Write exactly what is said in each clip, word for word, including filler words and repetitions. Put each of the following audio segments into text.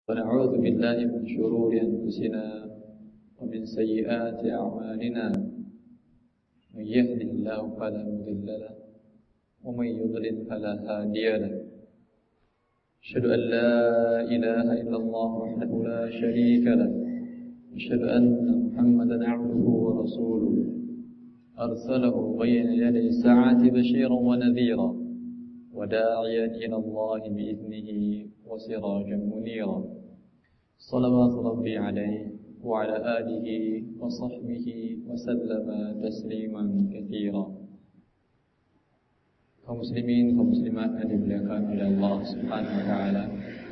ونعوذ بالله من شرور أنفسنا ومن سيئات أعمالنا من يهده الله فلا مضل له ومن يضلل فلا هادي له أشهد أن لا إله إلا الله وحده لا شريك له أشهد أن محمدا عبده ورسوله أرسله بين يدي الساعة بشيرا ونذيرا وداعيا إلى الله بإذنه وسراجا منيرا صلوات ربي عليه وعلى آله وصحبه وسلم تسليما كثيرا. Kaum muslimin, kaum muslimat yang dimuliakan oleh Allah Subhanahu wa taala.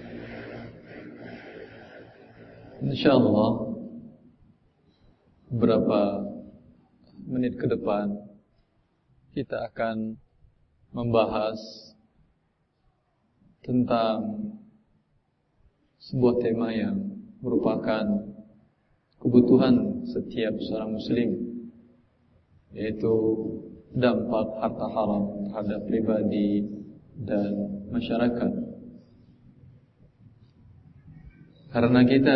Insyaallah beberapa menit ke depan kita akan membahas tentang sebuah tema yang merupakan kebutuhan setiap seorang muslim, yaitu dampak harta haram terhadap pribadi dan masyarakat. Karena kita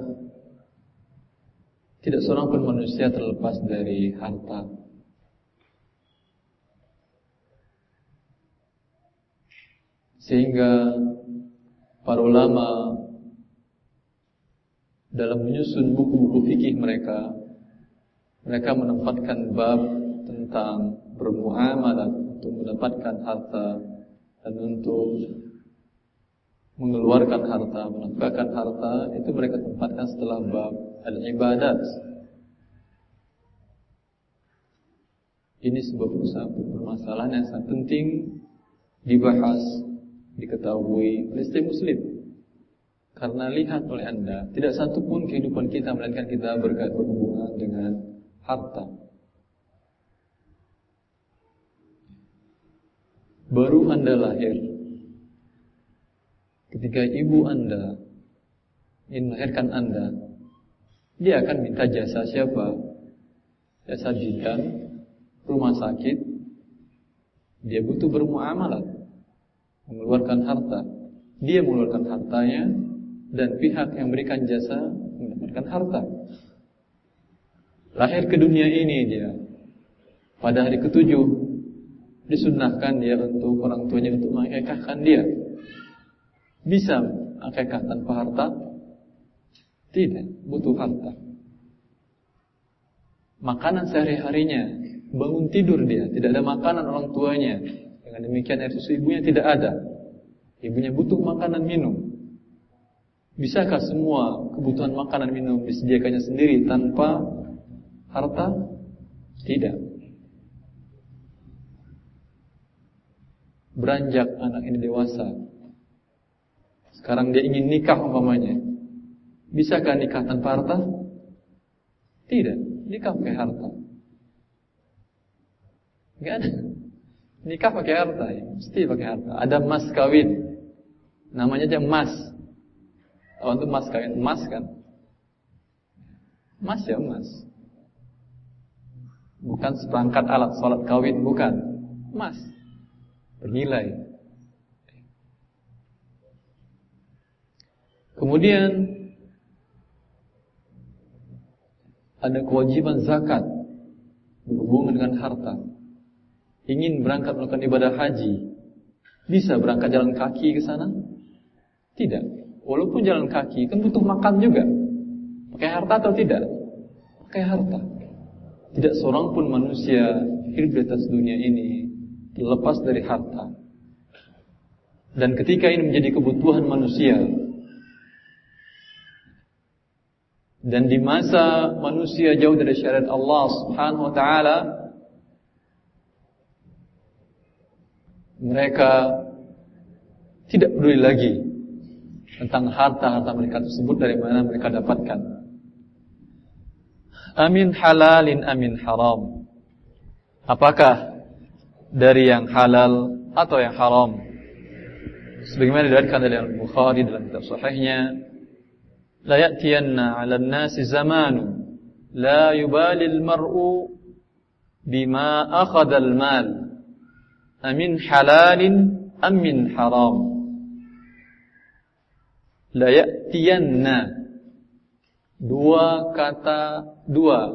tidak seorang pun manusia terlepas dari harta. Sehingga para ulama dalam menyusun buku-buku fikih mereka, mereka menempatkan bab tentang bermuamalah untuk mendapatkan harta dan untuk mengeluarkan harta, menafkahkan harta, itu mereka tempatkan setelah bab al-ibadat. Ini sebuah permasalahan yang sangat penting dibahas, diketahui oleh setiap muslim. Karena lihat oleh Anda, tidak satu pun kehidupan kita melainkan kita berhubungan dengan harta. Baru Anda lahir, ketika ibu Anda ingin melahirkan Anda, dia akan minta jasa siapa? Jasa bidan, rumah sakit. Dia butuh bermuamalah, mengeluarkan harta. Dia mengeluarkan hartanya, dan pihak yang berikan jasa mendapatkan harta. Lahir ke dunia ini dia, pada hari ketujuh disunnahkan dia untuk orang tuanya untuk mengakikahkan dia. Bisa akikah tanpa harta? Tidak, butuh harta. Makanan sehari-harinya, bangun tidur dia, tidak ada makanan orang tuanya. Dengan demikian air susu ibunya tidak ada. Ibunya butuh makanan minum. Bisakah semua kebutuhan makanan minum disediakannya sendiri tanpa harta? Tidak. Beranjak anak ini dewasa, sekarang dia ingin nikah umpamanya. Bisakah nikah tanpa harta? Tidak. Nikah pakai harta. Enggak ada. Nikah pakai harta, ya. Mesti pakai harta. Ada mas kawin, namanya aja mas. Oh, untuk mas kawin, mas kan? Mas ya mas. Bukan seperangkat alat sholat kawin, bukan. Mas, bernilai. Kemudian ada kewajiban zakat berhubungan dengan harta. Ingin berangkat melakukan ibadah haji, bisa berangkat jalan kaki ke sana? Tidak. Walaupun jalan kaki kan butuh makan juga. Pakai harta atau tidak? Pakai harta. Tidak seorang pun manusia hidup di atas dunia ini terlepas dari harta. Dan ketika ini menjadi kebutuhan manusia, dan di masa manusia jauh dari syariat Allah Subhanahu wa taala, mereka tidak peduli lagi tentang harta-harta mereka tersebut dari mana mereka dapatkan. Amin halalin amin haram. Apakah dari yang halal atau yang haram? Sebagaimana diriwayatkan oleh Al-Bukhari dalam kitab sahihnya, la ya'tiyanna 'alan nasi zamanu la yubali al-mar'u bima akhadha al-mal amin halalin am min haram. La ya'tiyanna. Dua kata, dua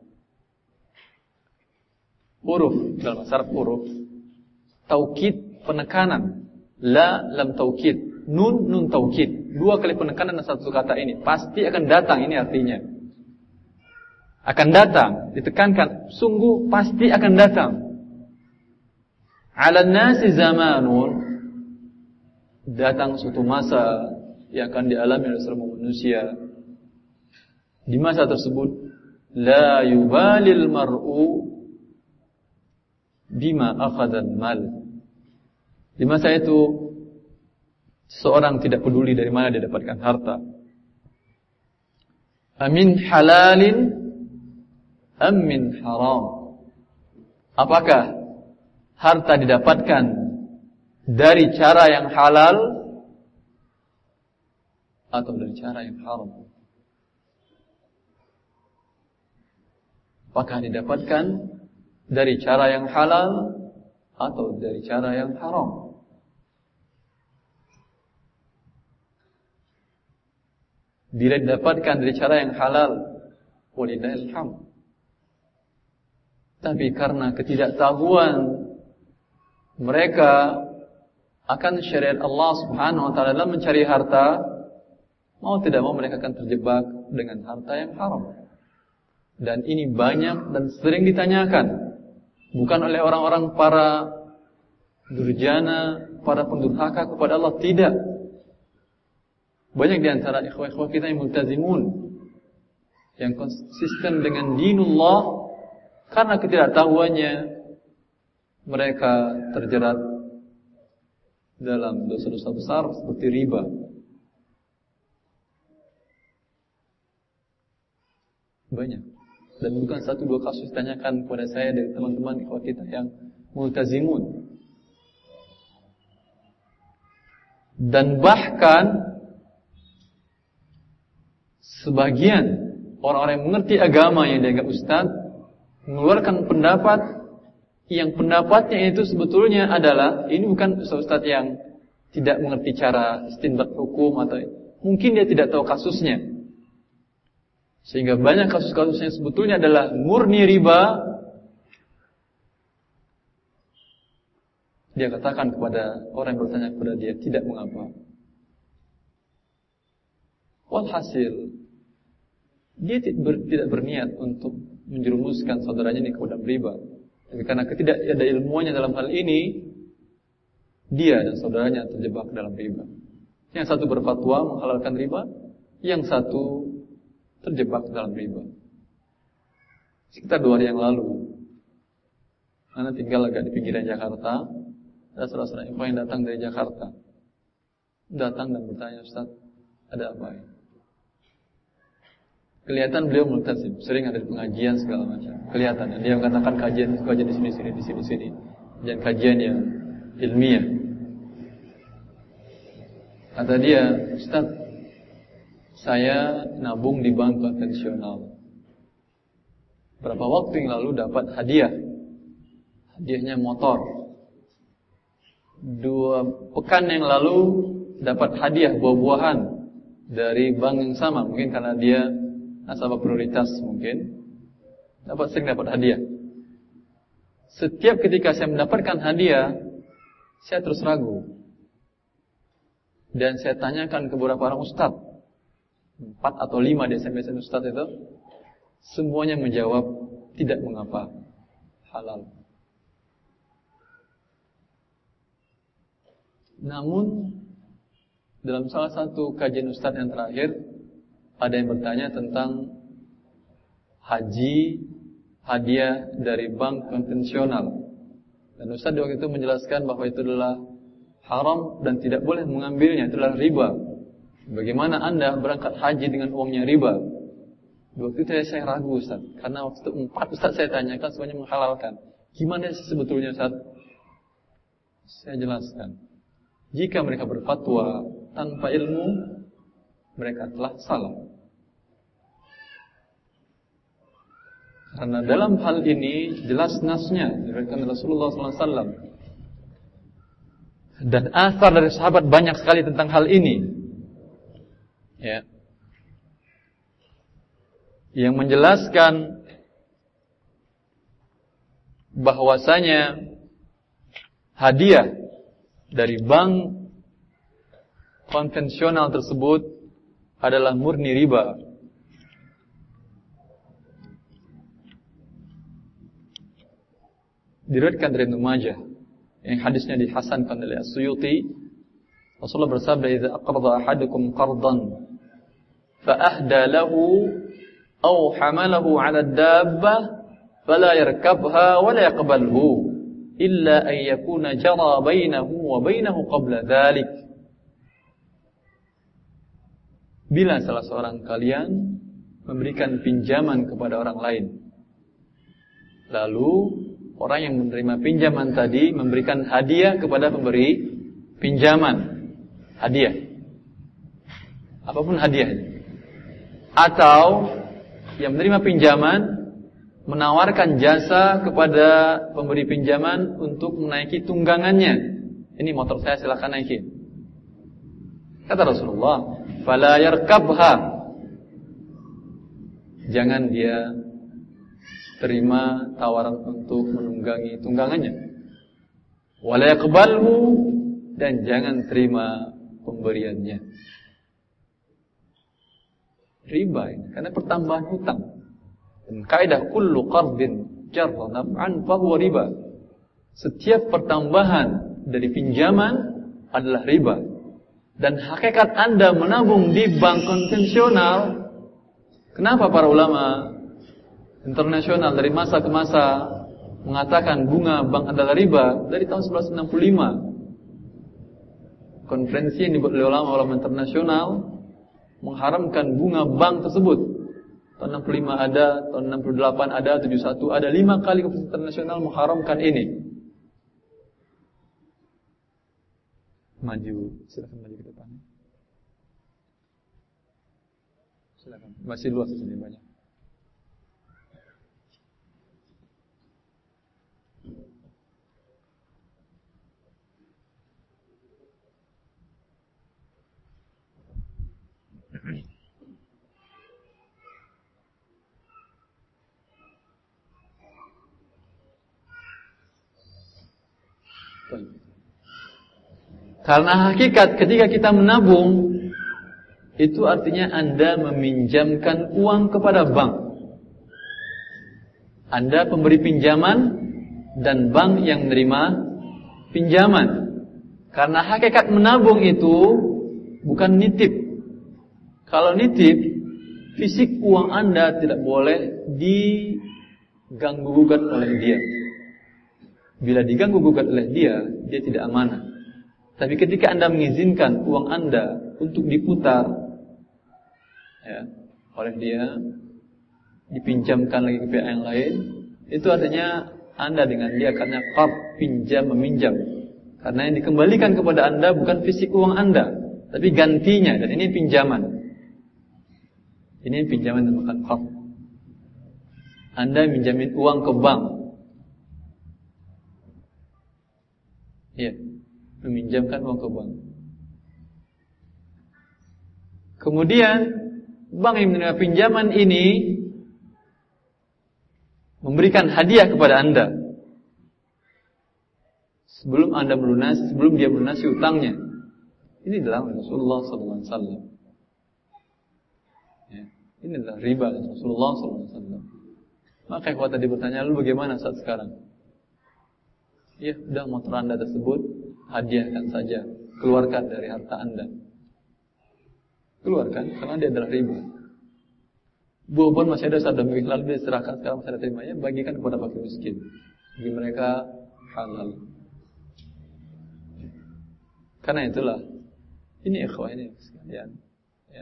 huruf dalam bahasa Arab, huruf taukid, penekanan. La lam taukid, nun nun taukid. Dua kali penekanan dalam satu kata ini pasti akan datang, ini artinya. Akan datang, ditekankan, sungguh pasti akan datang. 'Alan nasi zamanun, datang suatu masa yang akan dialami oleh semua manusia. Di masa tersebut, la yubalil mar'u bima akhadhan mal. Di masa itu, seorang tidak peduli dari mana dia dapatkan harta. Amin halalin am min haram. Apakah harta didapatkan dari cara yang halal atau dari cara yang haram? Apakah didapatkan dari cara yang halal atau dari cara yang haram? Bila didapatkan dari cara yang halal, walillahil hamd. Tapi karena ketidaktahuan mereka akan syariat Allah Subhanahu wa taala dalam mencari harta, mau tidak mau mereka akan terjebak dengan harta yang haram. Dan ini banyak dan sering ditanyakan, bukan oleh orang-orang para durjana, para pendurhaka kepada Allah, tidak. Banyak di antara ikhwah-ikhwah kita yang multazimun, yang konsisten dengan dinullah, karena ketidaktahuannya mereka terjerat dalam dosa-dosa besar seperti riba. Banyak. Dan bukan satu dua kasus ditanyakan kepada saya dari teman-teman ikhwah kita yang multazimun. Dan bahkan sebagian orang-orang yang mengerti agama yang dianggap ustaz mengeluarkan pendapat yang pendapatnya itu sebetulnya adalah, ini bukan ustaz yang tidak mengerti cara istinbat hukum, atau mungkin dia tidak tahu kasusnya, sehingga banyak kasus-kasusnya sebetulnya adalah murni riba. Dia katakan kepada orang yang bertanya kepada dia, tidak mengapa. Walhasil, dia tidak berniat untuk menjerumuskan saudaranya ini kepada riba. Tapi karena ketidak ada ilmuannya dalam hal ini, dia dan saudaranya terjebak dalam riba. Yang satu berfatwa menghalalkan riba, yang satu terjebak dalam riba. Sekitar dua hari yang lalu, Ana tinggal agak di pinggiran Jakarta. Ada salah seorang ikhwan yang datang dari Jakarta, datang dan bertanya, Ustaz, ada apa ini? Kelihatan beliau multazim, sering ada di pengajian segala macam. Kelihatan, dia mengatakan kajian kajian di sini sini di sini sini, dan kajian yang ilmiah. Kata dia, Ustaz, saya nabung di bank konvensional. Berapa waktu yang lalu dapat hadiah. Hadiahnya motor. Dua pekan yang lalu dapat hadiah buah-buahan dari bank yang sama. Mungkin karena dia nasabah prioritas mungkin. Dapat sering dapat hadiah. Setiap ketika saya mendapatkan hadiah, saya terus ragu. Dan saya tanyakan ke beberapa orang ustaz, empat atau lima di S M S ustaz itu, semuanya menjawab tidak mengapa, halal. Namun dalam salah satu kajian ustaz yang terakhir, ada yang bertanya tentang haji hadiah dari bank konvensional. Dan ustaz waktu itu menjelaskan bahwa itu adalah haram dan tidak boleh mengambilnya, itu adalah riba. Bagaimana Anda berangkat haji dengan uangnya riba? Waktu itu saya ragu Ustaz, karena waktu itu empat Ustaz saya tanyakan semuanya menghalalkan. Gimana sih sebetulnya Ustaz? Saya jelaskan. Jika mereka berfatwa tanpa ilmu, mereka telah salah. Karena dalam hal ini jelas nasnya diriwayatkan Rasulullah sallallahu alaihi wasallam. Dan asar dari sahabat banyak sekali tentang hal ini. Ya. Yang menjelaskan bahwasanya hadiah dari bank konvensional tersebut adalah murni riba. Diriwayatkan dari Ibnu Majah yang hadisnya dihasankan oleh As-Suyuti, Rasulullah bersabda, "Idza aqrada ahadukum qardan fa ahda lahu aw hamalahu 'ala ad-dabbah fala yarkabha wa la yaqbalhu illa an yakuna jara bainahu wa bainahu qabla dhalik." Bila salah seorang kalian memberikan pinjaman kepada orang lain, lalu orang yang menerima pinjaman tadi memberikan hadiah kepada pemberi pinjaman, hadiah, apapun hadiahnya, atau yang menerima pinjaman menawarkan jasa kepada pemberi pinjaman untuk menaiki tunggangannya. Ini motor saya, silakan naikin. Kata Rasulullah, "Fala yarkabha." Jangan dia terima tawaran untuk menunggangi tunggangannya. Wala yaqbalhu, dan jangan terima pemberiannya. Riba ini karena pertambahan hutang. Dan kaidah kullu qardin jarra naf'an fa huwa riba. Setiap pertambahan dari pinjaman adalah riba. Dan hakikat Anda menabung di bank konvensional, kenapa para ulama internasional dari masa ke masa mengatakan bunga bank adalah riba? Dari tahun seribu sembilan ratus enam puluh lima, konferensi yang dibuat oleh ulama-ulama internasional mengharamkan bunga bank tersebut. Tahun enam puluh lima ada, tahun enam puluh delapan ada, tujuh puluh satu ada, lima kali konferensi internasional mengharamkan ini. Maju, silakan maju ke depan. Silakan, masih luas di sini banyak. Karena hakikat ketika kita menabung, itu artinya Anda meminjamkan uang kepada bank. Anda pemberi pinjaman dan bank yang menerima pinjaman. Karena hakikat menabung itu bukan nitip. Kalau nitip, fisik uang Anda tidak boleh diganggu-gugat oleh dia. Bila diganggu-gugat oleh dia, dia tidak amanah. Tapi ketika Anda mengizinkan uang Anda untuk diputar, ya, oleh dia, dipinjamkan lagi ke pihak yang lain, itu artinya Anda dengan dia karena qard, pinjam meminjam. Karena yang dikembalikan kepada Anda bukan fisik uang Anda, tapi gantinya, dan ini pinjaman. Ini pinjaman yang bukan qard. Anda minjamin uang ke bank. Iya, meminjamkan uang ke bank. Kemudian bank yang menerima pinjaman ini memberikan hadiah kepada Anda sebelum Anda melunasi, sebelum dia melunasi utangnya. Ini adalah Rasulullah sallallahu alaihi wasallam. Ya, ini adalah riba Rasulullah sallallahu alaihi wasallam. Maka kalau tadi bertanya, lalu bagaimana saat sekarang? Ya, sudah motor Anda tersebut hadiahkan saja, keluarkan dari harta Anda. Keluarkan, karena dia adalah riba. Buah pun masih ada saat demi lalu dia serahkan, sekarang masih ada terimanya, bagikan kepada fakir miskin. Bagi mereka halal. Karena itulah, ini ikhwah ini sekalian. Ya.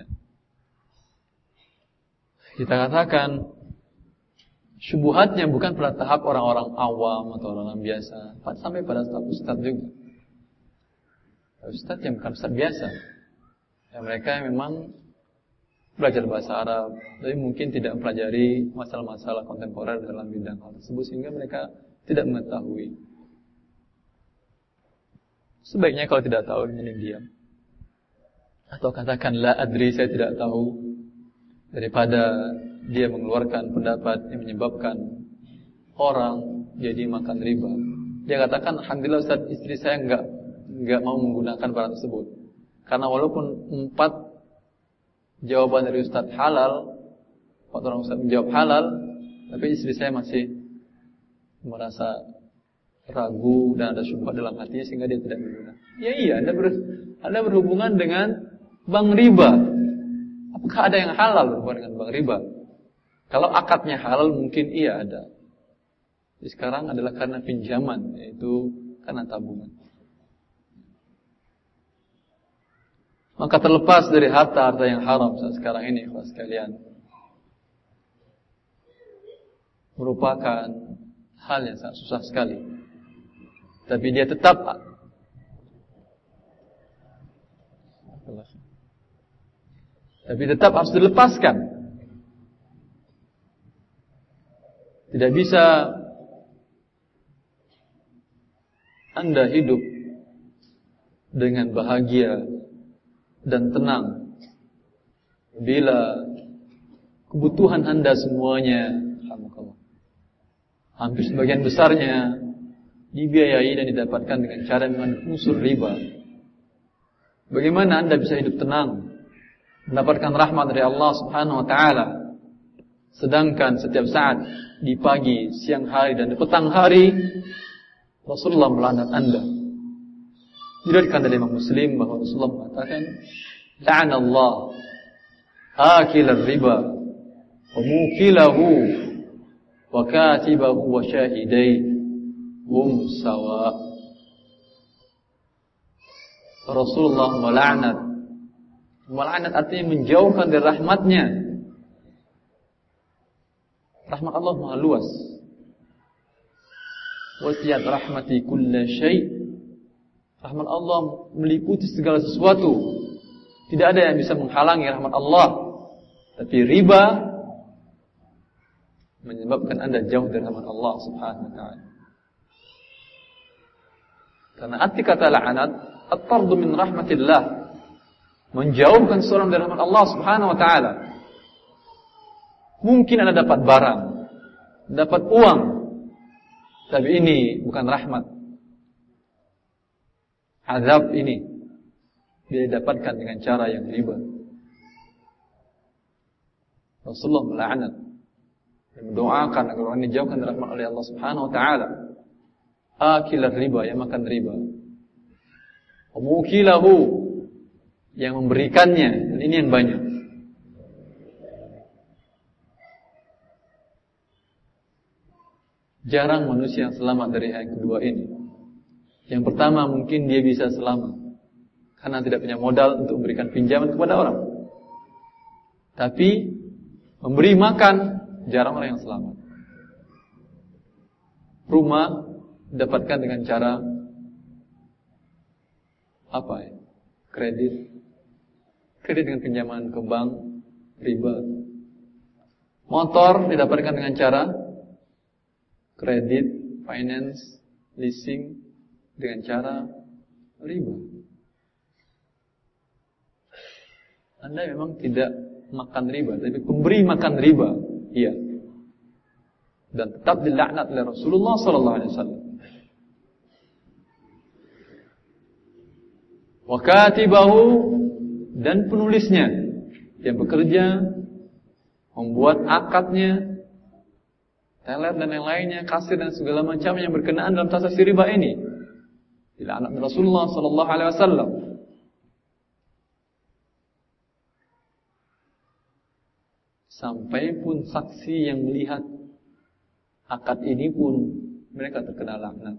Kita katakan syubhatnya bukan pada tahap orang-orang awam atau orang-orang biasa, sampai pada tahap ustaz juga. Ustaz yang bukan ustaz biasa, ya, mereka memang belajar bahasa Arab, tapi mungkin tidak mempelajari masalah-masalah kontemporer dalam bidang hal tersebut, sehingga mereka tidak mengetahui. Sebaiknya kalau tidak tahu, mending diam. atau katakan la adri, saya tidak tahu, daripada dia mengeluarkan pendapat yang menyebabkan orang jadi makan riba. Dia katakan, alhamdulillah Ustaz, istri saya enggak enggak mau menggunakan barang tersebut. Karena walaupun empat jawaban dari Ustaz halal, empat orang Ustaz menjawab halal, tapi istri saya masih merasa ragu dan ada syubhat dalam hatinya sehingga dia tidak menggunakan. Ya iya, Anda, ber, anda berhubungan dengan bank riba. Apakah ada yang halal berhubungan dengan bank riba? Kalau akadnya halal mungkin iya ada. Jadi sekarang adalah karena pinjaman, yaitu karena tabungan. Maka terlepas dari harta-harta yang haram saat sekarang ini, ikhlas sekalian, merupakan hal yang sangat susah sekali. Tapi dia tetap Tapi tetap harus dilepaskan. Tidak bisa Anda hidup dengan bahagia dan tenang bila kebutuhan Anda semuanya, hampir sebagian besarnya, dibiayai dan didapatkan dengan cara mengandung unsur riba. Bagaimana Anda bisa hidup tenang, mendapatkan rahmat dari Allah Subhanahu wa taala, sedangkan setiap saat di pagi, siang hari dan di petang hari Rasulullah melaknat Anda. Diriwayatkan dari Imam Muslim bahwa Rasulullah mengatakan, "La'anallah akilar riba wa mukilahu wa katibahu wa syahidai hum sawa." Rasulullah melaknat. Melaknat artinya menjauhkan dari rahmatnya. Rahmat Allah maha luas. Wasiat rahmati kulla syai'. Rahmat Allah meliputi segala sesuatu. Tidak ada yang bisa menghalangi rahmat Allah. Tapi riba menyebabkan Anda jauh dari rahmat Allah Subhanahu wa taala. Karena arti kata la'anat at-tardu min rahmatillah, menjauhkan seorang dari rahmat Allah Subhanahu wa taala. Mungkin Anda dapat barang, dapat uang, tapi ini bukan rahmat. Azab ini dia dapatkan dengan cara yang riba. Rasulullah melaknat dan mendoakan agar orang ini dijauhkan dari rahmat oleh Allah Subhanahu wa taala. Akilar riba, yang makan riba. Wa mukilahu, yang memberikannya, dan ini yang banyak. Jarang manusia yang selamat dari yang kedua ini. Yang pertama mungkin dia bisa selamat karena tidak punya modal untuk memberikan pinjaman kepada orang. Tapi memberi makan, jarang orang yang selamat. Rumah didapatkan dengan cara apa ya? Kredit. Kredit dengan pinjaman ke bank, riba. Motor didapatkan dengan cara kredit, finance, leasing, dengan cara riba. Anda memang tidak makan riba, tapi pemberi makan riba, iya. Dan tetap dilaknat oleh Rasulullah sallallahu alaihi wasallam. Wa katibahu, dan penulisnya yang bekerja membuat akadnya, teller dan yang lainnya, kasir dan segala macam yang berkenaan dalam transaksi riba ini. Dilaknat Rasulullah sallallahu alaihi wasallam. Sampai pun saksi yang melihat akad ini pun mereka terkena laknat.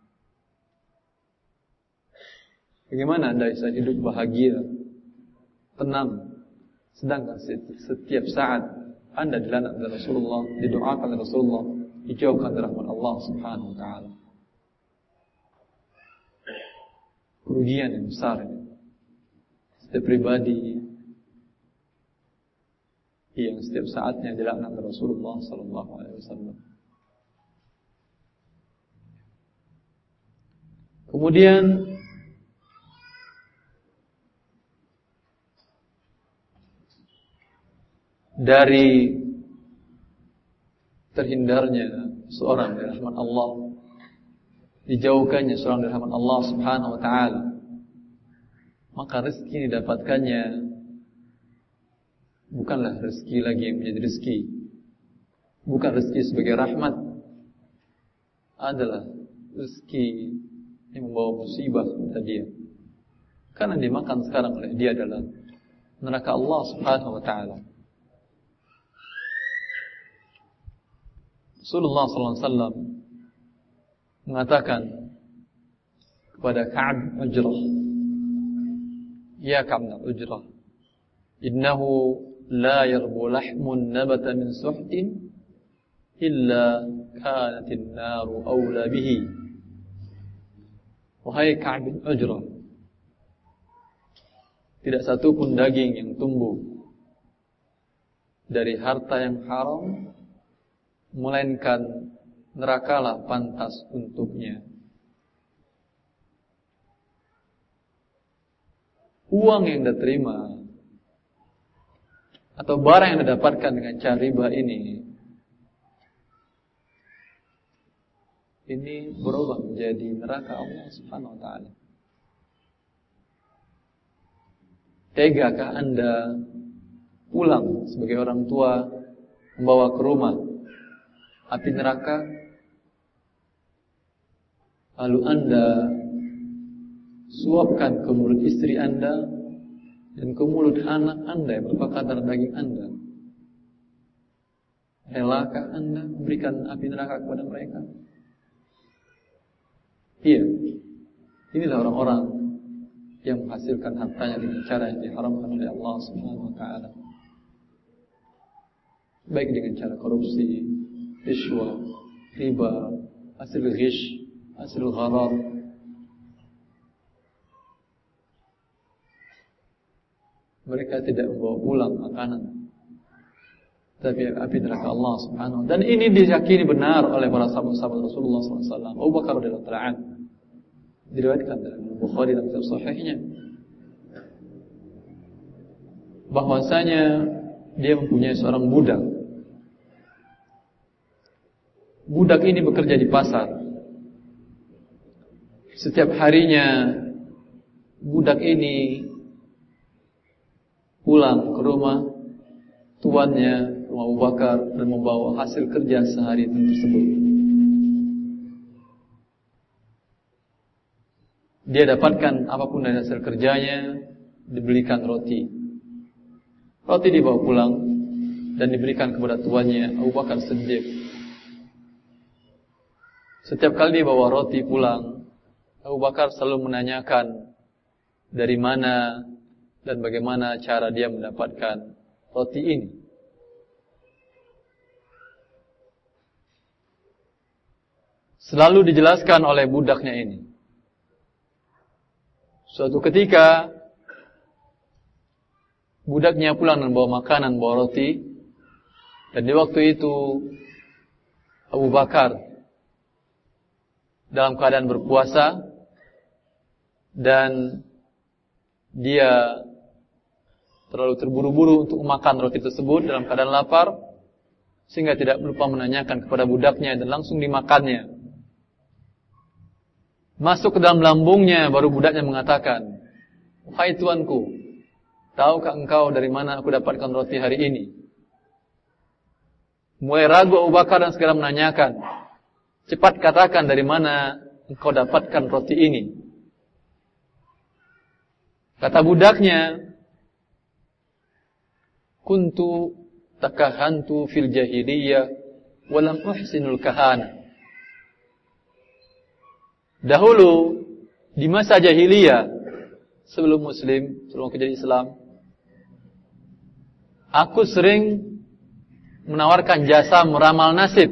Bagaimana Anda bisa hidup bahagia, tenang, sedangkan setiap saat Anda dilaknat oleh Rasulullah, didoakan oleh Rasulullah, dijauhkan dari rahmat Allah Subhanahu wa taala. Kerugian yang besar ini. Setiap pribadi yang setiap saatnya dilaknat oleh Rasulullah sallallahu alaihi wasallam. Kemudian dari terhindarnya seorang dari rahmat Allah, dijauhkannya seorang dari rahmat Allah Subhanahu wa taala, maka rezeki yang didapatkannya bukanlah rezeki lagi yang menjadi rezeki, bukan rezeki sebagai rahmat, adalah rezeki yang membawa musibah kepada dia. Karena yang dimakan sekarang oleh dia adalah neraka Allah Subhanahu wa taala. Rasulullah sallallahu alaihi wasallam mengatakan kepada Ka'ab bin Ujrah, "Ya Ka'ab bin Ujrah, innahu la yarbu lahmun nabata min suhtin illa kanatin naru awla bihi." Wahai Ka'ab bin Ujrah, tidak satu pun daging yang tumbuh dari harta yang haram, melainkan nerakalah pantas untuknya. Uang yang Anda terima atau barang yang Anda dapatkan dengan cara riba ini, ini berubah menjadi neraka Allah Subhanahu wa taala. Tegakah Anda pulang sebagai orang tua membawa ke rumah api neraka, lalu Anda suapkan ke mulut istri Anda dan ke mulut anak Anda yang merupakan darah daging Anda? Relakah Anda memberikan api neraka kepada mereka? Iya, inilah orang-orang yang menghasilkan hartanya dengan cara yang diharamkan oleh Allah Subhanahu wa taala, baik dengan cara korupsi, rishwah, riba, hasil ghish, hasil gharar. Mereka tidak membawa pulang makanan, tapi api neraka Allah Subhanahu wa taala. Dan ini diyakini benar oleh para sahabat-sahabat Rasulullah sallallahu alaihi wasallam. Abu Bakar radhiyallahu anhu diriwayatkan dalam Bukhari dalam kitab sahihnya bahwasanya dia mempunyai seorang budak. Budak ini bekerja di pasar. Setiap harinya budak ini pulang ke rumah tuannya, rumah Abu Bakar, dan membawa hasil kerja sehari tersebut. Dia dapatkan apapun dari hasil kerjanya, dibelikan roti. Roti dibawa pulang dan diberikan kepada tuannya, Abu Bakar Siddiq. Setiap kali dia bawa roti pulang, Abu Bakar selalu menanyakan dari mana dan bagaimana cara dia mendapatkan roti ini. Selalu dijelaskan oleh budaknya ini. Suatu ketika budaknya pulang dan bawa makanan, bawa roti, dan di waktu itu Abu Bakar dalam keadaan berpuasa dan dia terlalu terburu-buru untuk makan roti tersebut dalam keadaan lapar, sehingga tidak lupa menanyakan kepada budaknya dan langsung dimakannya. Masuk ke dalam lambungnya, baru budaknya mengatakan, "Wahai tuanku, tahukah engkau dari mana aku dapatkan roti hari ini?" Mulai ragu Abu Bakar dan segera menanyakan, "Cepat katakan dari mana engkau dapatkan roti ini?" Kata budaknya, "Kuntu takahantu fil jahiliyah walam uhsinul kahana." Dahulu di masa jahiliyah, sebelum Muslim, sebelum aku jadi Islam, aku sering menawarkan jasa meramal nasib.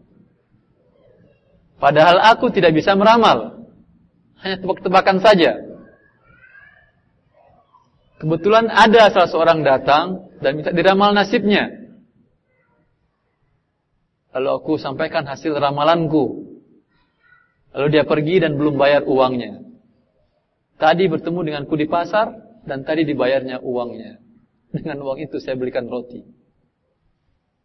Padahal aku tidak bisa meramal, hanya tebak-tebakan saja. Kebetulan ada salah seorang datang dan minta diramal nasibnya. Lalu aku sampaikan hasil ramalanku. Lalu dia pergi dan belum bayar uangnya. Tadi bertemu denganku di pasar dan tadi dibayarnya uangnya. Dengan uang itu saya belikan roti.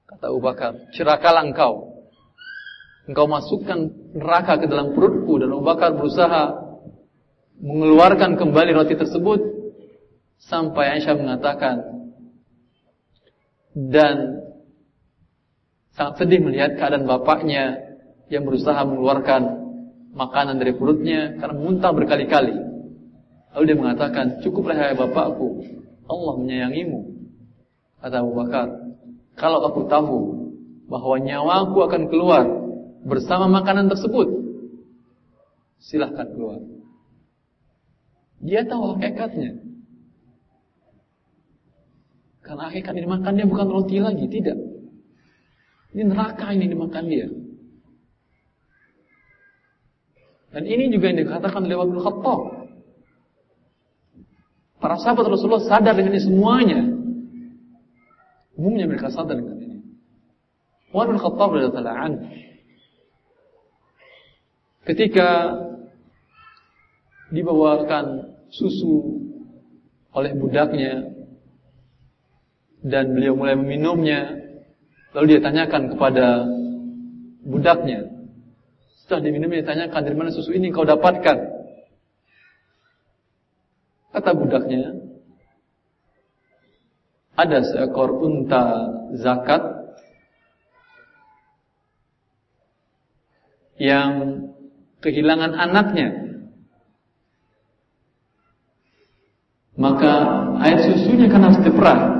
Kata Abu Bakar, celakalah engkau. Engkau masukkan neraka ke dalam perutku. Dan Abu Bakar berusaha mengeluarkan kembali roti tersebut. Sampai Aisyah mengatakan, dan sangat sedih melihat keadaan bapaknya yang berusaha mengeluarkan makanan dari perutnya karena muntah berkali-kali. Lalu dia mengatakan, cukuplah hai bapakku, Allah menyayangimu. Kata Abu Bakar, kalau aku tahu bahwa nyawaku akan keluar bersama makanan tersebut, silahkan keluar. Dia tahu hakikatnya. Karena hakikat ini dimakan dia bukan roti lagi, tidak. Ini neraka ini dimakan dia. Dan ini juga yang dikatakan oleh Umar bin Khattab. Para sahabat Rasulullah sadar dengan ini semuanya. Umumnya mereka sadar dengan ini. Umar bin Khattab radhiyallahu anhu ketika dibawakan susu oleh budaknya dan beliau mulai meminumnya, lalu dia tanyakan kepada budaknya. Setelah diminumnya ditanyakan, dari mana susu ini kau dapatkan? Kata budaknya, ada seekor unta zakat yang kehilangan anaknya. Maka air susunya kan harus diperah.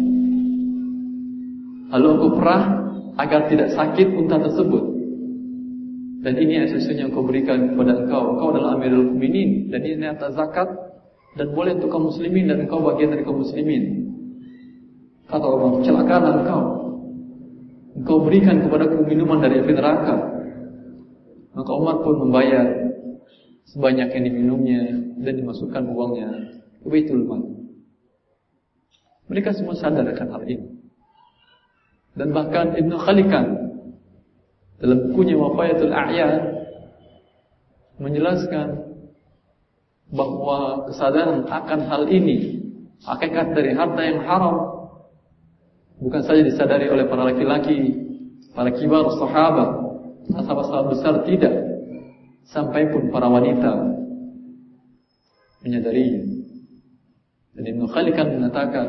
Lalu aku perah agar tidak sakit unta tersebut. Dan ini air susunya yang kau berikan kepada engkau. Engkau adalah Amirul Mukminin, dan ini harta zakat dan boleh untuk kaum muslimin, dan engkau bagian dari kaum muslimin. Kata Allah, celakalah engkau. Engkau berikan kepadaku minuman dari api neraka. Maka Umar pun membayar sebanyak yang diminumnya dan dimasukkan uangnya ke Baitul Mal. Mereka semua sadar akan hal ini. Dan bahkan Ibnu Khalikan dalam bukunya Wafayatul A'yan menjelaskan bahwa kesadaran akan hal ini, hakikat dari harta yang haram, bukan saja disadari oleh para laki-laki, para kibar sahabat, sahabat-sahabat besar, tidak, sampai pun para wanita menyadarinya. Dan Ibnu Khalikan mengatakan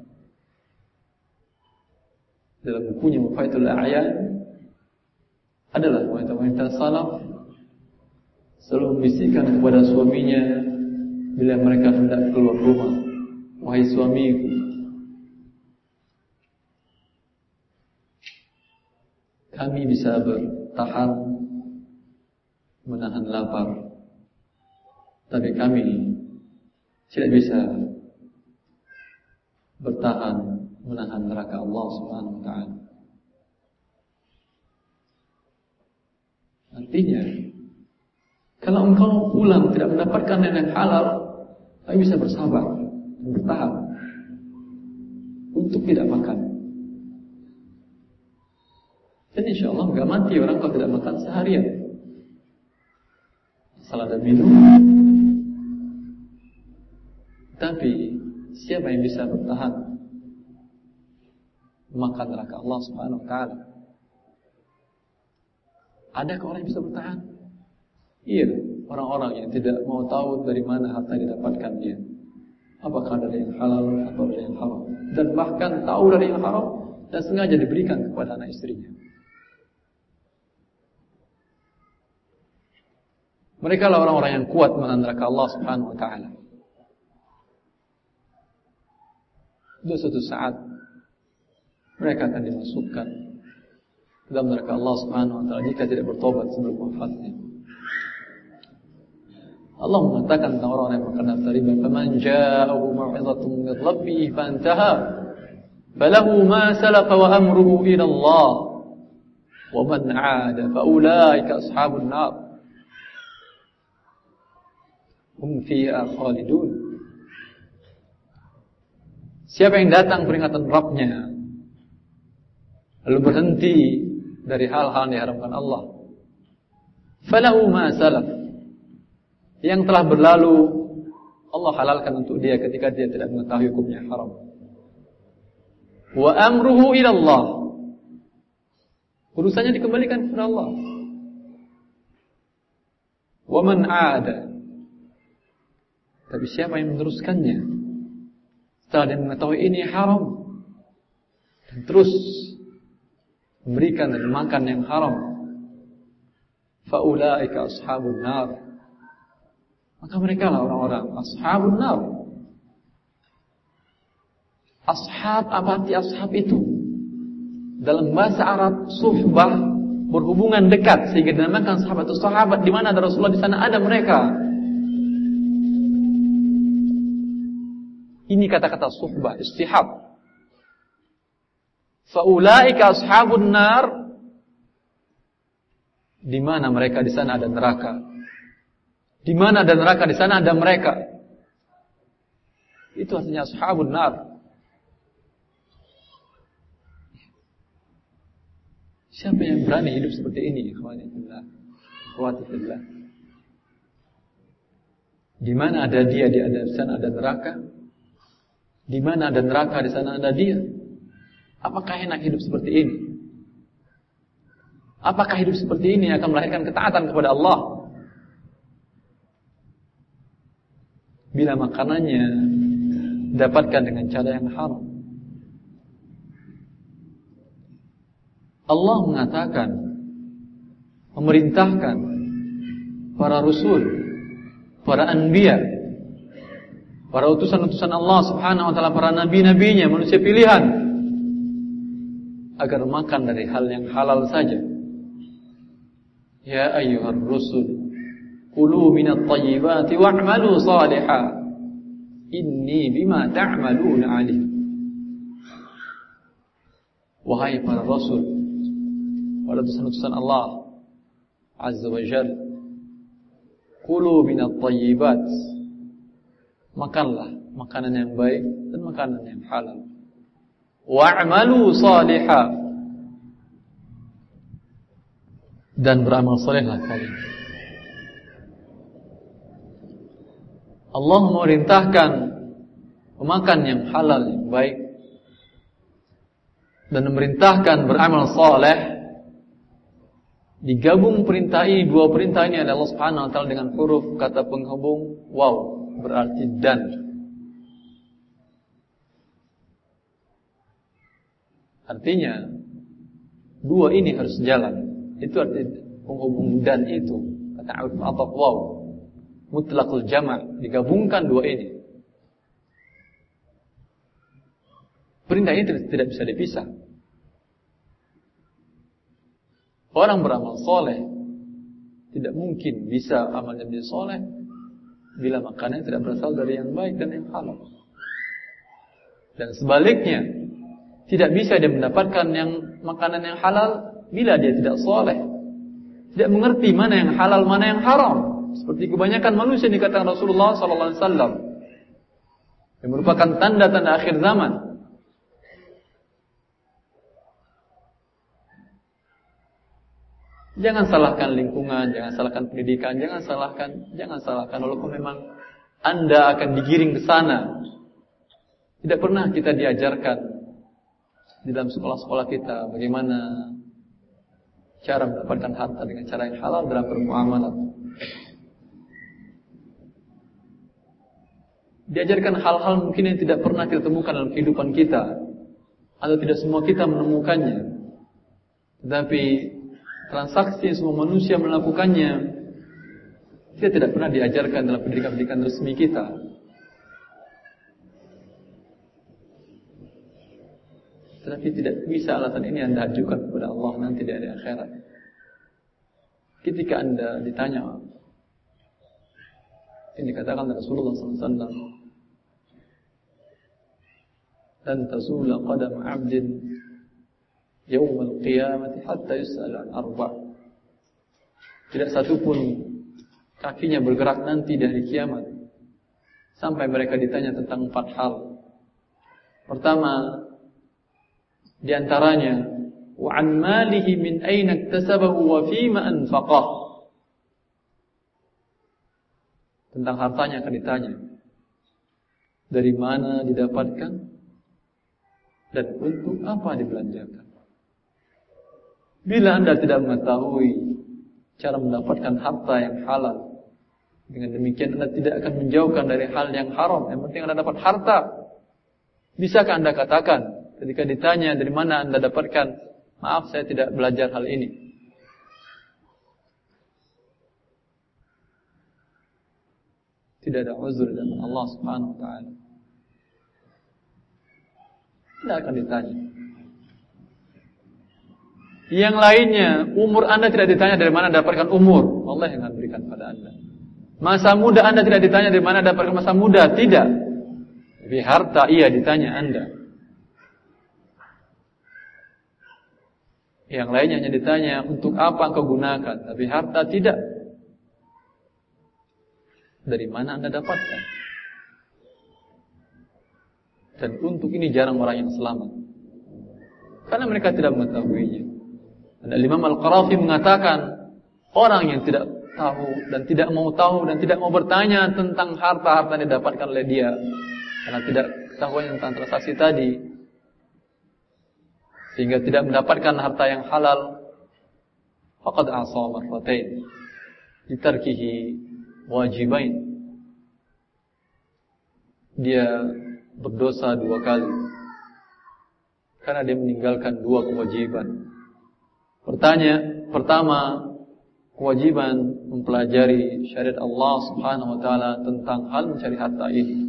dalam bukunya Wafayatul A'yan, adalah wanita-wanita salaf selalu membisikkan kepada suaminya bila mereka hendak keluar rumah, wahai suamiku, kami bisa bertahan menahan lapar, tapi kami tidak bisa bertahan menahan neraka Allah Subhanahu wa taala. Artinya, kalau engkau pulang tidak mendapatkan yang halal, kau bisa bersabar dan bertahan untuk tidak makan. Dan insya Allah enggak mati orang kalau tidak makan seharian. Asal ada minum. Tapi siapa yang bisa bertahan makan neraka Allah Subhanahu wa taala? Adakah orang yang bisa bertahan? Iya, orang-orang yang tidak mau tahu dari mana harta didapatkan dia. Apakah dari yang halal atau dari yang haram. Dan bahkan tahu dari yang haram dan sengaja diberikan kepada anak istrinya. Mereka lah orang-orang yang kuat menahan neraka Allah Subhanahu wa taala. Di suatu saat mereka akan dimasukkan dalam neraka Allah Subhanahu wa taala jika tidak bertobat sebelum wafatnya. Allah mengatakan tentang orang yang makan harta riba, "Faman ja'ahu mau'izatun min rabbih fantaha, falahu ma salafa wa amruhu ila Allah, wa man 'ada fa ulaika ashabun nar, hum fiha khalidun." Siapa yang datang peringatan Rabbnya lalu berhenti dari hal-hal yang diharamkan Allah, falahu ma salaf, yang telah berlalu Allah halalkan untuk dia ketika dia tidak mengetahui hukumnya haram. Wa amruhu ila Allah, Urusannya dikembalikan kepada Allah. Wa man 'ada. Tapi siapa yang meneruskannya setelah dia mengetahui ini haram dan terus memberikan dan makan yang haram, faulaika ashabun nar, maka mereka lah orang-orang ashabun nar. Ashab, apa arti ashab itu? Dalam bahasa Arab, suhbah, berhubungan dekat, sehingga dinamakan sahabat itu sahabat. Di mana ada Rasulullah, di sana ada mereka. Ini kata-kata suhbah, istihab. Faulaika ashabun nar. Di mana mereka, di sana ada neraka. Di mana ada neraka, di sana ada mereka. Itu artinya ashabun nar. Siapa yang berani hidup seperti ini? Ikhwanillah. Di mana ada dia, di sana ada neraka. Di mana ada neraka, di sana ada dia. Apakah enak hidup seperti ini? Apakah hidup seperti ini akan melahirkan ketaatan kepada Allah? Bila makanannya dapatkan dengan cara yang haram. Allah mengatakan, memerintahkan para rasul, para anbiya, para utusan-utusan Allah subhanahu wa ta'ala, para nabi-nabinya, manusia pilihan, agar makan dari hal yang halal saja. Ya ayyuhar rusul, kulu minat tayyibati wa'malu salihah, inni bima ta'maluna alim. Wahai para rasul, para utusan-utusan Allah Azza wa Jalla, kulu minat tayyibat, makanlah makanan yang baik dan makanan yang halal. Wa'malu salihah, dan beramal salehlah kalian. Allah memerintahkan memakan yang halal, yang baik, dan memerintahkan beramal saleh. Digabung perintah ini, dua perintah ini adalah Allah Subhanahu wa ta'ala dengan huruf kata penghubung waw, berarti dan. Artinya dua ini harus jalan. Itu arti penghubung dan itu. Kata ataf waw, mutlaqul jama', digabungkan dua ini. Perintah ini tidak bisa dipisah. Orang beramal soleh tidak mungkin bisa amalnya menjadi soleh bila makanannya tidak berasal dari yang baik dan yang halal. Dan sebaliknya, tidak bisa dia mendapatkan yang makanan yang halal bila dia tidak soleh, tidak mengerti mana yang halal, mana yang haram. Seperti kebanyakan manusia yang dikatakan Rasulullah sallallahu alaihi wasallam, yang merupakan tanda-tanda akhir zaman. Jangan salahkan lingkungan, jangan salahkan pendidikan, jangan salahkan, jangan salahkan walaupun memang Anda akan digiring ke sana. Tidak pernah kita diajarkan di dalam sekolah-sekolah kita bagaimana cara mendapatkan harta dengan cara yang halal dalam bermuamalah. Diajarkan hal-hal mungkin yang tidak pernah kita temukan dalam kehidupan kita, atau tidak semua kita menemukannya. Tetapi transaksi semua manusia melakukannya, kita tidak pernah diajarkan dalam pendidikan-pendidikan resmi kita. Tetapi tidak bisa alasan ini Anda ajukan kepada Allah nanti di hari akhirat. Ketika Anda ditanya, ini dikatakan Rasulullah sallallahu alaihi wasallam, "Lan tazula qadam 'abdin Yawmal qiyamati hatta yus'al an arba'." Tidak satu pun kakinya bergerak nanti dari kiamat sampai mereka ditanya tentang empat hal. Pertama, di antaranya, wa an malihi min aina iktasabahu wa fima anfaqah. Tentang hartanya akan ditanya, dari mana didapatkan dan untuk apa dibelanjakan. Bila Anda tidak mengetahui cara mendapatkan harta yang halal, dengan demikian Anda tidak akan menjauhkan dari hal yang haram. Yang penting Anda dapat harta. Bisakah Anda katakan ketika ditanya dari mana Anda dapatkan, maaf saya tidak belajar hal ini? Tidak ada uzur dari Allah Subhanahu wa taala. Tidak akan ditanya. Yang lainnya, umur Anda tidak ditanya dari mana dapatkan umur. Allah yang akan berikan pada Anda. Masa muda Anda tidak ditanya dari mana dapatkan masa muda. Tidak. Tapi harta iya ditanya Anda. Yang lainnya hanya ditanya untuk apa engkau gunakan. Tapi harta tidak. Dari mana Anda dapatkan? Dan untuk ini jarang orang yang selamat. Karena mereka tidak mengetahuinya. Dan Imam Al-Qarafi mengatakan, orang yang tidak tahu dan tidak mau tahu dan tidak mau bertanya tentang harta-harta yang didapatkan oleh dia, karena tidak ketahuan tentang transaksi tadi, sehingga tidak mendapatkan harta yang halal, faqad asa marratain litarkihi wajibain. Dia berdosa dua kali karena dia meninggalkan dua kewajiban. Pertanya, pertama, kewajiban mempelajari syariat Allah Subhanahu wa taala tentang hal mencari harta ini.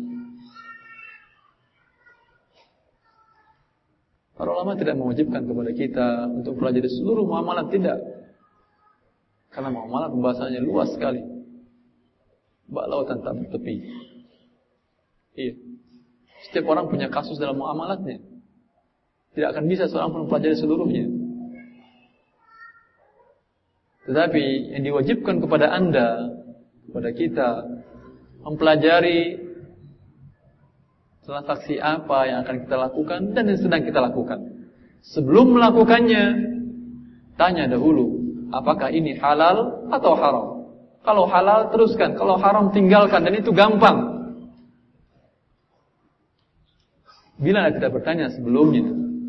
Para ulama tidak mewajibkan kepada kita untuk mempelajari seluruh muamalat, tidak. Karena muamalat pembahasannya luas sekali. Bak lautan tak bertepi. Iya. Setiap orang punya kasus dalam muamalatnya. Tidak akan bisa seorang pun mempelajari seluruhnya. Tetapi yang diwajibkan kepada Anda, kepada kita, mempelajari transaksi apa yang akan kita lakukan dan yang sedang kita lakukan. Sebelum melakukannya, tanya dahulu, apakah ini halal atau haram? Kalau halal, teruskan. Kalau haram, tinggalkan. Dan itu gampang. Bila Anda tidak bertanya sebelumnya,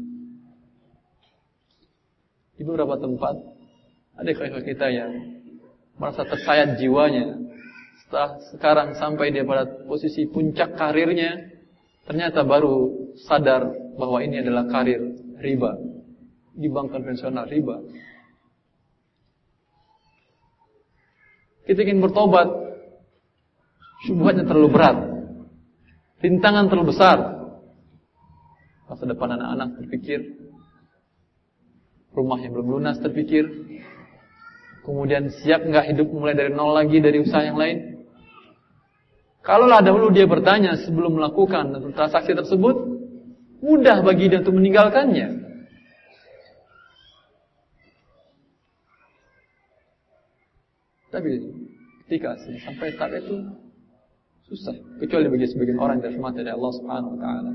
di beberapa tempat ada ikhwan kita yang merasa tersayat jiwanya. Setelah sekarang sampai dia pada posisi puncak karirnya, ternyata baru sadar bahwa ini adalah karir riba. Di bank konvensional riba. Kita ingin bertobat, syubhatnya terlalu berat, rintangan terlalu besar. Masa depan anak-anak terpikir, rumah yang belum lunas terpikir, kemudian siap enggak hidup mulai dari nol lagi dari usaha yang lain. Kalaulah dahulu dia bertanya sebelum melakukan transaksi tersebut, mudah bagi dia untuk meninggalkannya. Tapi ketika sampai saat itu susah, kecuali bagi sebagian orang yang dirahmati oleh Allah Subhanahu wa taala.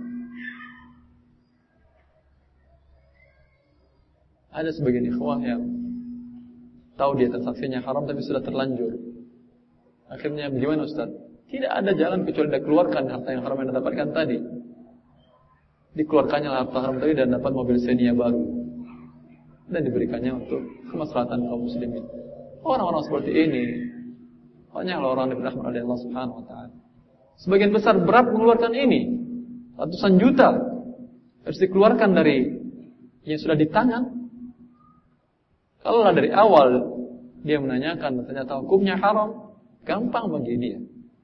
Ada sebagian ikhwah yang tahu dia transaksinya haram tapi sudah terlanjur. Akhirnya bagaimana Ustaz? Tidak ada jalan kecuali dia keluarkan harta yang haram yang dia dapatkan tadi. Dikeluarkannya harta haram tadi dan dapat mobil Xenia baru. Dan diberikannya untuk kemaslahatan kaum muslimin. Orang-orang seperti ini banyaklah orang yang dirahmati oleh Allah Subhanahu wa taala. Sebagian besar berat mengeluarkan ini. Ratusan juta harus dikeluarkan dari yang sudah di tangan. Kalau dari awal dia menanyakan ternyata hukumnya haram, gampang bagi dia.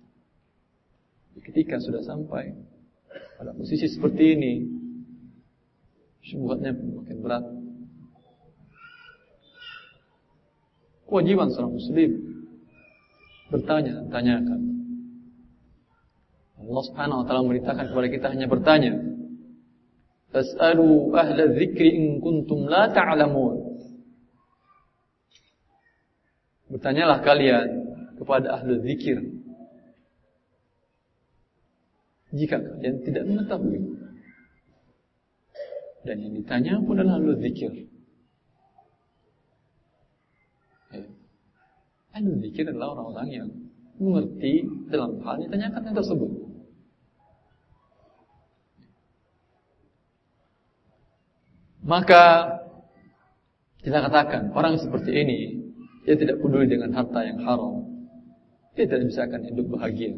Ketika sudah sampai pada posisi seperti ini, syubhatnya makin berat. Kewajiban seorang muslim bertanya, tanyakan. Allah Subhanahu wa taala memberitakan kepada kita hanya bertanya. Fas'alu ahla dzikri in kuntum la ta'lamun. Bertanyalah kalian kepada ahli zikir jika kalian tidak mengetahui. Dan yang ditanya pun adalah ahli zikir. Ahli zikir adalah orang-orang yang mengerti dalam hal yang ditanyakan yang tersebut. Maka Kita katakan orang seperti ini, dia tidak peduli dengan harta yang haram, dia tidak bisa akan hidup bahagia.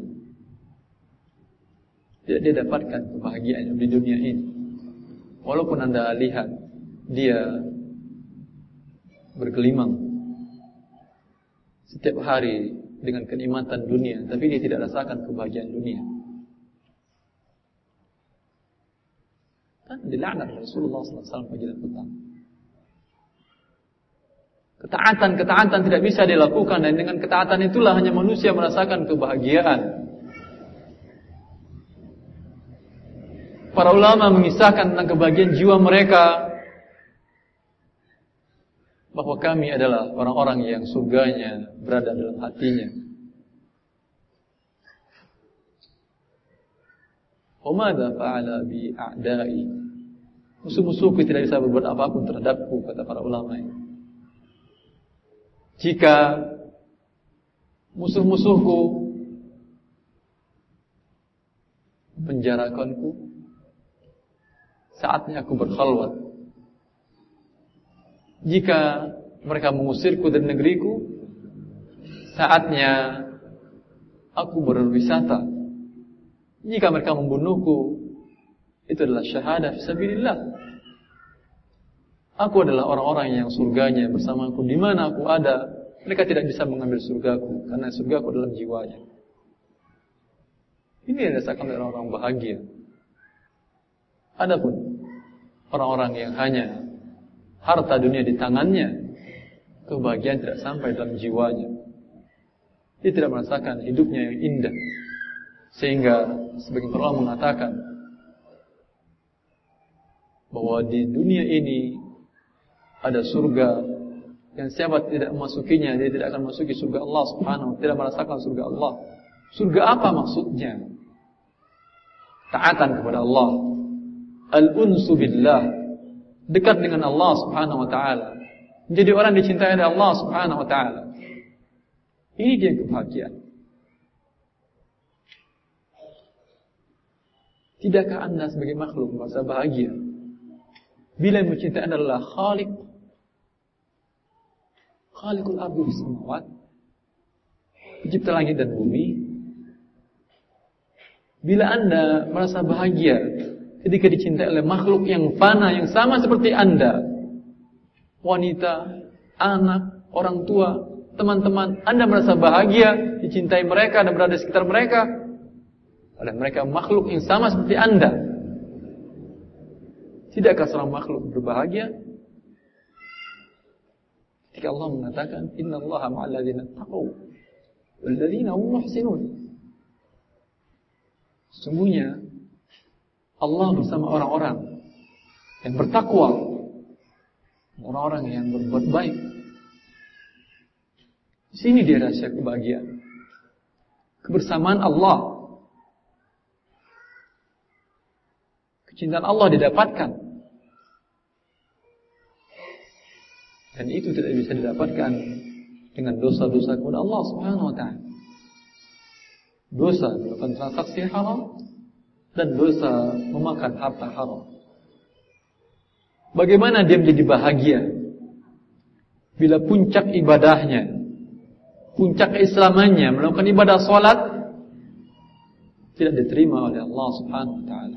Tidak dia dapatkan kebahagiaan di dunia ini. Walaupun Anda lihat dia bergelimang setiap hari dengan kenikmatan dunia, tapi dia tidak rasakan kebahagiaan dunia. Kan dilaknat Rasulullah sallallahu alaihi wasallam pagi dan petang. Ketaatan-ketaatan tidak bisa dilakukan, dan dengan ketaatan itulah hanya manusia merasakan kebahagiaan. Para ulama mengisahkan tentang kebahagiaan jiwa mereka, bahwa kami adalah orang-orang yang surganya berada dalam hatinya. Wa madza fa'ala bi a'da'i? Musuh-musuhku tidak bisa berbuat apapun terhadapku, kata para ulama ini. Jika musuh-musuhku penjarakanku, saatnya aku berkhalwat. Jika mereka mengusirku dari negeriku, saatnya aku berwisata. Jika mereka membunuhku, itu adalah syahadah fisabilillah. Aku adalah orang-orang yang surganya bersamaku. Di mana aku ada, mereka tidak bisa mengambil surgaku, karena surgaku dalam jiwanya. Ini yang dirasakan oleh orang-orang bahagia. Adapun orang-orang yang hanya harta dunia di tangannya, kebahagiaan tidak sampai dalam jiwanya. Dia tidak merasakan hidupnya yang indah. Sehingga sebagian ulama mengatakan bahwa di dunia ini ada surga yang siapa tidak memasukinya, dia tidak akan masuki surga Allah Subhanahu wa taala, tidak merasakan surga Allah. Surga apa maksudnya? Taatan kepada Allah, al-unsu billah, dekat dengan Allah Subhanahu wa taala, menjadi orang dicintai oleh Allah Subhanahu wa taala. Ini dia kebahagiaan. Tidakkah Anda sebagai makhluk merasa bahagia bila yang mencintai Anda adalah Khaliq, Khaliqul ardi was samawat, pencipta langit dan bumi? Bila Anda merasa bahagia ketika dicintai oleh makhluk yang fana, yang sama seperti Anda, wanita, anak, orang tua, teman-teman, Anda merasa bahagia dicintai mereka dan berada di sekitar mereka, oleh mereka makhluk yang sama seperti Anda. Tidakkah seorang makhluk berbahagia ketika Allah mengatakan innallaha ma'al ladzina taqaw wal ladzina hum muhsinun? Sesungguhnya Allah bersama orang-orang yang bertakwa, orang-orang yang berbuat baik. Di sini dia rahasia kebahagiaan. Kebersamaan Allah, kecintaan Allah didapatkan. Dan itu tidak bisa didapatkan dengan dosa-dosa kepada Allah Subhanahu wa taala. Dosa melakukan transaksi haram dan dosa memakan harta haram. Bagaimana dia menjadi bahagia bila puncak ibadahnya, puncak keislamannya, melakukan ibadah salat tidak diterima oleh Allah Subhanahu wa taala?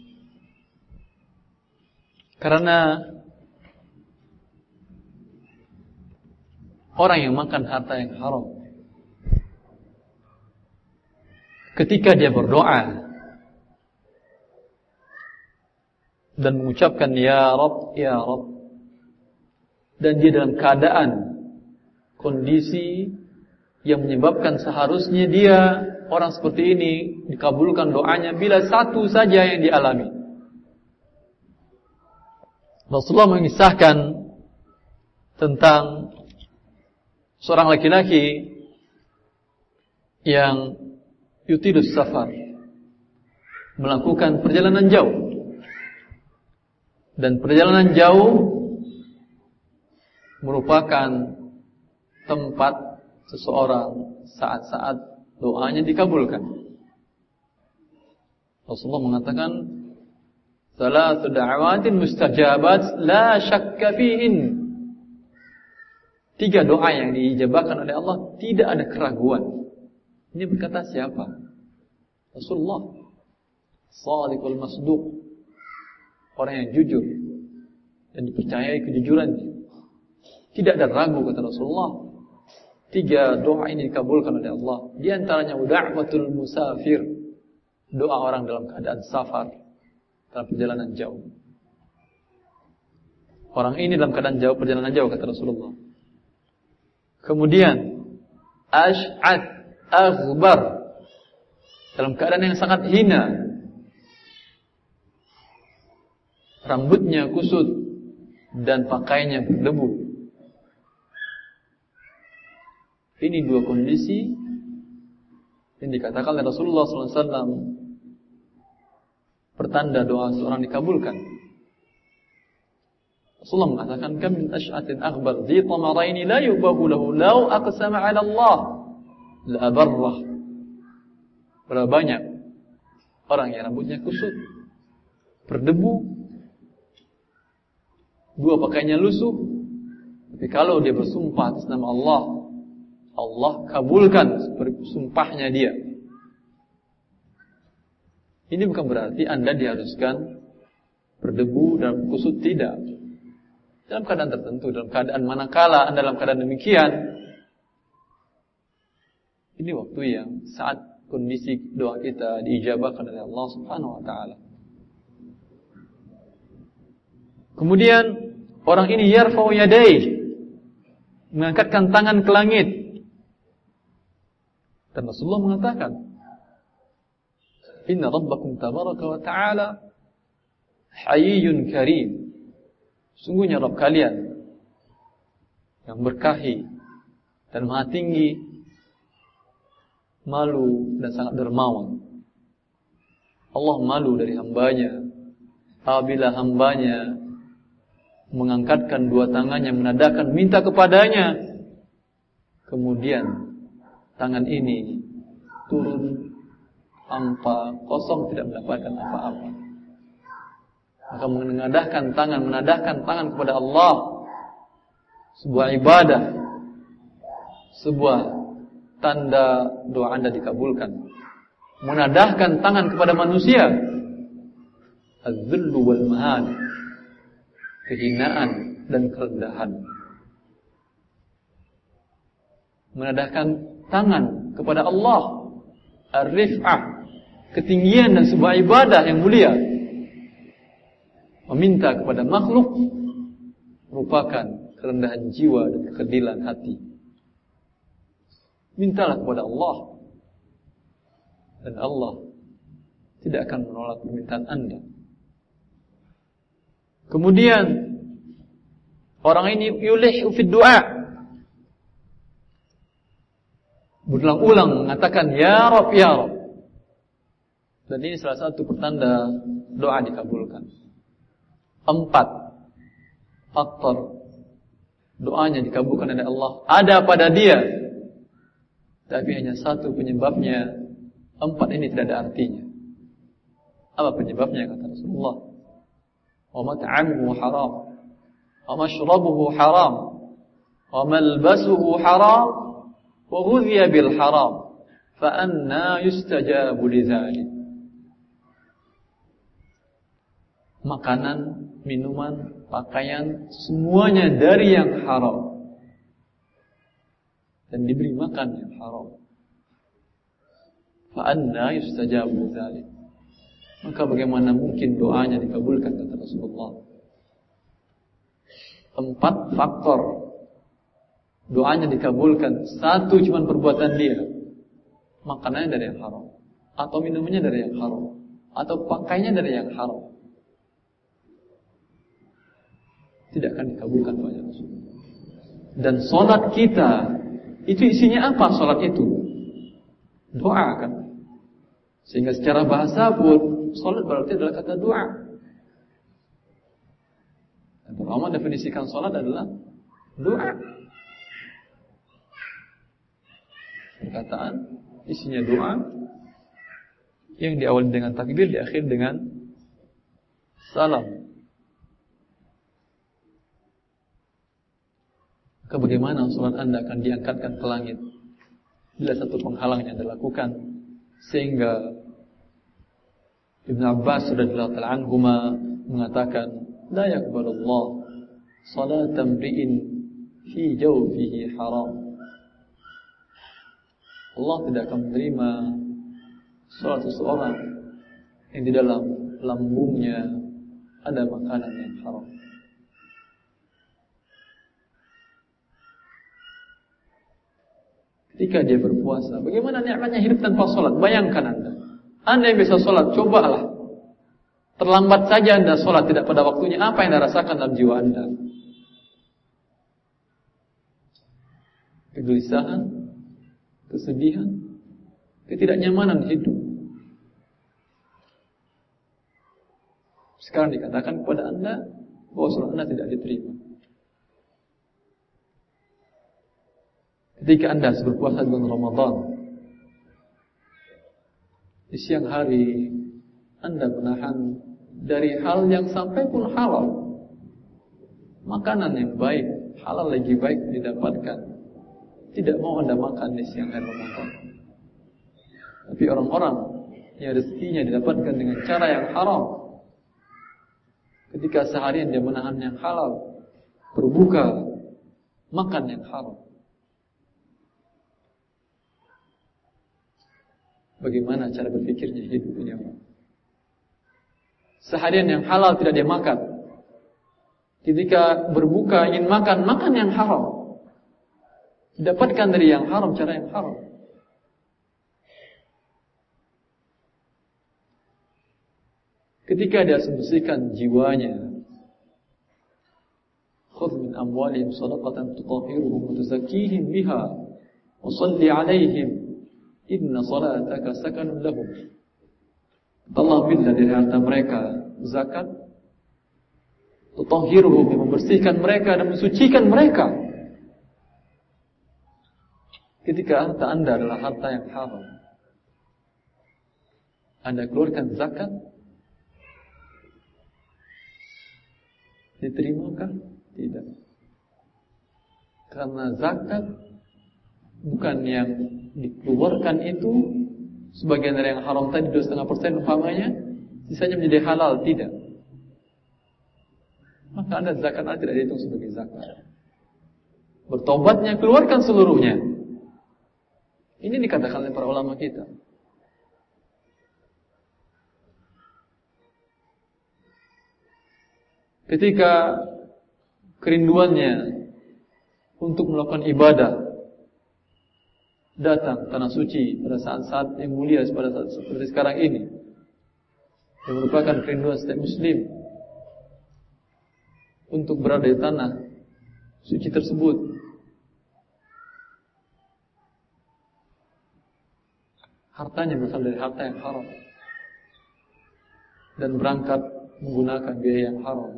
Karena orang yang makan harta yang haram, ketika dia berdoa dan mengucapkan ya Rabb, ya Rabb, dan dia dalam keadaan kondisi yang menyebabkan seharusnya dia, orang seperti ini, dikabulkan doanya bila satu saja yang dialami. Rasulullah mengisahkan tentang seorang laki-laki yang yutilus safar, melakukan perjalanan jauh, dan perjalanan jauh merupakan tempat seseorang saat-saat doanya dikabulkan. Rasulullah mengatakan salatu da'awatin mustajabat la syakka fihin tiga doa yang diijabahkan oleh Allah tidak ada keraguan. Ini berkata siapa? Rasulullah Shadiqul Masduq, orang yang jujur dan dipercayai kejujurannya. Tidak ada ragu, kata Rasulullah. Tiga doa ini dikabulkan oleh Allah. Di antaranya da'watul musafir, doa orang dalam keadaan safar, dalam perjalanan jauh. Orang ini dalam keadaan jauh, perjalanan jauh, kata Rasulullah. Kemudian ash'ad aghbar, dalam keadaan yang sangat hina, rambutnya kusut dan pakaiannya berdebu. Ini dua kondisi yang dikatakan oleh Rasulullah sallallahu alaihi wasallam pertanda doa seorang dikabulkan. Rasulullah mengatakan, kam min ash'atin aghbar dhi tamaraini la yubahu lahu law aqsama 'ala Allah la abarrah. Berapa banyak orang yang rambutnya kusut, berdebu, dua pakaiannya lusuh, tapi kalau dia bersumpah atas nama Allah, Allah kabulkan sumpahnya dia. Ini bukan berarti Anda diharuskan berdebu dan kusut, tidak. Dalam keadaan tertentu, dalam keadaan manakala Anda dalam keadaan demikian, ini waktu yang saat kondisi doa kita diijabahkan oleh Allah Subhanahu wa taala. Kemudian orang ini yarfa'u yadayhi, mengangkatkan tangan ke langit. Dan Rasulullah mengatakan, inna rabbakum tabaraka wa ta'ala hayyun karim. Sungguhnya Rabb kalian yang berkahi dan maha tinggi, malu dan sangat dermawan. Allah malu dari hambanya apabila hambanya mengangkatkan dua tangannya, menadahkan minta kepadanya, kemudian tangan ini turun hampa, kosong, tidak mendapatkan apa-apa. Maka menadahkan tangan, menadahkan tangan kepada Allah, sebuah ibadah, sebuah tanda doa Anda dikabulkan. Menadahkan tangan kepada manusia, az-zullu wal mahan, kehinaan dan kerendahan. Menadahkan tangan kepada Allah, ar-rif'ah, ketinggian dan sebuah ibadah yang mulia. Meminta kepada makhluk merupakan kerendahan jiwa dan kekedilan hati. Mintalah kepada Allah, dan Allah tidak akan menolak permintaan Anda. Kemudian orang ini yulihu fid du'a, berulang-ulang mengatakan ya Rabb, ya Rabb. Dan ini salah satu pertanda doa dikabulkan. Empat faktor doanya dikabulkan oleh Allah ada pada dia, tapi hanya satu penyebabnya. Empat ini tidak ada artinya. Apa penyebabnya? Kata Rasulullah, wa mat'amuhu haram, wa mashrabuhu haram, wa malbasuhu haram, wa ghudhiya bil haram, fa anna yustajabu lidzalik. Makanan, minuman, pakaian, semuanya dari yang haram, dan diberi makan yang haram. Fa anna yustajabu lidzalik. Maka bagaimana mungkin doanya dikabulkan, kata Rasulullah. Empat faktor doanya dikabulkan. Satu cuma perbuatan dia, makanannya dari yang haram, atau minumannya dari yang haram, atau pakaiannya dari yang haram, tidak akan dikabulkan doanya Rasulullah. Dan sholat kita itu isinya apa? Sholat itu doa kan. Sehingga secara bahasa pun sholat berarti adalah kata doa. Dan pertama definisikan sholat adalah doa. Perkataan isinya doa yang diawali dengan takbir, diakhiri dengan salam. Maka maka bagaimana salat Anda akan diangkatkan ke langit bila satu penghalang yang dilakukan? Sehingga Ibn Abbas radhiyallahu ta'ala anhuma mengatakan, la yaqbalullah salatan mri'in fi jawfihi haram. Allah tidak akan menerima salat seseorang yang di dalam lambungnya ada makanan yang haram. Ketika dia berpuasa, bagaimana nikmatnya hidup tanpa salat? Bayangkan Anda, Anda yang bisa salat, cobalah. Terlambat saja Anda salat tidak pada waktunya, apa yang Anda rasakan dalam jiwa Anda? Kegelisahan, kesedihan, ketidaknyamanan hidup. Sekarang dikatakan kepada Anda bahwa salat Anda tidak diterima. Ketika Anda berpuasa di bulan Ramadan, di siang hari Anda menahan dari hal yang sampai pun halal, makanan yang baik, halal lagi baik didapatkan, tidak mau Anda makan di siang hari Ramadan. Tapi orang-orang yang rezekinya didapatkan dengan cara yang haram, ketika seharian dia menahan yang halal, berbuka, makan yang haram. Bagaimana cara berpikirnya hidup ini orang? Seharian yang halal tidak dia makan. Ketika berbuka ingin makan, makan yang haram. Dapatkan dari yang haram, cara yang haram. Ketika dia sembunyikan jiwanya, khudh min amwalihim shadaqatan tutahhiruhum wa tuzakkihim biha wa shalli 'alaihim inna salataka sakanun lahum. Allah ambillah dari harta mereka zakat, tutahhiruhum, membersihkan mereka dan mensucikan mereka. Ketika harta Anda adalah harta yang haram, Anda keluarkan zakat, diterimakah? Tidak. Karena zakat bukan yang dikeluarkan itu sebagian dari yang haram tadi dua koma lima persen umpamanya, sisanya menjadi halal, tidak. Maka Anda zakat Anda tidak dihitung sebagai zakat. Bertobatnya keluarkan seluruhnya. Ini dikatakan oleh para ulama kita. Ketika kerinduannya untuk melakukan ibadah datang tanah suci pada saat-saat yang mulia pada saat seperti sekarang ini, yang merupakan kerinduan setiap muslim untuk berada di tanah suci tersebut, hartanya berasal dari harta yang haram dan berangkat menggunakan biaya yang haram.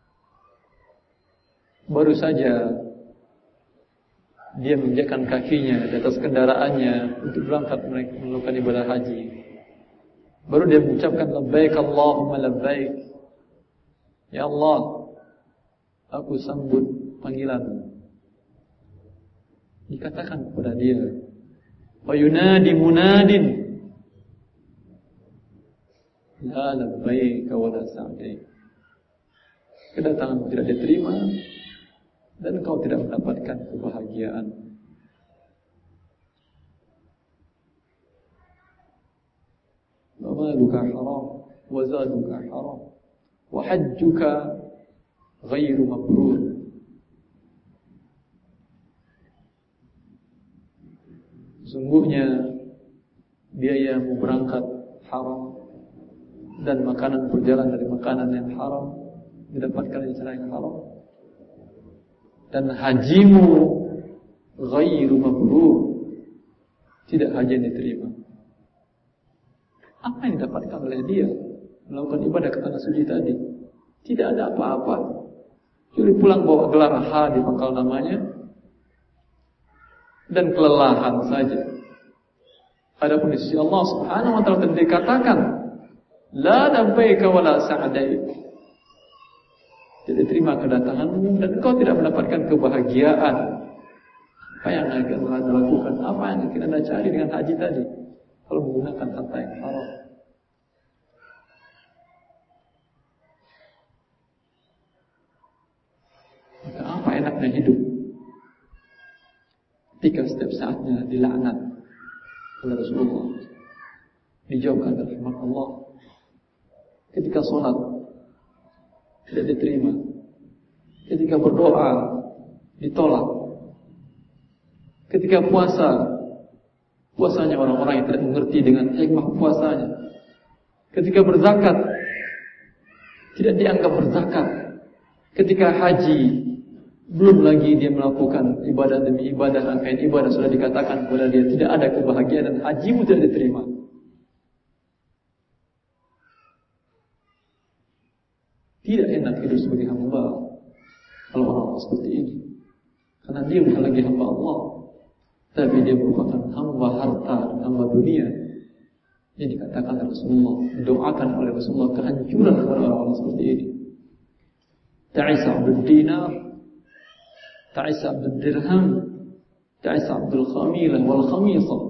Baru saja dia menginjakkan kakinya di atas kendaraannya untuk berangkat melakukan ibadah haji, baru dia mengucapkan labbaik Allahumma labbaik, ya Allah, aku sambut panggilan. Dikatakan kepada dia, wa yunadi munadin la labbaik wa la sa'daik, kedatanganmu tidak diterima dan kau tidak mendapatkan kebahagiaan. Wa maluka haram wa zaduka haram wa hajjuka ghairu mabrur. Sungguhnya biayamu berangkat haram dan makanan berjalan dari makanan yang haram didapatkan dari cara yang haram, dan hajimu ghairu mabrur, tidak haji yang diterima. Apa yang didapatkan oleh dia melakukan ibadah ke tanah suci tadi? Tidak ada apa-apa. Curi pulang bawa gelar H di pangkal namanya dan kelelahan saja. Adapun di sisi Allah Subhanahu wa taala dikatakan la labbaika wa la sa'daik, tidak diterima kedatanganmu, dan engkau tidak mendapatkan kebahagiaan. Apa yang akan Anda lakukan? Apa yang akan Anda cari dengan haji tadi? Kalau menggunakan harta yang haram. Maka apa enaknya hidup ketika setiap saatnya dilaknat oleh Rasulullah, dijauhkan dari rahmat Allah, ketika sholat tidak diterima, ketika berdoa ditolak, ketika puasa puasanya orang-orang yang tidak mengerti dengan hikmah puasanya, ketika berzakat tidak dianggap berzakat, ketika haji belum lagi dia melakukan ibadah demi ibadah, rangkaian ibadah sudah dikatakan kepada dia tidak ada kebahagiaan dan hajimu tidak diterima. Tidak enak hidup sebagai hamba kalau orang seperti ini, karena dia bukan lagi hamba Allah, tapi dia merupakan hamba harta dan hamba dunia. Yang dikatakan oleh Rasulullah, doakan oleh Rasulullah kehancuran kepada orang-orang seperti ini. Ta'isa abdul dinar, ta'isa abdul dirham, ta'isa abdul khamilah wal khamisah.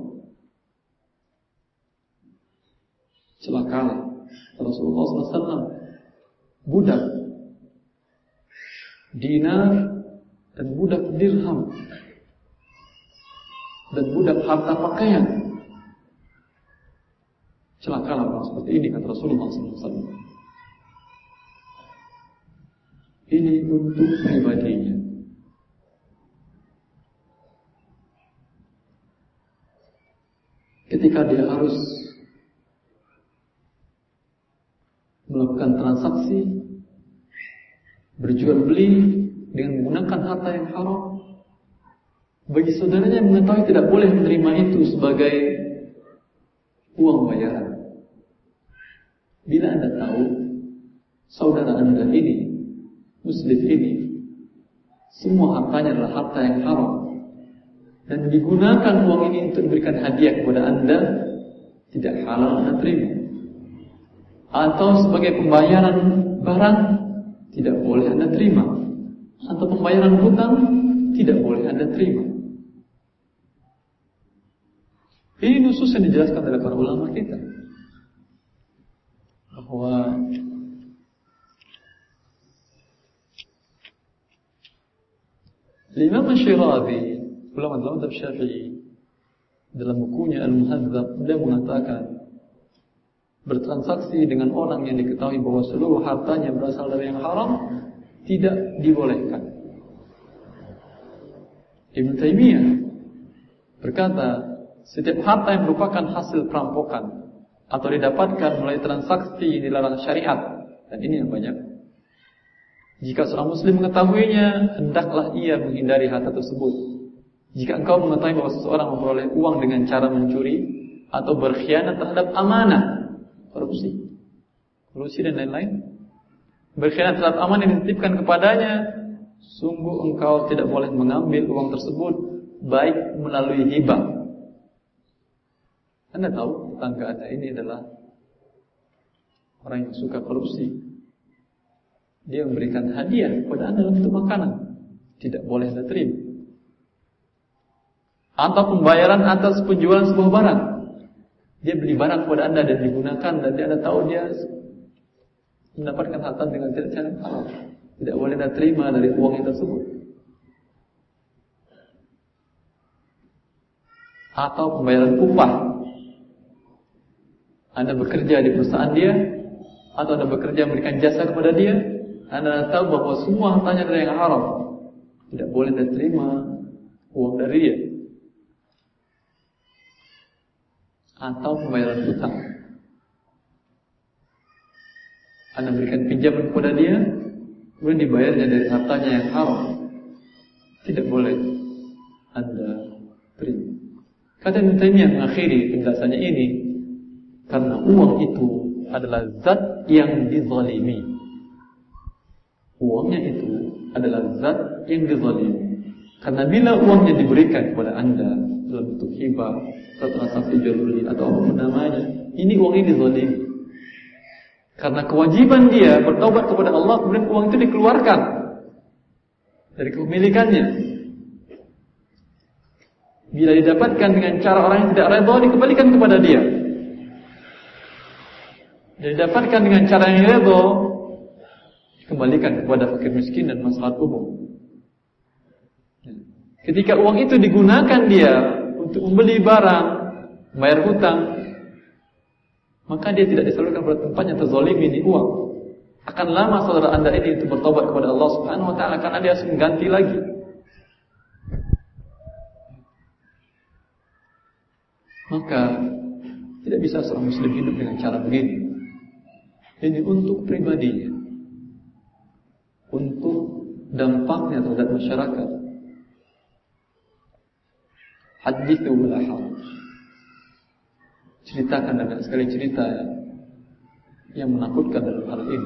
Celakalah Rasulullah sallallahu alaihi wasallam, budak dinar dan budak dirham dan budak harta pakaian. Celakalah orang seperti ini, kata Rasulullah sallallahu alaihi wasallam. Ini untuk pribadinya. Ketika dia harus melakukan transaksi berjual beli dengan menggunakan harta yang haram, bagi saudaranya mengetahui tidak boleh menerima itu sebagai uang bayaran. Bila Anda tahu saudara Anda ini, Muslim ini, semua hartanya adalah harta yang haram, dan digunakan uang ini untuk diberikan hadiah kepada Anda, tidak halal Anda terima. Atau sebagai pembayaran barang, tidak boleh Anda terima. Atau pembayaran hutang, tidak boleh Anda terima. Ini nusus yang dijelaskan oleh para ulama kita, bahwa Imam Syirazi, ulama dalam madhab Syafi'i, dalam bukunya Al-Muhadzab, dia mengatakan bertransaksi dengan orang yang diketahui bahwa seluruh hartanya berasal dari yang haram tidak dibolehkan. Ibn Taimiyah berkata, setiap harta yang merupakan hasil perampokan atau didapatkan melalui transaksi dilarang syariat, dan ini yang banyak. Jika seorang muslim mengetahuinya, hendaklah ia menghindari harta tersebut. Jika engkau mengetahui bahwa seseorang memperoleh uang dengan cara mencuri atau berkhianat terhadap amanah, korupsi, korupsi dan lain-lain, berkhianat terhadap amanah yang dititipkan kepadanya, sungguh engkau tidak boleh mengambil uang tersebut, baik melalui hibah. Anda tahu tetangga Anda ini adalah orang yang suka korupsi, dia memberikan hadiah kepada Anda dalam bentuk makanan, tidak boleh Anda terima. Atau pembayaran atas penjualan sebuah barang, dia beli barang kepada Anda dan digunakan, dan dia Anda tahu dia mendapatkan harta dengan cara halal, tidak boleh Anda terima dari uang itu tersebut. Atau pembayaran upah, Anda bekerja di perusahaan dia, atau Anda bekerja memberikan jasa kepada dia, Anda tahu bahwa semua hartanya adalah yang haram, tidak boleh Anda terima uang dari dia. Atau pembayaran hutang, Anda berikan pinjaman kepada dia, kemudian dibayarnya dari hartanya yang haram, tidak boleh Anda terima. Kata Ibnu Taimiyah mengakhiri penjelasannya ini, karena uang itu adalah zat yang dizalimi. Uangnya itu adalah zat yang dizalimi. Karena bila uangnya diberikan kepada Anda dalam bentuk hibah atau transaksi jual beli atau apapun namanya, ini uang ini dizalimi. Karena kewajiban dia bertaubat kepada Allah, kemudian uang itu dikeluarkan dari kepemilikannya. Bila didapatkan dengan cara orang yang tidak redha, dikembalikan kepada dia. Bila didapatkan dengan cara yang redha, dikembalikan kepada fakir miskin dan maslahat umum. Ketika uang itu digunakan dia untuk membeli barang, bayar hutang, maka dia tidak disalurkan pada tempatnya terzalimi di uang. Akan lama saudara anda ini untuk bertobat kepada Allah Subhanahu Wa Taala, karena dia harus mengganti lagi. Maka tidak bisa seorang muslim hidup dengan cara begini. Ini untuk pribadinya, untuk dampaknya terhadap masyarakat. Hadithu wala haraj. Ceritakan dengan sekali cerita yang menakutkan dalam hal ini.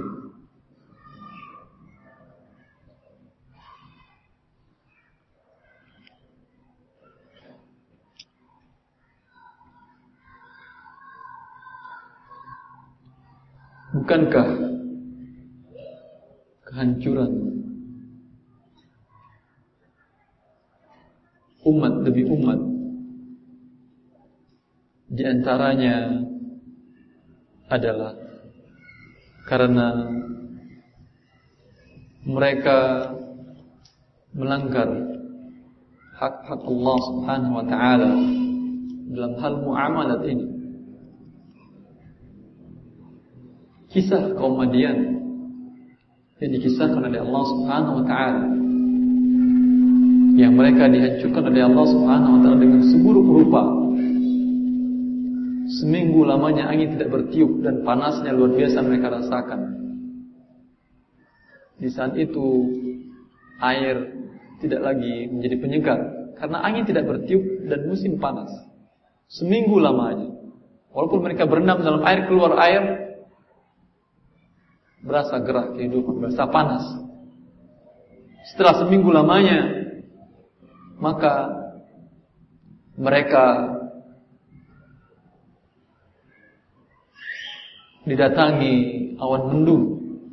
Bukankah kehancuran umat demi umat, di antaranya adalah karena mereka melanggar hak-hak Allah Subhanahu Wa Taala dalam hal muamalat ini. Kisah kaum Madian yang dikisahkan oleh Allah Subhanahu Wa Taala, yang mereka dihancurkan oleh Allah Subhanahu Wa Taala dengan seburuk rupa. Seminggu lamanya angin tidak bertiup dan panasnya luar biasa mereka rasakan. Di saat itu air tidak lagi menjadi penyegar karena angin tidak bertiup dan musim panas. Seminggu lamanya, walaupun mereka berenang dalam air, keluar air, berasa gerah kehidupan, berasa panas. Setelah seminggu lamanya, maka mereka didatangi awan mendung,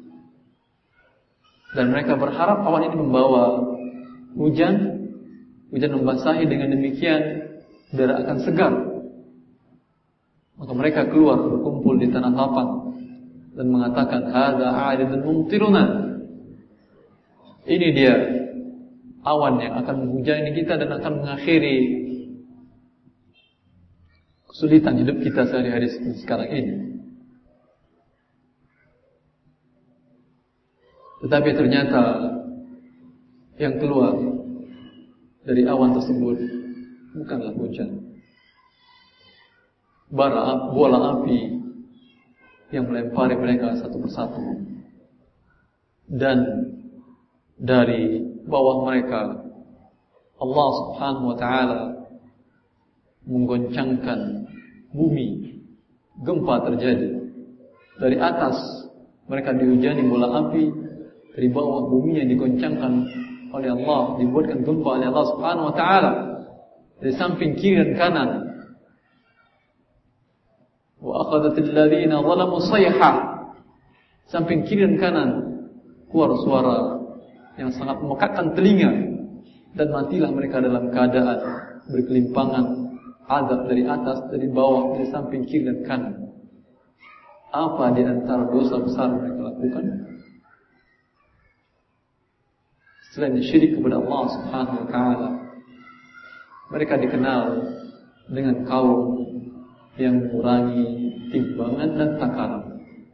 dan mereka berharap awan ini membawa hujan. Hujan membasahi, dengan demikian udara akan segar. Maka mereka keluar berkumpul di tanah lapang dan mengatakan, hadza 'aridun mumtiruna. Ini dia awan yang akan menghujani kita dan akan mengakhiri kesulitan hidup kita sehari-hari sekarang ini. Tetapi ternyata yang keluar dari awan tersebut bukanlah hujan, bara bola api yang melempari mereka satu persatu, dan dari bawah mereka Allah Subhanahu Wa Taala menggoncangkan bumi, gempa terjadi. Dari atas mereka dihujani bola api, dari bawah bumi yang digoncangkan oleh Allah, dibuatkan gempa oleh Allah Subhanahu Wa Taala. Dari samping kiri dan kanan, wa akhadhatil ladzina zalamu sayhah, samping kiri dan kanan keluar suara yang sangat memekakkan telinga, dan matilah mereka dalam keadaan berkelimpangan azab dari atas, dari bawah, dari samping kiri dan kanan. Apa di antara dosa besar mereka lakukan selain syirik kepada Allah Subhanahu Wa Taala? Mereka dikenal dengan kaum yang mengurangi timbangan dan takaran.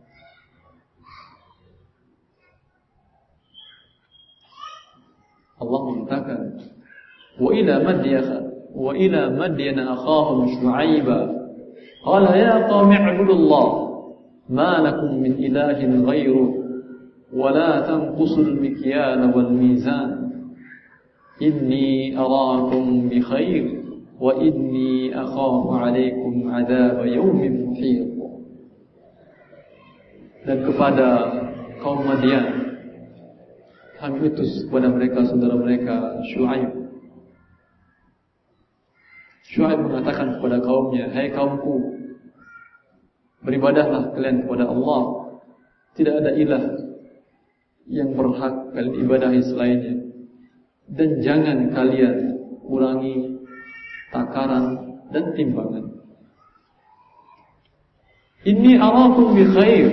Allah mengatakan, wa ila madyana wa ila madyana akhahum syu'aiba qala ya qaumi ibudullah ma lakum min ilahin ghairuh wa la tanqusul mikyala wal mizan inni araakum bi khair wa inni akhafu alaikum adab yaumin muhit. Dan kepada kaum Madian kami utus kepada mereka saudara mereka Syuaib. Syuaib mengatakan kepada kaumnya, hai kaumku, beribadahlah kalian kepada Allah Tidak ada ilah yang berhak kalian ibadahi selainnya. Dan jangan kalian kurangi takaran dan timbangan. Inni arakum bi khair.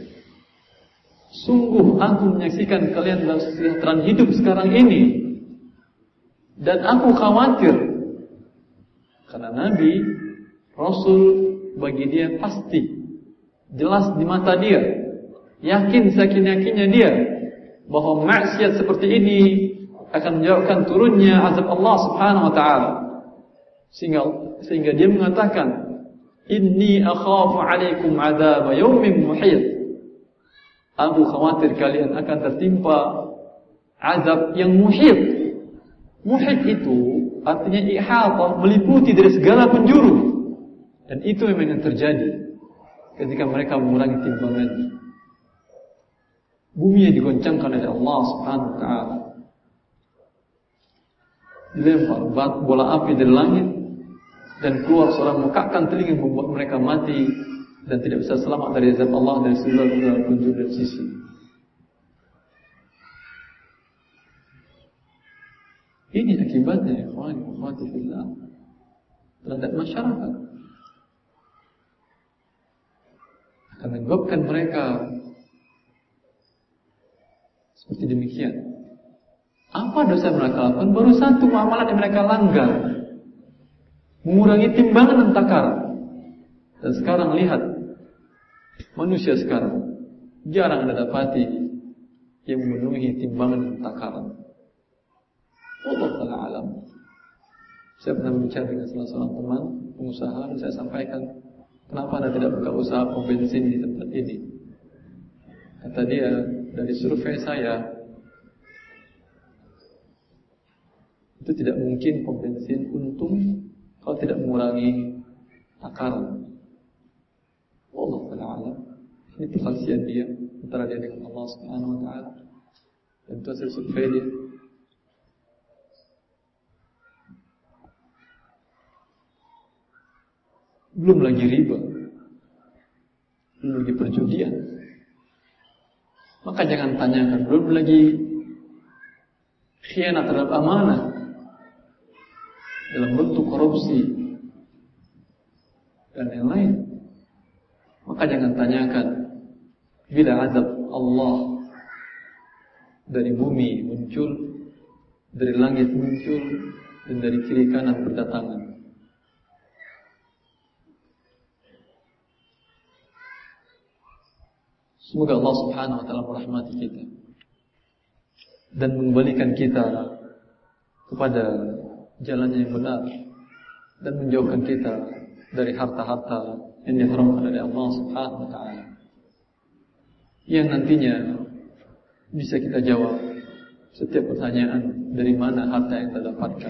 Sungguh aku menyaksikan kalian dalam kesejahteraan hidup sekarang ini. Dan aku khawatir karena Nabi, Rasul bagi dia pasti jelas di mata dia, yakin sakin-yakinnya dia bahwa maksiat seperti ini akan menyebabkan turunnya azab Allah Subhanahu wa taala. Sehingga sehingga dia mengatakan, "Inni akhafu 'alaikum 'adzab yaumin muhit." Aku khawatir kalian akan tertimpa azab yang muhit. Muhit itu artinya ihata, meliputi dari segala penjuru. Dan itu memang yang terjadi ketika mereka mengurangi timbangan. Bumi yang digoncangkan oleh Allah Subhanahu wa taala. Dilempar bola api dari langit dan keluar suara mengakakkan telinga membuat mereka mati dan tidak bisa selamat dari azab Allah dari segala penjuru dan sisi. Ini akibatnya, ya ikhwan, akhwati fillah, terhadap masyarakat. Akan menyebabkan mereka seperti demikian. Apa dosa yang mereka lakukan? Baru satu amalan yang mereka langgar, mengurangi timbangan dan takaran. Dan sekarang lihat, manusia sekarang jarang Anda dapati yang memenuhi timbangan dan takaran. Allah Ta'ala alam. Saya pernah berbicara dengan salah seorang teman pengusaha dan saya sampaikan, kenapa Anda tidak buka usaha pom bensin di tempat ini? Kata dia, dari survei saya, itu tidak mungkin pom bensin untung kalau tidak mengurangi takaran. Allah Ta'ala alam. Ini persaksian dia antara dia dengan Allah Subhanahu wa taala. Dan itu hasil survei dia. Belum lagi riba, belum lagi perjudian. Maka jangan tanyakan, belum lagi khianat terhadap amanah dalam bentuk korupsi dan yang lain. Maka jangan tanyakan bila azab Allah dari bumi muncul, dari langit muncul, dan dari kiri kanan berdatangan. Semoga Allah Subhanahu wa taala merahmati kita dan mengembalikan kita kepada jalannya yang benar dan menjauhkan kita dari harta-harta yang diharamkan oleh Allah Subhanahu wa taala, yang nantinya bisa kita jawab setiap pertanyaan, dari mana harta yang kita dapatkan.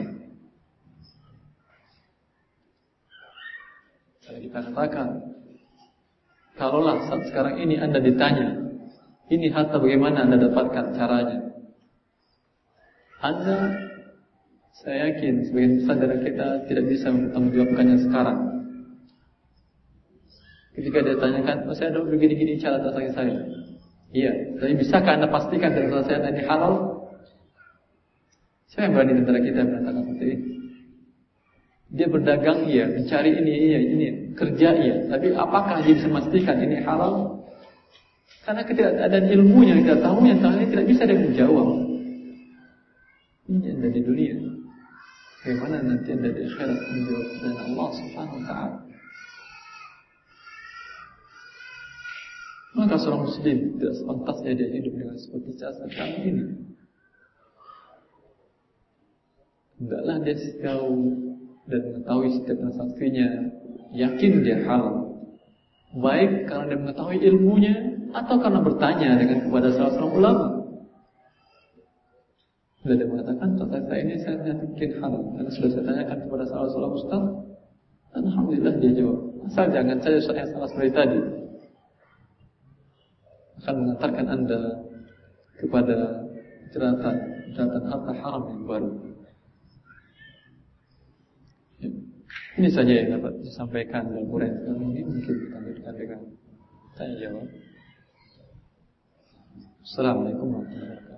Kalau kita katakan, kalaulah saat sekarang ini Anda ditanya, ini harta bagaimana Anda dapatkan caranya, Anda, saya yakin sebagian besar dari kita tidak bisa mempertanggungjawabkannya sekarang. Ketika dia tanyakan, oh, saya ada begini-gini cara transaksi saya. Iya, tapi bisakah Anda pastikan transaksi Anda ini halal? Siapa yang berani antara kita mengatakan seperti ini? Dia berdagang, iya, mencari ini, iya, ini, kerja, iya. Tapi apakah dia bisa memastikan ini halal? Karena ketidakadaan ilmunya, tidak tahu yang tahu ini tidak bisa dia menjawab. Ini Anda di dunia. Bagaimana nanti Anda di akhirat menjawab dengan Allah Subhanahu wa taala? Maka seorang muslim tidak sepantasnya dia hidup dengan seperti cara kami ini. Hendaklah dia tahu dan mengetahui setiap transaksinya, yakin dia halal, baik karena dia mengetahui ilmunya atau karena bertanya dengan kepada salah seorang ulama. Bila dia mengatakan transaksi ini saya yakin halal, karena sudah saya tanyakan kepada salah seorang ustaz, alhamdulillah dia jawab. Asal jangan saja ustaz yang salah seperti tadi, akan mengantarkan Anda kepada jeratan jeratan harta haram yang baru. Ya. Ini saja yang dapat disampaikan dalam uraian kali ini. Mungkin kita lanjutkan dengan tanya jawab. Assalamualaikum warahmatullahi wabarakatuh.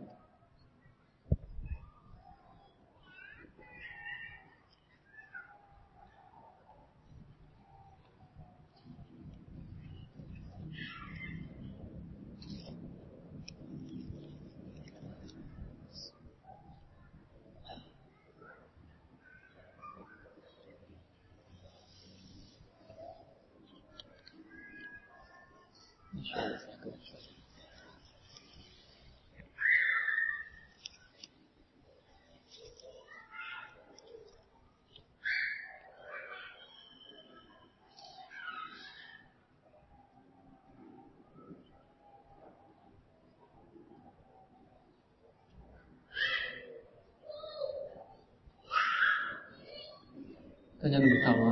Pertanyaan pertama,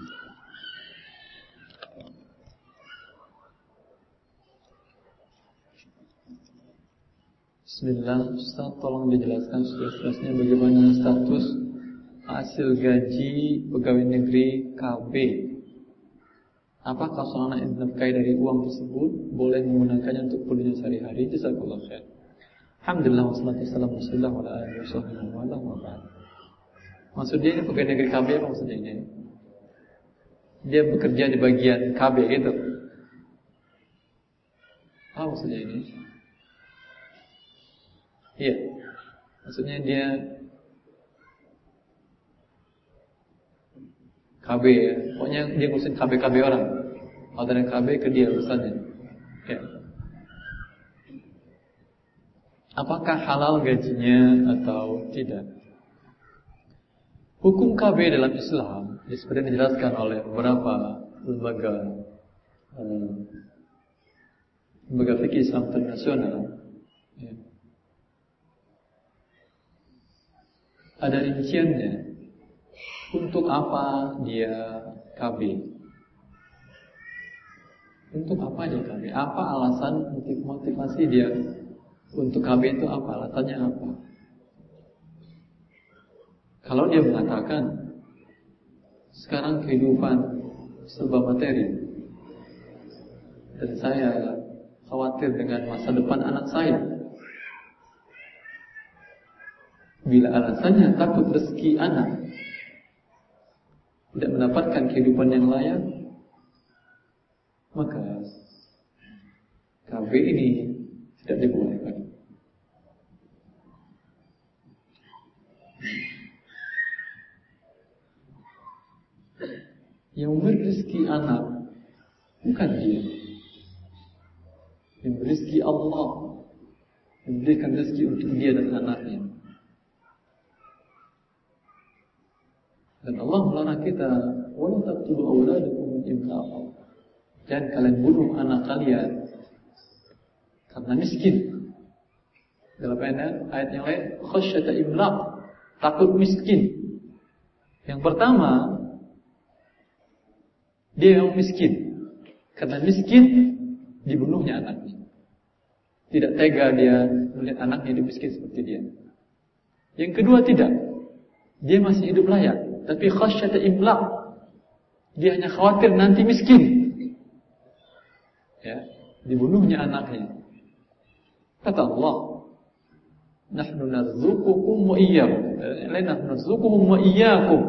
Bismillah, Ustaz, tolong dijelaskan sejelas-jelasnya bagaimana status hasil gaji pegawai negeri K B. Apakah seorang yang dinafkahi dari uang tersebut boleh menggunakannya untuk keperluan sehari-hari? Jazakallahu khair. Alhamdulillah wassalatu wassalamu ala rasulillah wa ala alihi. Maksudnya ini pegawai negeri K B apa maksudnya ini? Dia bekerja di bagian K B gitu. Apa maksudnya ini? Iya. Maksudnya dia K B ya. Pokoknya dia ngurusin K B-K B orang. Kalau dari K B ke dia urusannya. Ya. Apakah halal gajinya atau tidak? Hukum K B dalam Islam seperti dijelaskan oleh beberapa lembaga eh, lembaga fikih Islam internasional, ya, ada rinciannya. Untuk apa dia K B? Untuk apa dia K B? Apa alasan motivasi dia untuk K B itu apa? Alasannya apa? Kalau dia mengatakan sekarang kehidupan serba materi dan saya khawatir dengan masa depan anak saya, bila alasannya takut rezeki anak tidak mendapatkan kehidupan yang layak, maka K B ini tidak dibolehkan. Yang memberi rezeki anak bukan dia. Yang memberi rezeki Allah, memberikan rezeki untuk dia dan anaknya. Dan Allah melarang kita, wala taqtulu auladakum min imlaq. Jangan kalian bunuh anak kalian karena miskin. Dalam ayat yang lain, khasyata imlaq, takut miskin. Yang pertama, dia yang miskin. Karena miskin, dibunuhnya anaknya. Tidak tega dia melihat anaknya hidup miskin seperti dia. Yang kedua tidak. Dia masih hidup layak, tapi khasyata imlaq. Dia hanya khawatir nanti miskin. Ya, dibunuhnya anaknya. Kata Allah, nahnu narzuqukum wa iyyakum. La nahnu narzuquhum wa iyyakum.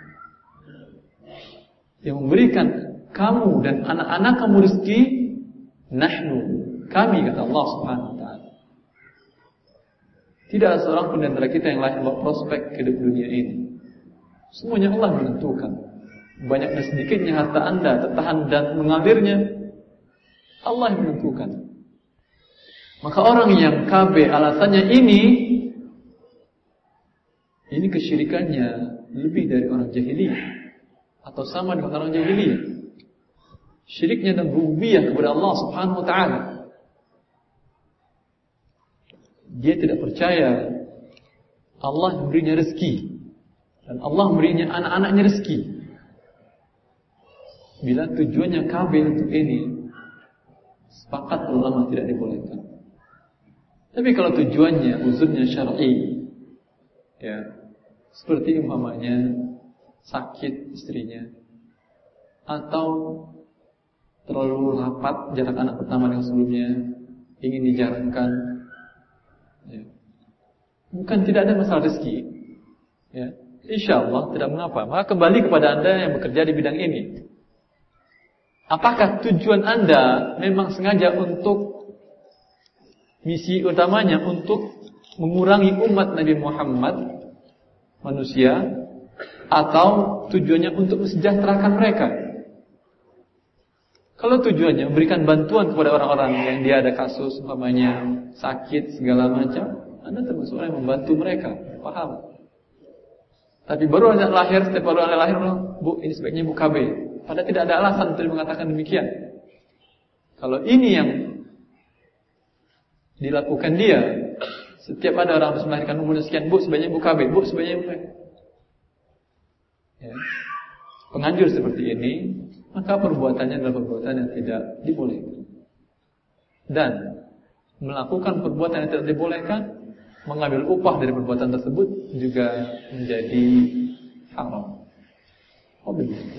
Yang memberikan kamu dan anak-anak kamu rezeki, nahnu, kami, kata Allah Subhanahu wa taala. Tidak ada seorang pun di antara kita yang layak membawa prospek hidup dunia ini. Semuanya Allah menentukan. Banyak dan sedikitnya harta Anda tertahan dan mengalirnya, Allah yang menentukan. Maka orang yang K B alasannya ini, ini kesyirikannya lebih dari orang jahiliyah atau sama dengan orang jahiliyah. Syiriknya dan rububiyah kepada Allah Subhanahu wa taala. Dia tidak percaya Allah memberinya rezeki dan Allah memberinya anak-anaknya rezeki. Bila tujuannya K B untuk ini, sepakat ulama tidak dibolehkan. Tapi kalau tujuannya uzurnya syar'i, ya, seperti umpamanya sakit istrinya, atau terlalu rapat jarak anak pertama dengan sebelumnya, ingin dijarangkan, bukan tidak ada masalah rezeki, ya, insya Allah tidak mengapa. Maka kembali kepada Anda yang bekerja di bidang ini. Apakah tujuan Anda memang sengaja untuk misi utamanya untuk mengurangi umat Nabi Muhammad manusia, atau tujuannya untuk mensejahterakan mereka? Kalau tujuannya memberikan bantuan kepada orang-orang yang dia ada kasus, umpamanya sakit segala macam, Anda termasuk orang yang membantu mereka, paham? Tapi baru anak lahir, setiap baru anak lahir, Bu, ini sebaiknya Bu K B. Padahal tidak ada alasan untuk mengatakan demikian. Kalau ini yang dilakukan dia, setiap ada orang harus melahirkan umurnya sekian, Bu, sebaiknya Bu K B, Bu, sebaiknya Bu K B. Ya. Penganjur seperti ini, maka perbuatannya adalah perbuatan yang tidak dibolehkan. Dan melakukan perbuatan yang tidak dibolehkan, mengambil upah dari perbuatan tersebut juga menjadi haram. Oh begitu.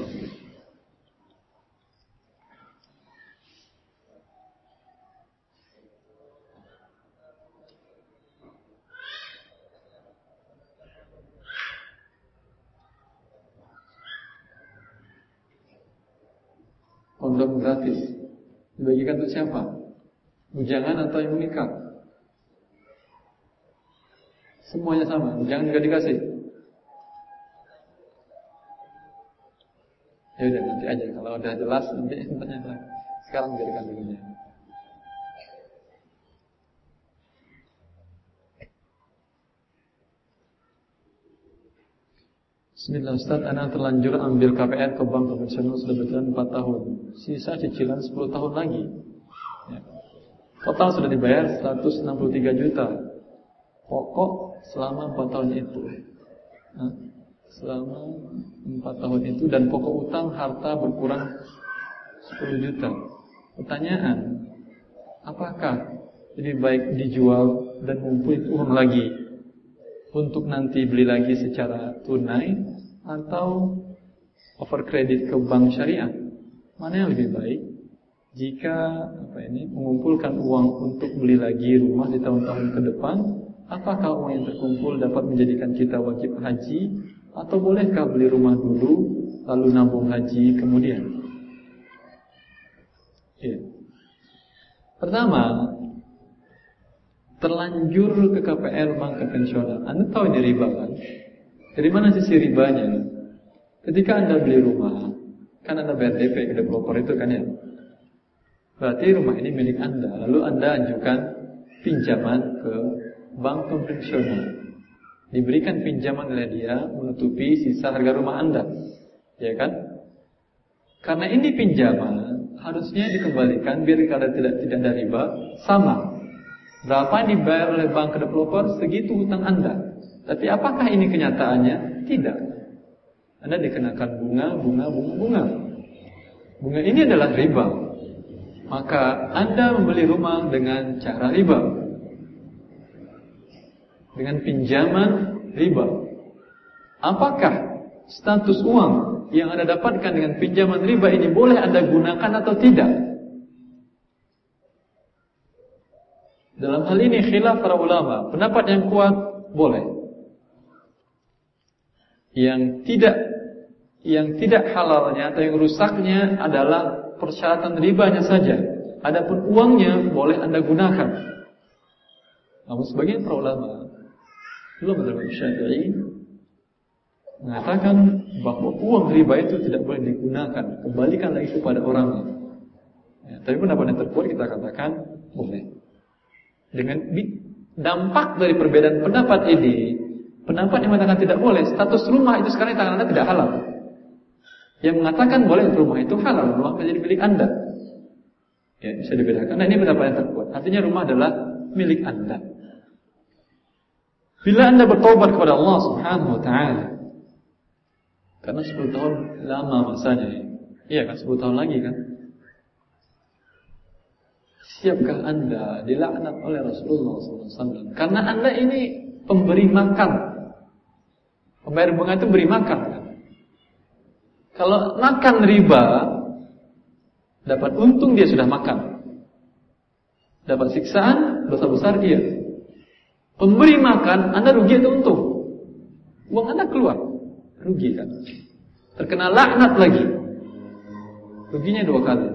Kondom gratis dibagikan untuk siapa? Bujangan atau yang menikah? Semuanya sama, bujangan juga dikasih. Ya udah nanti aja, kalau udah jelas nanti tanya lagi. Sekarang biarkan dulunya. Bismillah Ustaz, Ana terlanjur ambil K P R ke bank konvensional sudah berjalan empat tahun. Sisa cicilan sepuluh tahun lagi. Ya. Total sudah dibayar seratus enam puluh tiga juta. Pokok selama empat tahun itu. Nah, selama empat tahun itu dan pokok utang harta berkurang sepuluh juta. Pertanyaan, apakah lebih baik dijual dan ngumpulin uang lagi untuk nanti beli lagi secara tunai, atau over kredit ke bank syariah? Mana yang lebih baik? Jika apa ini mengumpulkan uang untuk beli lagi rumah di tahun-tahun ke depan, apakah uang yang terkumpul dapat menjadikan kita wajib haji, atau bolehkah beli rumah dulu lalu nabung haji kemudian? Ya. Pertama, terlanjur ke K P R bank konvensional. Anda tahu ini riba kan? Dari mana sisi ribanya? Ketika Anda beli rumah, kan Anda bayar D P ke developer itu kan ya? Berarti rumah ini milik Anda. Lalu Anda ajukan pinjaman ke bank konvensional. Diberikan pinjaman oleh dia menutupi sisa harga rumah Anda. Ya kan? Karena ini pinjaman, harusnya dikembalikan biar kalau tidak tidak ada riba, sama. Berapa yang dibayar oleh bank ke developer, segitu hutang Anda. Tapi apakah ini kenyataannya? Tidak. Anda dikenakan bunga, bunga, bunga, bunga. Bunga ini adalah riba. Maka Anda membeli rumah dengan cara riba, dengan pinjaman riba. Apakah status uang yang Anda dapatkan dengan pinjaman riba ini boleh Anda gunakan atau tidak? Dalam hal ini khilaf para ulama. Pendapat yang kuat boleh. Yang tidak yang tidak halalnya atau yang rusaknya adalah persyaratan ribanya saja. Adapun uangnya boleh Anda gunakan. Namun sebagian para ulama, belum mazhab Syafi'i, mengatakan bahwa uang riba itu tidak boleh digunakan, kembalikan lagi kepada orangnya. Ya, tapi pendapat yang terkuat kita katakan boleh. Dengan dampak dari perbedaan pendapat ini, pendapat yang mengatakan tidak boleh, status rumah itu sekarang di tangan Anda tidak halal. Yang mengatakan boleh rumah itu halal, rumah menjadi milik Anda. Ya, bisa dibedakan. Nah, ini pendapat yang terkuat. Artinya rumah adalah milik Anda. Bila Anda bertobat kepada Allah Subhanahu wa taala, karena sepuluh tahun lama masanya. Iya kan, sepuluh tahun lagi kan? Siapkah Anda dilaknat oleh Rasulullah shallallahu alaihi wasallam? Karena Anda ini pemberi makan. Pembayar bunga itu beri makan kan? Kalau makan riba, dapat untung dia sudah makan. Dapat siksaan, dosa besar dia. Pemberi makan, Anda rugi atau untung? Uang Anda keluar, rugi kan? Terkena laknat lagi, ruginya dua kali.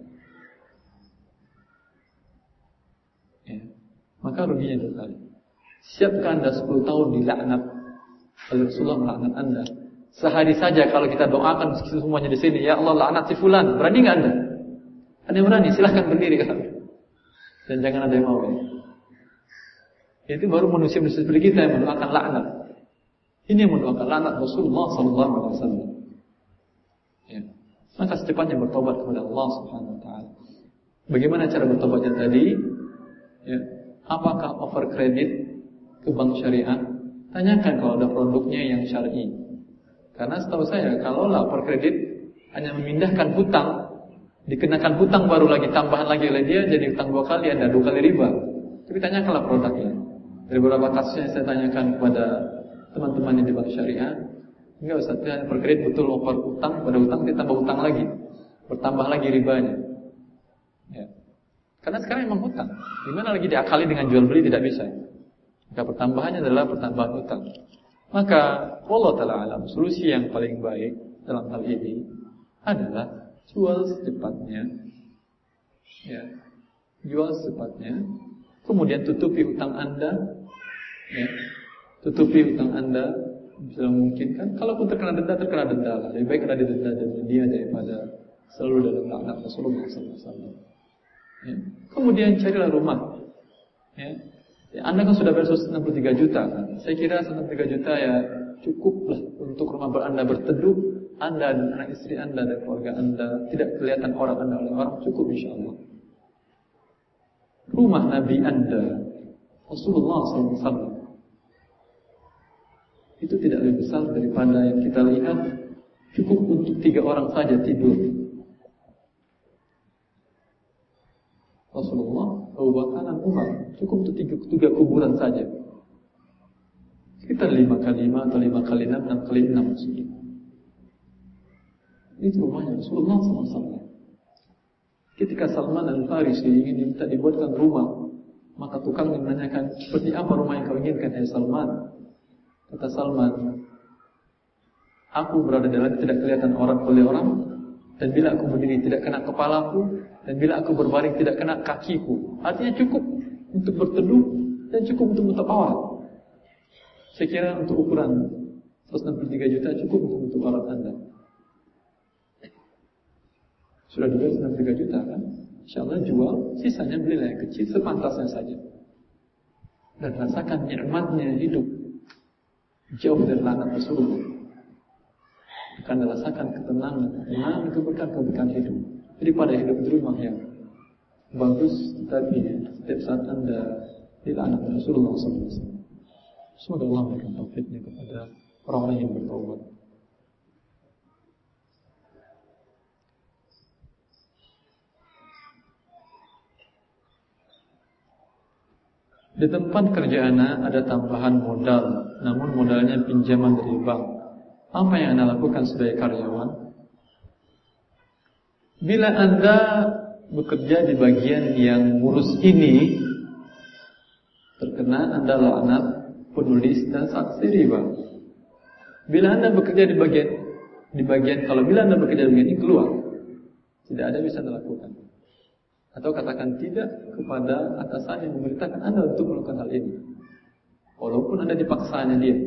Ya. Maka ruginya dua kali. Siapkah Anda sepuluh tahun dilaknat oleh Rasulullah melaknat Anda? Sehari saja kalau kita doakan semuanya di sini, ya Allah laknat si fulan, berani nggak Anda? Ada yang berani? Silahkan berdiri kan? Dan jangan ada yang mau. Ya. Itu baru manusia-manusia seperti kita yang mendoakan laknat. Ini yang mendoakan laknat Rasulullah sallallahu alaihi wasallam. Ya. Maka secepatnya bertobat kepada Allah Subhanahu wa taala. Bagaimana cara bertobatnya tadi? Ya. Apakah over kredit ke bank syariah? Tanyakan kalau ada produknya yang syar'i. Karena setahu saya kalau lah over kredit hanya memindahkan hutang, dikenakan hutang baru lagi tambahan lagi oleh dia jadi hutang dua kali, ada dua kali riba. Tapi tanyakanlah produknya. Dari beberapa kasus yang saya tanyakan kepada teman-teman yang di bank syariah, enggak usah over kredit betul over hutang, pada hutang ditambah hutang lagi, bertambah lagi ribanya. Ya. Karena sekarang memang hutang. Gimana lagi diakali dengan jual beli tidak bisa. Maka pertambahannya adalah pertambahan hutang. Maka Allah Ta'ala alam, solusi yang paling baik dalam hal ini adalah jual secepatnya. Ya. Jual secepatnya. Kemudian tutupi hutang Anda. Ya. Tutupi hutang Anda bisa memungkinkan. Kalaupun terkena denda, terkena denda. Lebih baik ada denda dan dunia daripada selalu dalam laknat Rasulullah sallallahu alaihi wasallam. Ya. Kemudian carilah rumah. Ya. Ya, Anda kan sudah bayar seratus enam puluh tiga juta kan? Saya kira seratus enam puluh tiga juta ya cukuplah untuk rumah Anda berteduh, Anda dan anak istri Anda dan keluarga Anda, tidak kelihatan orang Anda oleh orang, cukup insyaAllah. Rumah Nabi Anda Rasulullah sallallahu alaihi wasallam itu tidak lebih besar daripada yang kita lihat, cukup untuk tiga orang saja tidur. Rasulullah, Abu Bakar dan Umar cukup untuk tiga, tiga kuburan saja. Sekitar lima kali lima atau lima kali enam, enam kali enam maksudnya. Itu rumahnya Rasulullah sallallahu alaihi wasallam. Ketika Salman Al-Farisi ingin diminta dibuatkan rumah, maka tukang menanyakan, seperti apa rumah yang kau inginkan, hai Salman? Kata Salman, aku berada di dalam tidak kelihatan orang oleh orang, dan bila aku berdiri tidak kena kepalaku, dan bila aku berbaring tidak kena kakiku. Artinya cukup untuk berteduh dan cukup untuk menutup aurat. Saya kira untuk ukuran seratus enam puluh tiga juta cukup untuk menutup aurat Anda. Sudah dibayar seratus enam puluh tiga juta kan? InsyaAllah jual, sisanya belilah yang kecil sepantasnya saja. Dan rasakan nikmatnya hidup jauh dari laknat Rasulullah. Akan merasakan ketenangan, ketenangan, keberkahan-keberkahan hidup. Daripada hidup di rumah yang bagus, tapi setiap saat Anda dilaknat Rasulullah sallallahu alaihi wasallam. Semoga Allah memberikan taufiknya kepada orang-orang yang bertaubat. Di tempat kerja Anda ada tambahan modal, namun modalnya pinjaman dari bank. Apa yang Anda lakukan sebagai karyawan? Bila Anda bekerja di bagian yang ngurus ini, terkena Anda laknat penulis dan saksi riba. Bila Anda bekerja di bagian di bagian kalau bila Anda bekerja di bagian ini, keluar. Tidak ada bisa Anda lakukan. Atau katakan tidak kepada atasan yang memerintahkan Anda untuk melakukan hal ini, walaupun Anda dipaksanya dia.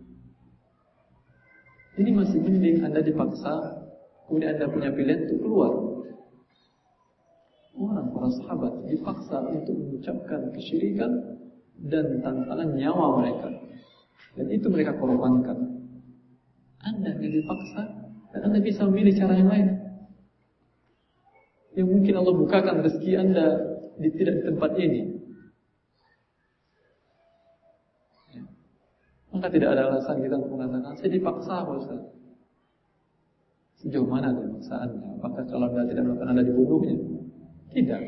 Ini masih mending Anda dipaksa, kemudian Anda punya pilihan untuk keluar. Orang para sahabat dipaksa untuk mengucapkan kesyirikan dan tantangan nyawa mereka, dan itu mereka korbankan. Anda yang dipaksa, dan Anda bisa memilih cara yang lain. Yang mungkin Allah bukakan rezeki Anda di, tidak di tempat ini. Ya. Maka tidak ada alasan kita untuk mengatakan saya dipaksa, Pak Ustaz. Sejauh mana paksaan? Apakah kalau Anda tidak melakukan Anda dibunuhnya? Tidak.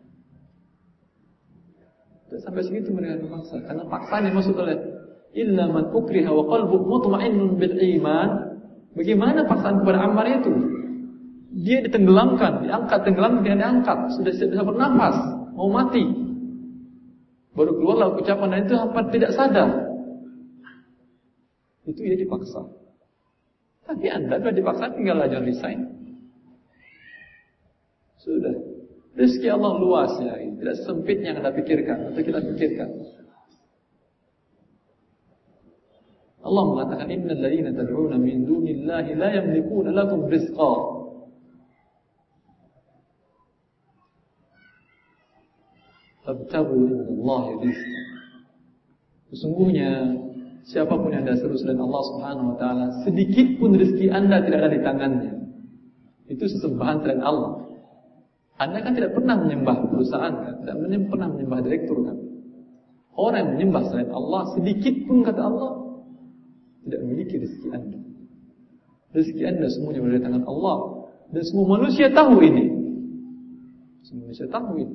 Sampai segitu mereka dipaksa. Karena paksaan yang maksud oleh illa man ukriha wa qalbu mutma'innun bil iman. Bagaimana paksaan kepada Ammar itu? Dia ditenggelamkan, diangkat, tenggelam, dia diangkat, sudah bisa bernafas, mau mati. Baru keluarlah ucapan dan itu hampir tidak sadar. Itu ya dipaksa. Tapi Anda sudah dipaksa, tinggal aja resign. Sudah. Rezeki Allah luas ya, tidak sempit yang Anda pikirkan atau kita pikirkan. Allah mengatakan innal ladzina tad'una min dunillahi la yamlikuna lakum rizqa. Tabtagu indallahi rizqa. Sesungguhnya siapapun yang Anda seru selain Allah Subhanahu wa taala, sedikit pun rezeki Anda tidak ada di tangannya. Itu sesembahan selain Allah. Anda kan tidak pernah menyembah perusahaan kan, tidak pernah menyembah direktur kan. Orang yang menyembah selain Allah sedikit pun kata Allah tidak memiliki rezeki Anda. Rezeki Anda semuanya berada di tangan Allah. Dan semua manusia tahu ini. Semua manusia tahu ini.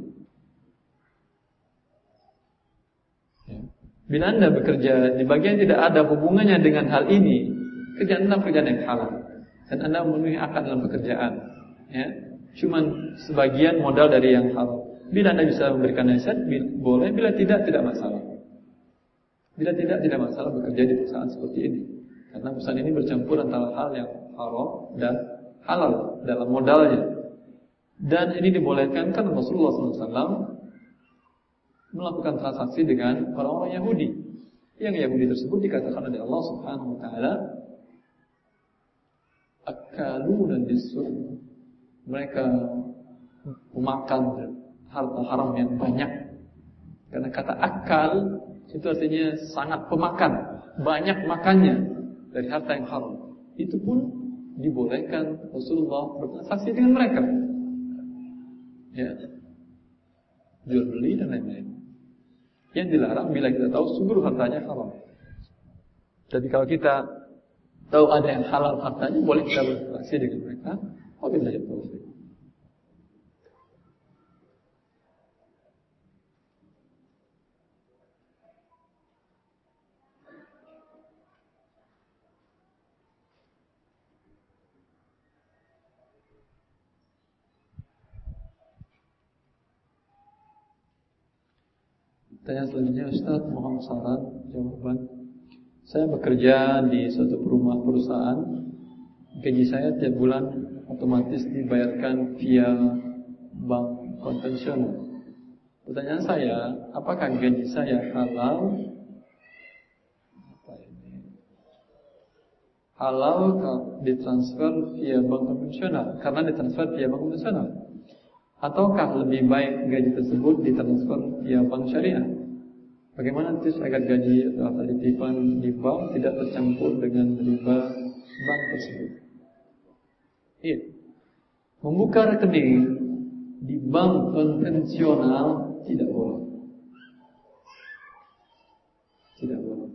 Ya. Bila Anda bekerja di bagian tidak ada hubungannya dengan hal ini, kerjaan Anda pekerjaan yang halal. Dan Anda memenuhi akad dalam pekerjaan. Ya. Cuman sebagian modal dari yang halal. Bila Anda bisa memberikan nasihat, boleh. Bila tidak, tidak masalah. Bila tidak, tidak masalah bekerja di perusahaan seperti ini. Karena perusahaan ini bercampur antara hal yang haram dan halal dalam modalnya. Dan ini dibolehkan karena Rasulullah shallallahu alaihi wasallam melakukan transaksi dengan orang-orang Yahudi. Yang Yahudi tersebut dikatakan oleh Allah Subhanahu wa taala akaluna bis-sur. Mereka memakan harta haram yang banyak. Karena kata akal itu artinya sangat pemakan, banyak makannya dari harta yang haram. Itu pun dibolehkan Rasulullah bertransaksi dengan mereka. Ya. Jual beli dan lain-lain. Yang dilarang bila kita tahu sumber hartanya haram. Jadi kalau kita tahu ada yang halal hartanya, boleh kita bertransaksi dengan mereka. Wabillahi taufiq. Pertanyaan selanjutnya, Ustaz, mohon saran jawaban. Saya bekerja di suatu rumah perusahaan. Gaji saya tiap bulan otomatis dibayarkan via bank konvensional. Pertanyaan saya, apakah gaji saya halal? Apa ini? Halal kalau ditransfer via bank konvensional? Karena ditransfer via bank konvensional. Ataukah lebih baik gaji tersebut ditransfer via bank syariah? Bagaimana tips agar gaji atau harta titipan di bank tidak tercampur dengan riba bank tersebut? Iya. Membuka rekening di bank konvensional tidak boleh. Tidak boleh.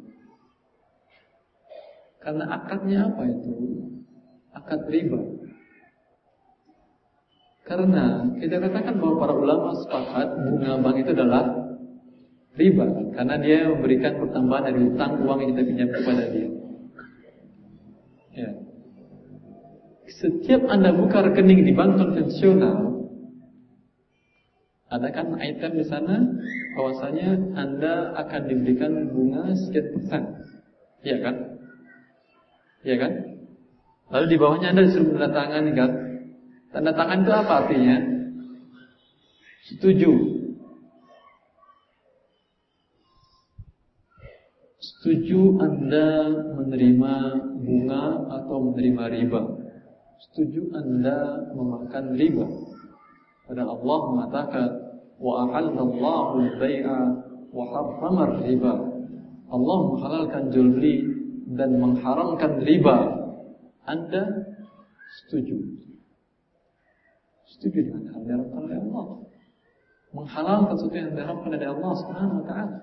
Karena akadnya apa itu? Akad riba. Karena kita katakan bahwa para ulama sepakat bunga bank itu adalah riba, karena dia memberikan pertambahan dari utang uang yang kita pinjam kepada dia. Ya. Setiap Anda buka rekening di bank konvensional, ada kan item di sana bahwasanya Anda akan diberikan bunga sekian persen. Iya kan? Iya kan? Lalu di bawahnya Anda disuruh tanda tangan kan? Tanda tangan itu apa artinya? Setuju. Setuju Anda menerima bunga atau menerima riba. Setuju Anda memakan riba. Padahal Allah mengatakan wa ahallallahu al-bai'a wa harrama riba. Allah menghalalkan jual beli dan mengharamkan riba. Anda setuju? Setuju dengan hal yang diharamkan oleh Allah, menghalalkan sesuatu yang diharamkan oleh Allah Subhanahu wa taala.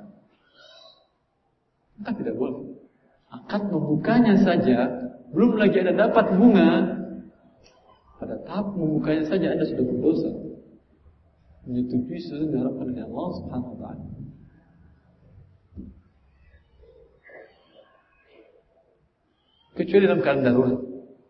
Maka tidak boleh. Akad membukanya saja, belum lagi Anda dapat bunga, pada tahap membukanya saja Anda sudah berdosa, menyetujui sesuatu yang diharamkan oleh Allah Subhanahu wa taala. Kecuali dalam keadaan darurat.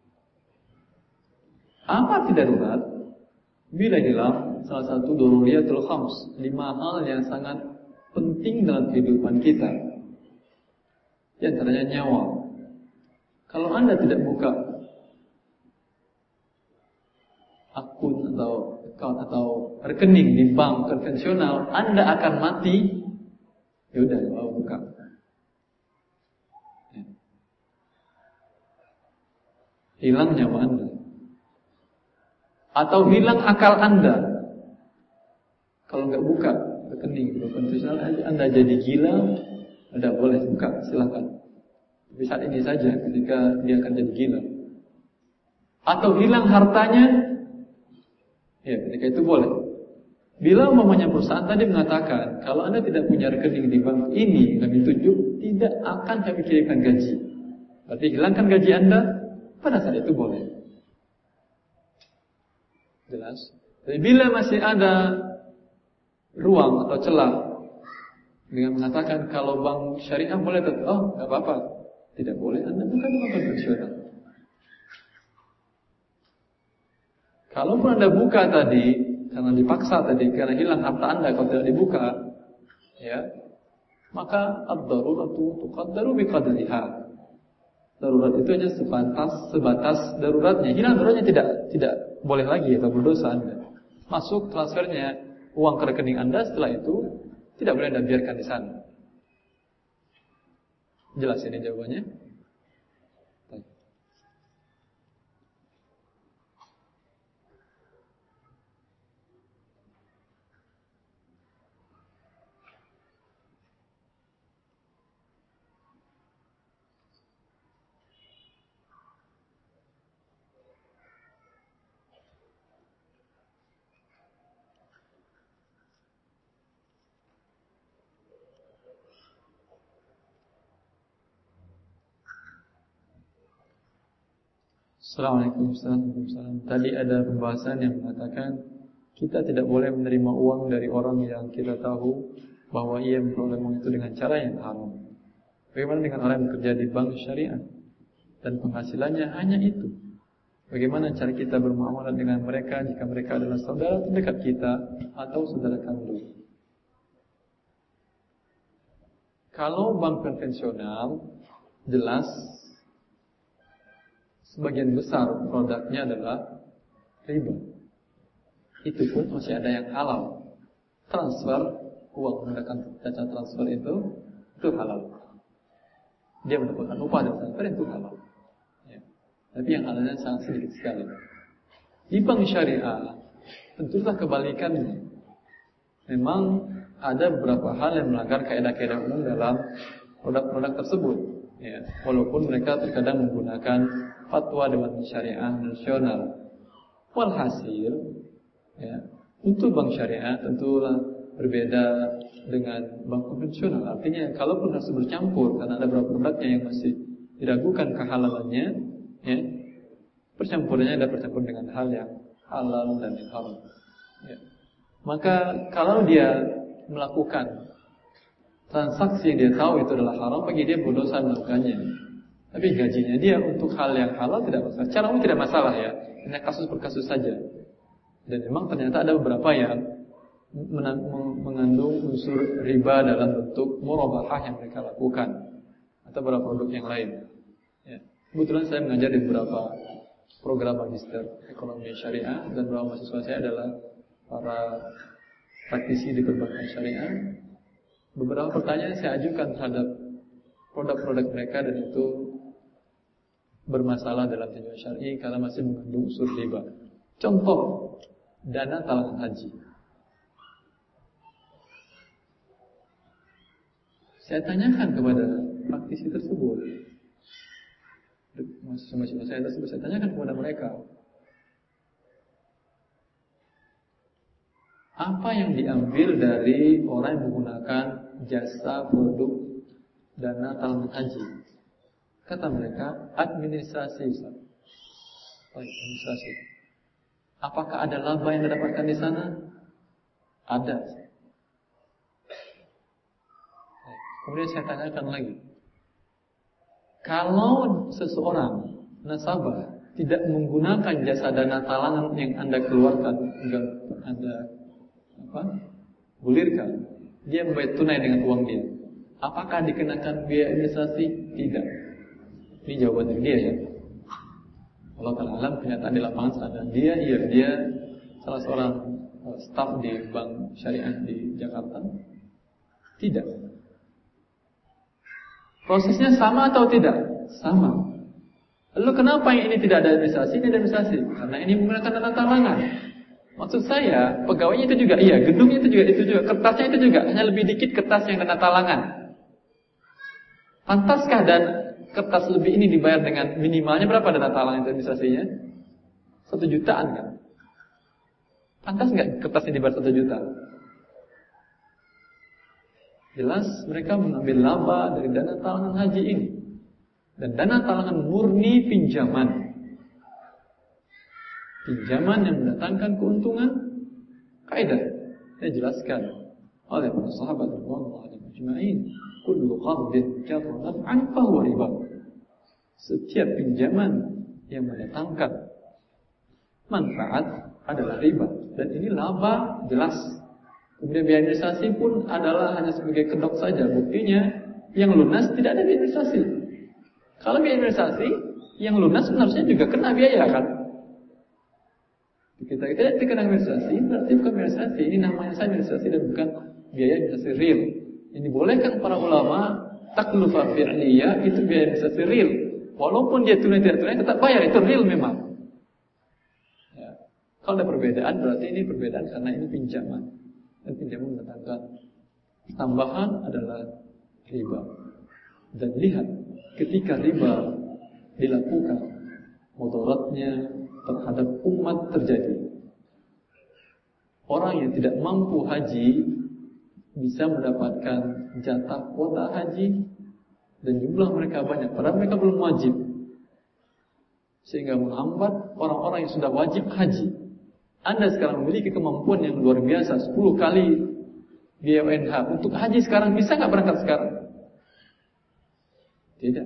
Apa arti darurat? Bila hilang salah satu daruriyatul khams, lima hal yang sangat penting dalam kehidupan kita. Di antaranya nyawa. Kalau Anda tidak buka akun atau account atau rekening di bank konvensional, Anda akan mati. Ya udah, kalau buka. Ya. Hilang nyawa Anda. Atau hilang akal Anda. Kalau nggak buka rekening konvensional, Anda jadi gila. Anda boleh buka, silakan. Tapi saat ini saja, ketika dia akan jadi gila. Atau hilang hartanya, ya ketika itu boleh. Bila umpamanya perusahaan tadi mengatakan, kalau Anda tidak punya rekening di bank ini, kami tunjuk, tidak akan kami kirimkan gaji. Berarti hilangkan gaji Anda, pada saat itu boleh. Jelas? Tapi bila masih ada ruang atau celah dengan mengatakan kalau bank syariah boleh tetap, oh nggak apa-apa, tidak boleh, Anda bukan bank konvensional. Kalaupun Anda buka tadi karena dipaksa tadi, karena hilang harta Anda kalau tidak dibuka, ya, maka ad-daruratu tuqaddaru biqadriha. Darurat itu hanya sebatas sebatas daruratnya. Hilang daruratnya tidak tidak boleh lagi atau berdosa Anda. Masuk transfernya uang ke rekening Anda, setelah itu tidak boleh Anda biarkan di sana. Jelas ini jawabannya? Baik. Assalamualaikum warahmatullahi wabarakatuh. Tadi ada pembahasan yang mengatakan kita tidak boleh menerima uang dari orang yang kita tahu bahwa ia memperoleh uang itu dengan cara yang haram. Bagaimana dengan orang yang bekerja di bank syariah dan penghasilannya hanya itu? Bagaimana cara kita bermuamalah dengan mereka jika mereka adalah saudara terdekat kita atau saudara kandung? Kalau bank konvensional, jelas sebagian besar produknya adalah riba. Itu pun masih ada yang halal. Transfer uang menggunakan jasa transfer itu itu halal. Dia mendapatkan upah dari transfer itu halal. Ya. Tapi yang halalnya sangat sedikit sekali. Di bank syariah tentulah kebalikannya. Memang ada beberapa hal yang melanggar kaidah-kaidah umum dalam produk-produk tersebut. Ya. Walaupun mereka terkadang menggunakan fatwa Dewan Syariah Nasional. Walhasil, ya, untuk bank syariah tentulah berbeda dengan bank konvensional. Artinya, kalaupun harus bercampur karena ada beberapa produknya yang masih diragukan kehalalannya, ya, percampurannya ada percampur dengan hal yang halal dan yang haram. Ya. Maka kalau dia melakukan transaksi yang dia tahu itu adalah haram, bagi dia berdosa melakukannya. Tapi gajinya dia untuk hal yang halal tidak masalah. Cara umum tidak masalah ya. Hanya kasus per kasus saja. Dan memang ternyata ada beberapa yang mengandung unsur riba dalam bentuk murabahah yang mereka lakukan atau beberapa produk yang lain. Ya. Kebetulan saya mengajar di beberapa program magister ekonomi syariah dan beberapa mahasiswa saya adalah para praktisi di perbankan syariah. Beberapa pertanyaan saya ajukan terhadap produk-produk mereka dan itu bermasalah dalam tinjauan syar'i karena masih mengandung unsur riba. Contoh, dana talangan haji. Saya tanyakan kepada praktisi tersebut, mahasiswa saya tersebut, saya tanyakan kepada mereka, apa yang diambil dari orang yang menggunakan jasa produk dana talangan haji? Kata mereka, administrasi. Administrasi. Apakah ada laba yang didapatkan di sana? Ada. Kemudian saya tanyakan lagi, kalau seseorang nasabah tidak menggunakan jasa dana talangan yang Anda keluarkan, Anda apa, gulirkan, dia membayar tunai dengan uang dia. Apakah dikenakan biaya administrasi? Tidak. Ini jawaban dari dia ya. Allah Ta'ala alam, kenyataan di lapangan ada dia, iya dia salah seorang staf di bank syariah di Jakarta. Tidak. Prosesnya sama atau tidak? Sama. Lalu kenapa yang ini tidak ada administrasi, ini ada administrasi? Karena ini menggunakan dana talangan. Maksud saya, pegawainya itu juga, iya, gedungnya itu juga, itu juga, kertasnya itu juga, hanya lebih dikit kertas yang dana talangan. Pantaskah dan kertas lebih ini dibayar dengan minimalnya berapa dana talangan itu administrasinya? Satu jutaan kan? Pantas nggak kertasnya dibayar satu juta? Jelas mereka mengambil laba dari dana talangan haji ini. Dan dana talangan murni pinjaman. Pinjaman yang mendatangkan keuntungan. Kaidah dijelaskan oleh para sahabat radhiyallahu anhum ajma'in, kullu qardin jarra naf'an fa huwa riba. Setiap pinjaman yang mendatangkan manfaat adalah riba, dan ini laba jelas. Kemudian biaya administrasi pun adalah hanya sebagai kedok saja. Buktinya yang lunas tidak ada biaya administrasi. Kalau biaya administrasi yang lunas harusnya juga kena biaya kan? Kita kita dikenakan administrasi, berarti bukan administrasi. Ini namanya saya administrasi dan bukan biaya administrasi real. Ini bolehkan para ulama taklufah fi'liyah, itu biaya administrasi real. Walaupun dia tunai tidak tunai tetap bayar, itu real memang. Ya. Kalau ada perbedaan berarti ini perbedaan karena ini pinjaman. Dan pinjaman mendatangkan tambahan adalah riba. Dan lihat ketika riba dilakukan, mudaratnya terhadap umat terjadi. Orang yang tidak mampu haji bisa mendapatkan jatah kuota haji dan jumlah mereka banyak, padahal mereka belum wajib, sehingga menghambat orang-orang yang sudah wajib haji. Anda sekarang memiliki kemampuan yang luar biasa, sepuluh kali biaya U N H untuk haji sekarang, bisa nggak berangkat sekarang? Tidak.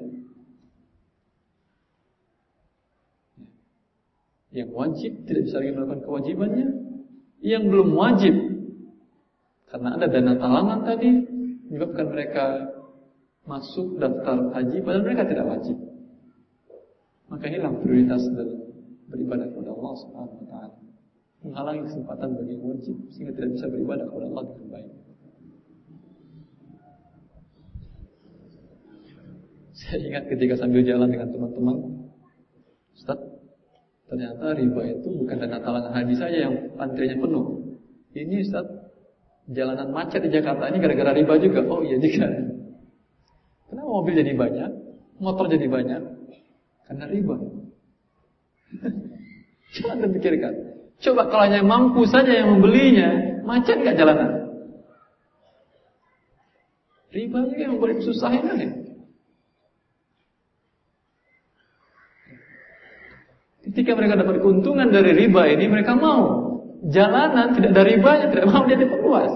Yang wajib tidak bisa lagi melakukan kewajibannya. Yang belum wajib, karena ada dana talangan tadi, menyebabkan mereka masuk daftar haji padahal mereka tidak wajib. Maka hilang prioritas dalam beribadah kepada Allah Subhanahu wa taala. Menghalangi kesempatan bagi yang wajib sehingga tidak bisa beribadah kepada Allah dengan baik. Saya ingat ketika sambil jalan dengan teman-teman, Ustaz, ternyata riba itu bukan dana talangan haji saja yang antrinya penuh. Ini Ustaz, jalanan macet di Jakarta ini gara-gara riba juga. Oh iya juga. Kenapa mobil jadi banyak, motor jadi banyak? Karena riba. Coba Anda pikirkan. Coba kalau hanya mampu saja yang membelinya, macet nggak jalanan? Riba juga yang membuat susahin kan ya? Ketika mereka dapat keuntungan dari riba ini, mereka mau. Jalanan tidak ada ribanya, tidak mau dia diperluas.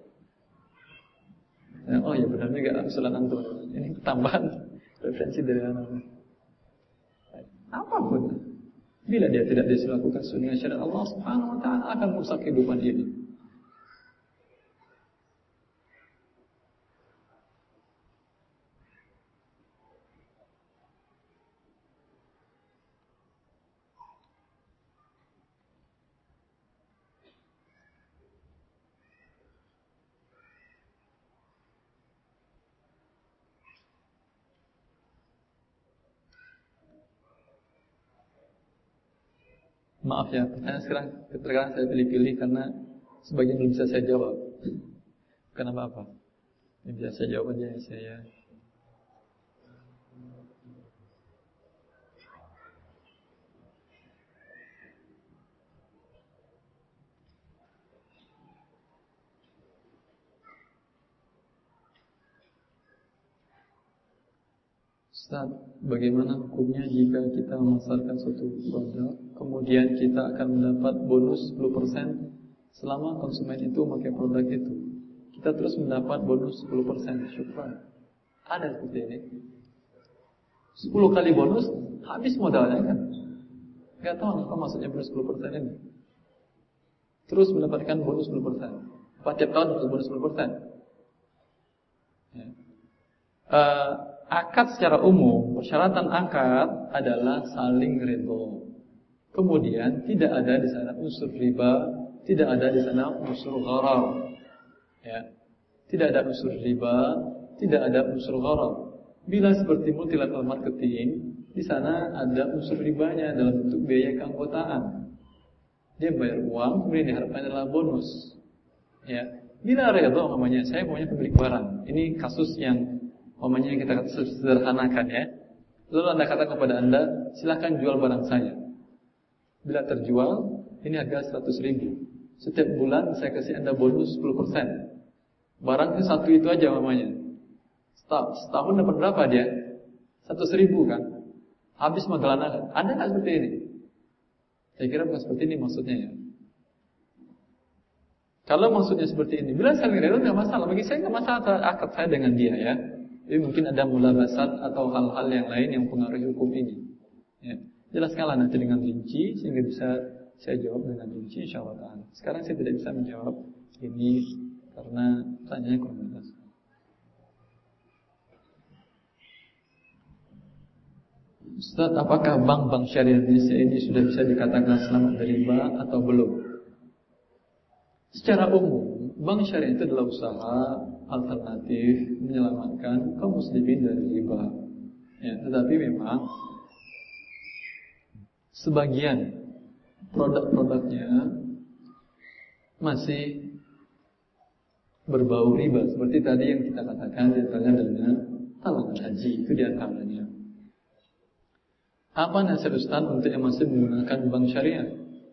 Ya, oh ya benar juga usulan antum. Ini tambahan referensi dari anak. Apapun, bila dia tidak dilakukan sunnah syariat Allah Subhanahu wa taala akan merusak kehidupan ini. Maaf ya, pertanyaan sekarang terkadang saya pilih-pilih karena sebagian belum bisa saya jawab. Kenapa apa? Yang bisa saya jawab aja saya. Ustaz, bagaimana hukumnya jika kita memasarkan suatu produk, kemudian kita akan mendapat bonus sepuluh persen selama konsumen itu memakai produk itu. Kita terus mendapat bonus sepuluh persen. Syukran. Ada seperti ini. sepuluh kali bonus, habis modalnya kan? Gak tahu apa maksudnya bonus sepuluh persen ini. Terus mendapatkan bonus sepuluh persen. Apa tiap tahun bonus sepuluh persen? uh, akad secara umum, persyaratan akad adalah saling ridho. Kemudian tidak ada di sana unsur riba, tidak ada di sana unsur gharar. Ya. Tidak ada unsur riba, tidak ada unsur gharar. Bila seperti multi level marketing, di sana ada unsur ribanya dalam bentuk biaya keanggotaan. Dia bayar uang, kemudian diharapkan adalah bonus. Ya, bila redho namanya, saya maunya pemilik barang. Ini kasus yang namanya kita sederhanakan ya. Lalu Anda katakan kepada Anda, silakan jual barang saya. Bila terjual, ini harga seratus ribu. Setiap bulan saya kasih Anda bonus sepuluh persen. Barang itu satu itu aja namanya. Setahun dapat berapa dia? Seratus ribu kan? Habis magelanakan. Ada nggak seperti ini? Saya kira bukan seperti ini maksudnya ya. Kalau maksudnya seperti ini, bila saling redho nggak masalah. Bagi saya nggak masalah akad saya dengan dia ya. Jadi mungkin ada mulabasat atau hal-hal yang lain yang mempengaruhi hukum ini. Ya. Jelaskanlah nanti dengan rinci sehingga bisa saya jawab dengan rinci insyaallah. Sekarang saya tidak bisa menjawab ini karena tanyanya kurang jelas. Ustaz, apakah bank-bank syariah Indonesia ini sudah bisa dikatakan selamat dari riba atau belum? Secara umum, bank syariah itu adalah usaha alternatif menyelamatkan kaum muslimin dari riba. Ya, tetapi memang sebagian produk-produknya masih berbau riba, seperti tadi yang kita katakan diantaranya dana talangan haji, itu diantaranya. Apa nasihat Ustaz untuk yang masih menggunakan bank syariah?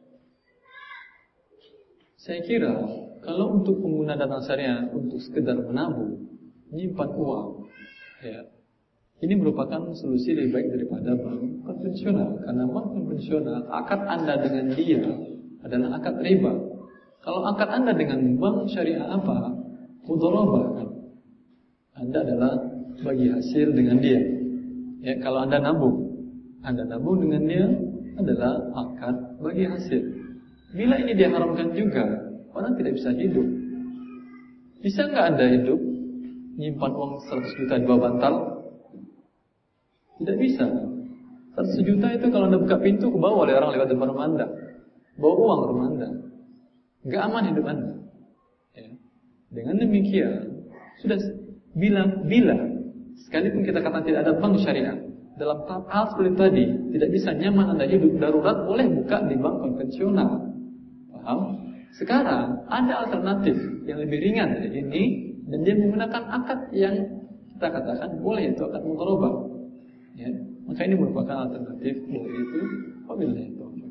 Saya kira kalau untuk pengguna dana syariah untuk sekedar menabung, menyimpan uang, ya, ini merupakan solusi lebih baik daripada bank konvensional. Karena bank konvensional, akad Anda dengan dia adalah akad riba. Kalau akad Anda dengan bank syariah apa? Mudharabah kan? Anda adalah bagi hasil dengan dia. Ya, kalau Anda nabung, Anda nabung dengan dia adalah akad bagi hasil. Bila ini diharamkan juga, orang tidak bisa hidup. Bisa nggak Anda hidup nyimpan uang seratus juta di bawah bantal? Tidak bisa. seratus juta itu kalau Anda buka pintu ke bawah oleh orang lewat depan rumah Anda. Bawa uang ke rumah Anda. Nggak aman hidup Anda. Ya. Dengan demikian, sudah bilang bila sekalipun kita katakan tidak ada bank syariah, dalam hal seperti tadi tidak bisa nyaman Anda hidup darurat, boleh buka di bank konvensional. Paham? Sekarang ada alternatif yang lebih ringan dari ini, dan dia menggunakan akad yang kita katakan boleh, itu akad mudharabah. Ya, maka ini merupakan alternatif dari itu. Wabillahi taufiq.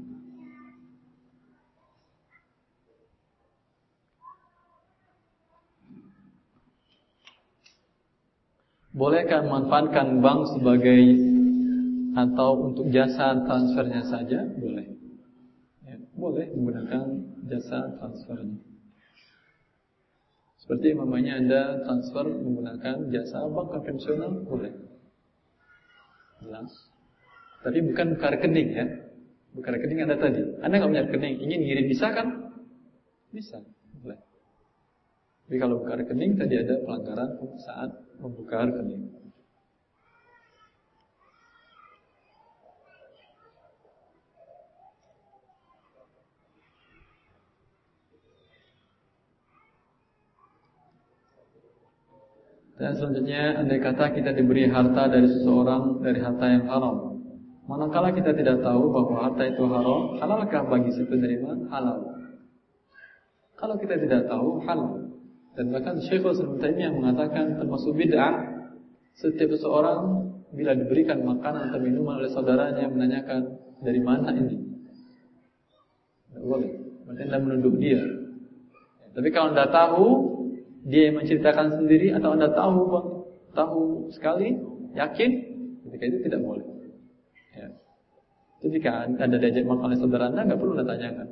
Bolehkah memanfaatkan bank sebagai atau untuk jasa transfernya saja? Boleh. Ya, boleh menggunakan jasa transfernya. Seperti namanya Anda transfer menggunakan jasa bank konvensional, boleh. Jelas. Tapi bukan buka rekening ya. Buka rekening Anda tadi. Anda nggak punya rekening, ingin ngirim bisa kan? Bisa. Boleh. Tapi kalau buka rekening tadi ada pelanggaran saat membuka rekening. Dan selanjutnya, andai kata kita diberi harta dari seseorang dari harta yang haram, manakala kita tidak tahu bahwa harta itu haram, halalkah bagi si penerima? Halal. Kalau kita tidak tahu, halal. Dan bahkan Syekhul Islam Ibnu Taimiyah mengatakan termasuk bid'ah setiap seseorang bila diberikan makanan atau minuman oleh saudaranya menanyakan dari mana ini. Tidak boleh. Berarti Anda menuduh dia. Tapi kalau Anda tahu, dia yang menceritakan sendiri, atau Anda tahu tahu sekali, yakin, ketika itu tidak boleh. Ya. Ketika Anda diajak makan oleh saudara Anda, nggak perlu Anda tanyakan.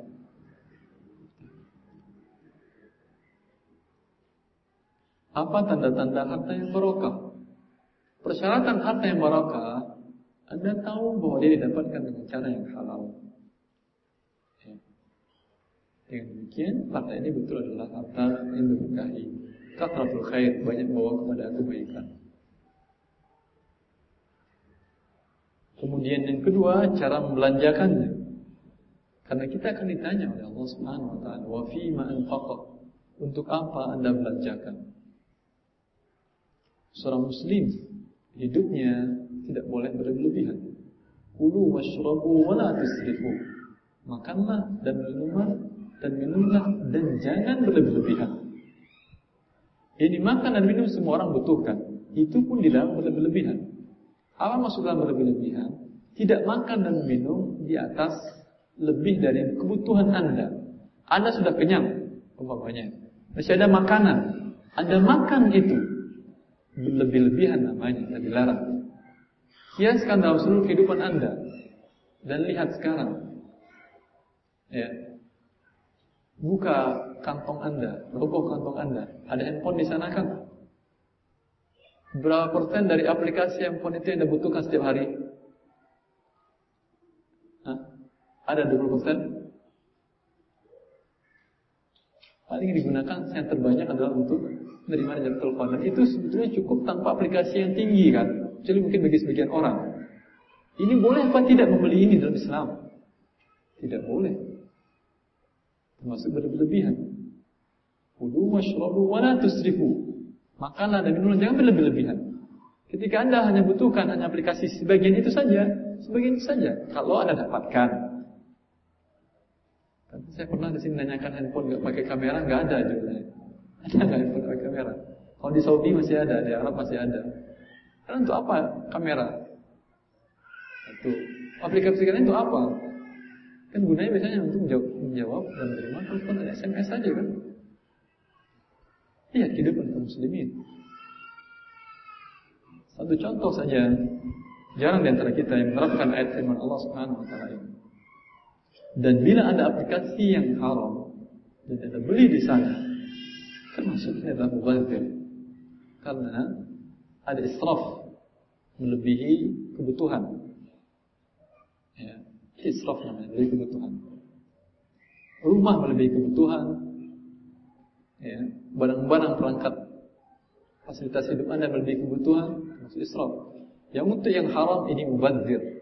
Apa tanda-tanda harta yang barokah? Persyaratan harta yang barokah, Anda tahu bahwa dia didapatkan dengan cara yang halal. Ya. Dengan demikian, harta ini betul adalah harta yang diberkahi. Kathratul khair, banyak bawa kepada kebaikan. Kemudian yang kedua, cara membelanjakannya. Karena kita akan ditanya oleh Allah Subhanahu wa taala, "Wa fi ma anfaqa?" Untuk apa Anda belanjakan? Seorang muslim hidupnya tidak boleh berlebihan. Kulu washrabu wa la tusrifu. Makanlah dan minumlah dan minumlah dan jangan berlebihan. Ini makan dan minum semua orang butuhkan. Itu pun tidak berlebihan. Apa maksud dalam berlebihan? Tidak makan dan minum di atas lebih dari kebutuhan Anda. Anda sudah kenyang, umpamanya. Masih ada makanan. Anda makan itu berlebih-lebihan namanya, dan dilarang. Kiaskan dalam seluruh kehidupan Anda dan lihat sekarang. Ya. Buka kantong Anda, rogoh kantong Anda. Ada handphone di sana kan? Berapa persen dari aplikasi handphone itu yang Anda butuhkan setiap hari? Hah? Ada dua puluh persen? Paling yang digunakan yang terbanyak adalah untuk menerima dan telepon. Dan itu sebetulnya cukup tanpa aplikasi yang tinggi kan? Jadi mungkin bagi sebagian orang. Ini boleh apa tidak membeli ini dalam Islam? Tidak boleh. Termasuk berlebihan. Kulu washrabu wa la tusrifu. Makanlah dan minumlah, jangan berlebihan. Ketika Anda hanya butuhkan hanya aplikasi sebagian itu saja, sebagian itu saja. Kalau Anda dapatkan. Tapi saya pernah di sini nanyakan handphone nggak pakai kamera, nggak ada juga. Ada nggak handphone pakai kamera? Kalau di Saudi masih ada, di Arab masih ada. Karena untuk apa kamera? Itu aplikasi kalian itu apa? Kan gunanya biasanya untuk menjawab, menjawab dan menerima telepon dan S M S saja kan? Lihat kehidupan kaum muslimin. Satu contoh saja, jarang di antara kita yang menerapkan ayat firman Allah Subhanahu wa taala ini. Dan bila ada aplikasi yang haram dan Anda beli di sana, termasuknya adalah mubazir. Karena ada israf, melebihi kebutuhan. Ya, israf namanya, melebihi kebutuhan. Rumah melebihi kebutuhan. Ya, barang-barang perangkat fasilitas hidup Anda melebihi kebutuhan, maksud israf. Yang untuk yang haram ini mubazir.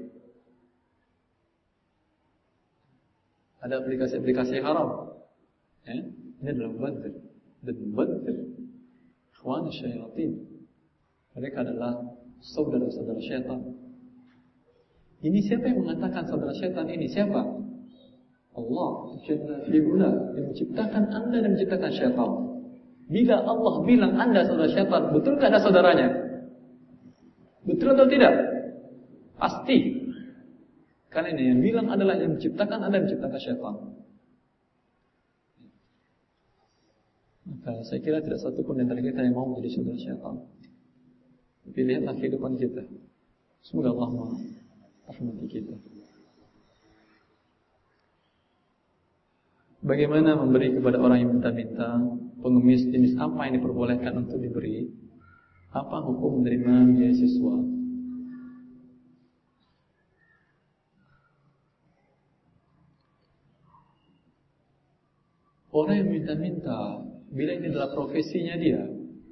Ada aplikasi-aplikasi yang haram. Ya, ini adalah mubazir. Dan mubazir ikhwan syaitan. Mereka adalah saudara-saudara syaitan. Ini siapa yang mengatakan saudara syaitan ini? Siapa? Allah Jalla fi'ula yang menciptakan Anda dan menciptakan syaitan. Bila Allah bilang Anda saudara syaitan, betul tidak ada saudaranya? Betul atau tidak? Pasti. Karena ini yang bilang adalah yang menciptakan Anda dan menciptakan syaitan. Maka saya kira tidak satu pun dari kita yang mau menjadi saudara syaitan. Tapi lihatlah kehidupan kita. Semoga Allah merahmati kita. Bagaimana memberi kepada orang yang minta-minta? Pengemis jenis apa yang diperbolehkan untuk diberi? Apa hukum menerima beasiswa? Orang yang minta-minta, bila ini adalah profesinya dia,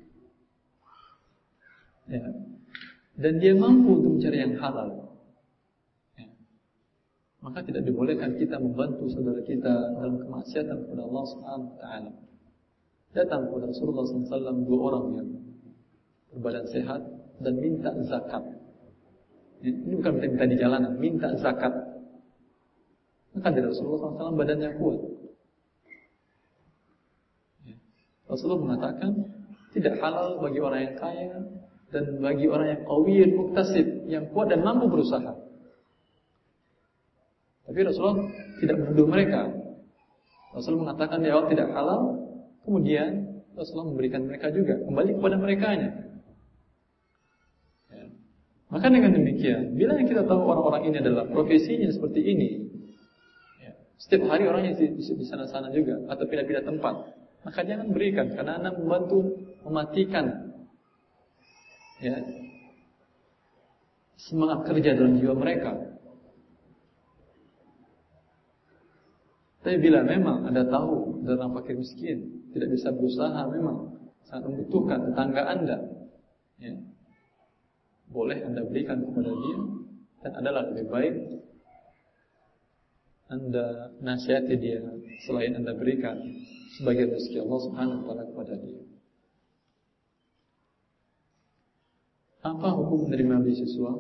ya, dan dia mampu untuk mencari yang halal, ya, maka tidak dibolehkan kita membantu saudara kita dalam kemaksiatan kepada Allah Subhanahu wa taala. Datang kepada Rasulullah sallallahu alaihi wasallam dua orang yang berbadan sehat dan minta zakat. Ya, ini bukan minta-minta di jalanan, minta zakat. Maka dari Rasulullah sallallahu alaihi wasallam badannya kuat. Ya. Rasulullah mengatakan tidak halal bagi orang yang kaya dan bagi orang yang qawiyun muktasib, yang kuat dan mampu berusaha. Tapi Rasulullah tidak menuduh mereka. Rasulullah mengatakan di awal tidak halal, kemudian Rasulullah memberikan mereka juga, kembali kepada merekanya. Ya. Maka dengan demikian, bila kita tahu orang-orang ini adalah profesinya seperti ini, ya, setiap hari orangnya di, di sana-sana juga, atau pindah-pindah tempat, maka jangan berikan, karena Anda membantu mematikan, ya, semangat kerja dalam jiwa mereka. Tapi bila memang Anda tahu dalam fakir miskin tidak bisa berusaha, memang sangat membutuhkan tetangga Anda, ya, boleh Anda berikan kepada dia Dan adalah lebih baik Anda nasihati dia selain Anda berikan sebagai rezeki Allah Subhanahu wa taala kepada dia. Apa hukum menerima beasiswa?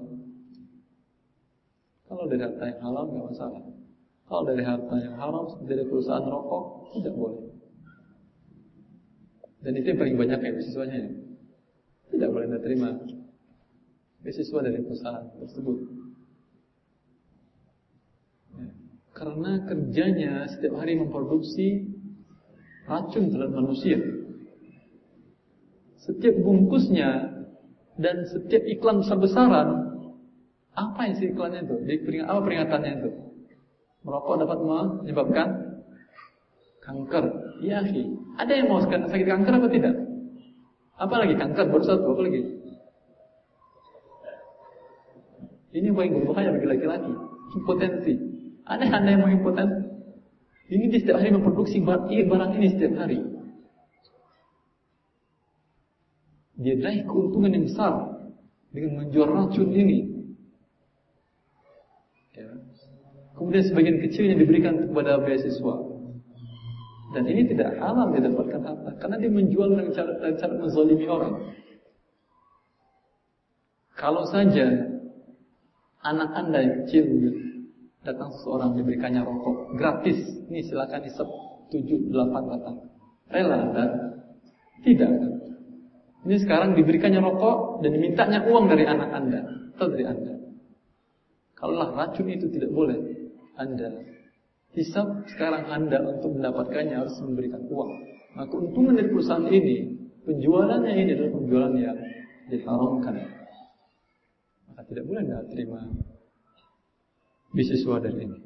Kalau dari harta yang halal nggak masalah. Kalau dari harta yang haram dari perusahaan rokok tidak boleh. Dan itu yang paling banyak ya beasiswanya ya. Tidak boleh Anda terima beasiswa dari perusahaan tersebut. Ya. Karena kerjanya setiap hari memproduksi racun terhadap manusia. Setiap bungkusnya dan setiap iklan besar-besaran, apa isi iklannya itu? Apa peringatannya itu? Merokok dapat menyebabkan kanker. Ya, akhi. Ada yang mau sakit kanker apa tidak? Apalagi kanker baru satu, apa lagi? Ini paling berbahaya bagi laki-laki. Impotensi. Ada anda yang mau impotensi? Ini di setiap hari memproduksi barang ini setiap hari. Dia raih keuntungan yang besar dengan menjual racun ini. Ya. Kemudian sebagian kecilnya diberikan kepada beasiswa. Dan ini tidak halal dia dapatkan harta, karena dia menjual dengan cara, dengan cara menzalimi orang. Kalau saja anak anda yang kecil datang seseorang diberikannya rokok gratis, ini silakan isep tujuh delapan batang, rela anda? Tidak kan? Ini sekarang diberikannya rokok dan dimintanya uang dari anak anda atau dari anda. Kalaulah racun itu tidak boleh anda hisab sekarang anda untuk mendapatkannya harus memberikan uang. Maka keuntungan dari perusahaan ini, penjualannya ini adalah penjualan yang diharamkan. Maka tidak boleh anda terima beasiswa dari ini.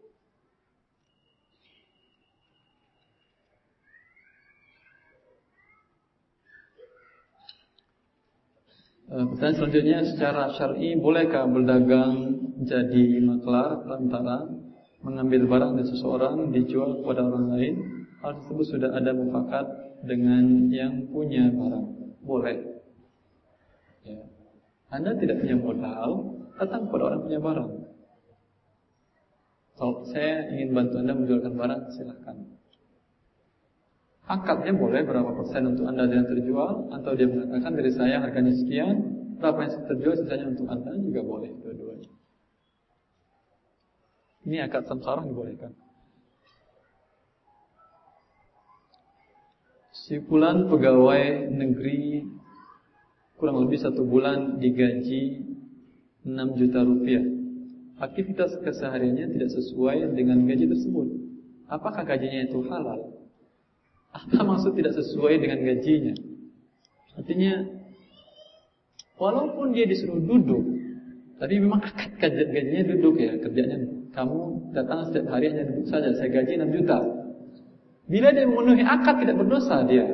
Pertanyaan selanjutnya, secara syar'i bolehkah berdagang jadi maklar perantara mengambil barang dari seseorang dijual kepada orang lain? Hal tersebut sudah ada mufakat dengan yang punya barang. Boleh. Ya. Anda tidak punya modal, datang kepada orang punya barang. Kalau saya ingin bantu Anda menjualkan barang, silahkan. Akadnya boleh berapa persen untuk Anda yang terjual, atau dia mengatakan dari saya harganya sekian, berapa yang terjual sisanya untuk Anda, juga boleh dua-duanya. Ini akad samsara dibolehkan. Si fulan pegawai negeri kurang lebih satu bulan digaji enam juta rupiah. Aktivitas kesehariannya tidak sesuai dengan gaji tersebut. Apakah gajinya itu halal? Apa maksud tidak sesuai dengan gajinya? Artinya, walaupun dia disuruh duduk, tapi memang akad gajinya duduk ya, kerjanya. Kamu datang setiap hari hanya duduk saja, saya gaji enam juta. Bila dia memenuhi akad tidak berdosa dia.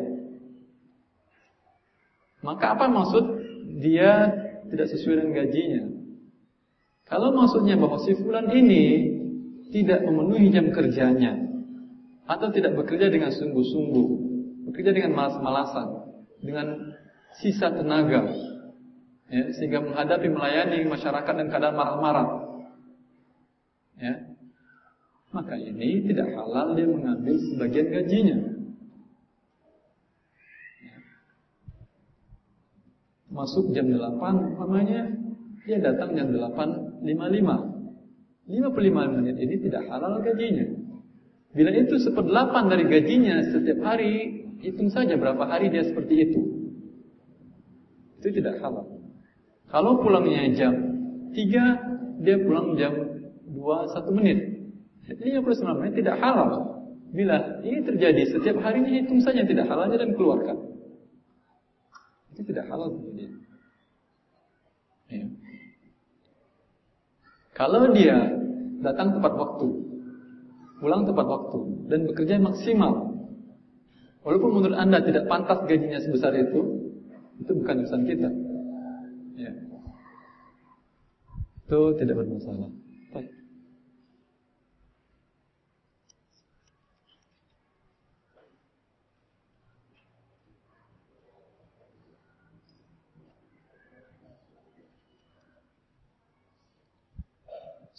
Maka apa maksud dia tidak sesuai dengan gajinya? Kalau maksudnya bahwa si fulan ini tidak memenuhi jam kerjanya, atau tidak bekerja dengan sungguh-sungguh, bekerja dengan malas-malasan, dengan sisa tenaga, ya, sehingga menghadapi melayani masyarakat dan keadaan marah-marah, ya, maka ini tidak halal dia mengambil sebagian gajinya. Ya. Masuk jam delapan, namanya dia datang jam delapan lima puluh lima, lima puluh lima menit ini tidak halal gajinya. Bila itu seperdelapan dari gajinya setiap hari, hitung saja berapa hari dia seperti itu. Itu tidak halal. Kalau pulangnya jam tiga, dia pulang jam dua satu menit. lima puluh sembilan menit tidak halal. Bila ini terjadi setiap harinya, hitung saja tidak halalnya dan keluarkan. Itu tidak halal dia. Ya. Kalau dia datang tepat waktu, pulang tepat waktu, dan bekerja maksimal, walaupun menurut Anda tidak pantas gajinya sebesar itu, itu bukan urusan kita. Ya. Itu tidak bermasalah. Baik.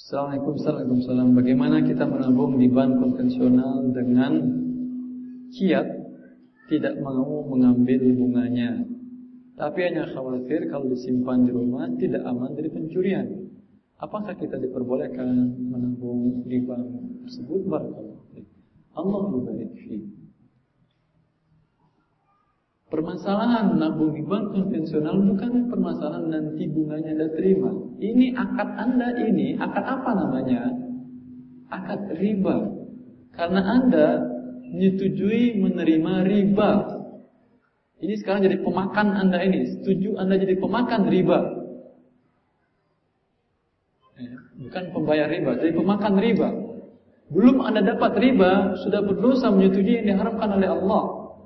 Assalamualaikum warahmatullahi wabarakatuh. Bagaimana kita menabung di bank konvensional dengan kiat tidak mau mengambil bunganya, tapi hanya khawatir kalau disimpan di rumah tidak aman dari pencurian? Apakah kita diperbolehkan menabung di bank tersebut? Barakallahu fiik. Allahu barik fiik. Permasalahan menabung di bank konvensional bukan permasalahan nanti bunganya Anda terima. Ini akad Anda ini, akad apa namanya? Akad riba. Karena Anda menyetujui menerima riba. Ini sekarang jadi pemakan Anda ini. Setuju Anda jadi pemakan riba. Bukan pembayar riba, jadi pemakan riba. Belum Anda dapat riba, sudah berdosa menyetujui yang diharamkan oleh Allah.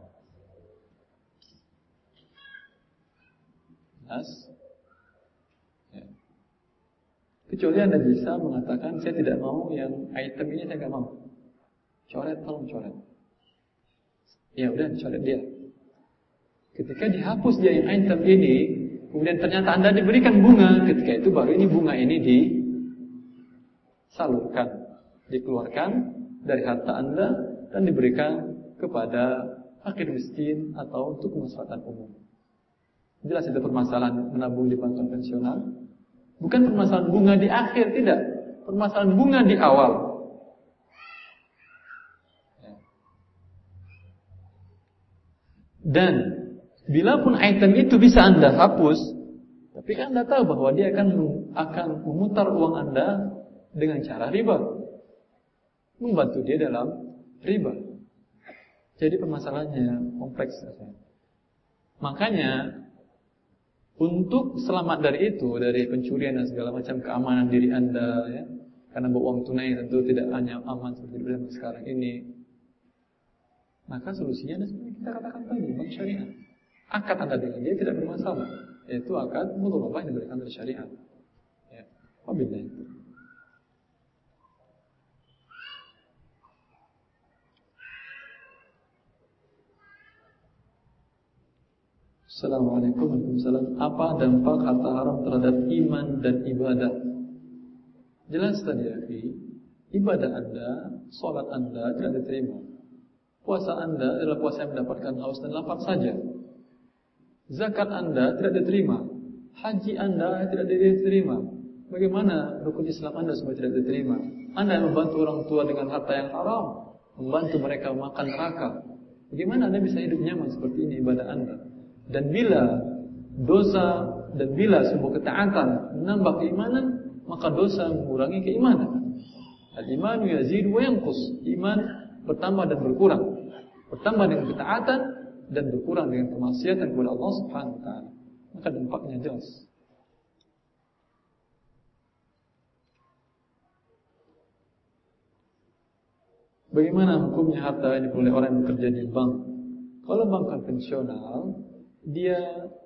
Ya. Kecuali Anda bisa mengatakan saya tidak mau yang item ini, saya tidak mau. Coret, tolong coret. Ya udah, coret dia. Ketika dihapus dia yang item ini, kemudian ternyata Anda diberikan bunga, ketika itu baru ini bunga ini disalurkan, dikeluarkan dari harta Anda dan diberikan kepada fakir miskin atau untuk kemaslahatan umum. Jelas itu permasalahan menabung di bank konvensional. Bukan permasalahan bunga di akhir, tidak. Permasalahan bunga di awal. Dan bila pun item itu bisa Anda hapus, tapi kan Anda tahu bahwa dia akan akan memutar uang Anda dengan cara riba, membantu dia dalam riba. Jadi permasalahannya kompleks. Makanya untuk selamat dari itu, dari pencurian dan segala macam keamanan diri Anda, ya, karena bawa uang tunai tentu tidak hanya aman seperti zaman sekarang ini. Maka solusinya adalah seperti kita katakan tadi, bank syariah. Akad Anda dengan dia tidak bermasalah, yaitu akad mudharabah yang diberikan oleh syariat. Ya, wabillahi itu. Assalamualaikum warahmatullahi wabarakatuh. Apa dampak harta haram terhadap iman dan ibadah? Jelas tadi ya, ibadah Anda, sholat Anda tidak diterima. Puasa Anda adalah puasa yang mendapatkan haus dan lapar saja. Zakat Anda tidak diterima. Haji Anda tidak diterima. Bagaimana rukun Islam Anda semua tidak diterima? Anda yang membantu orang tua dengan harta yang haram, membantu mereka makan neraka. Bagaimana Anda bisa hidup nyaman seperti ini ibadah Anda? Dan bila dosa dan bila sebuah ketaatan menambah keimanan, maka dosa mengurangi keimanan. Al-imanu yazidu wa yanqus. Iman bertambah dan berkurang. Bertambah dengan ketaatan dan berkurang dengan kemaksiatan kepada Allah Subhanahu wa taala. Maka dampaknya jelas. Bagaimana hukumnya harta yang diperoleh orang yang bekerja di bank? Kalau bank konvensional, dia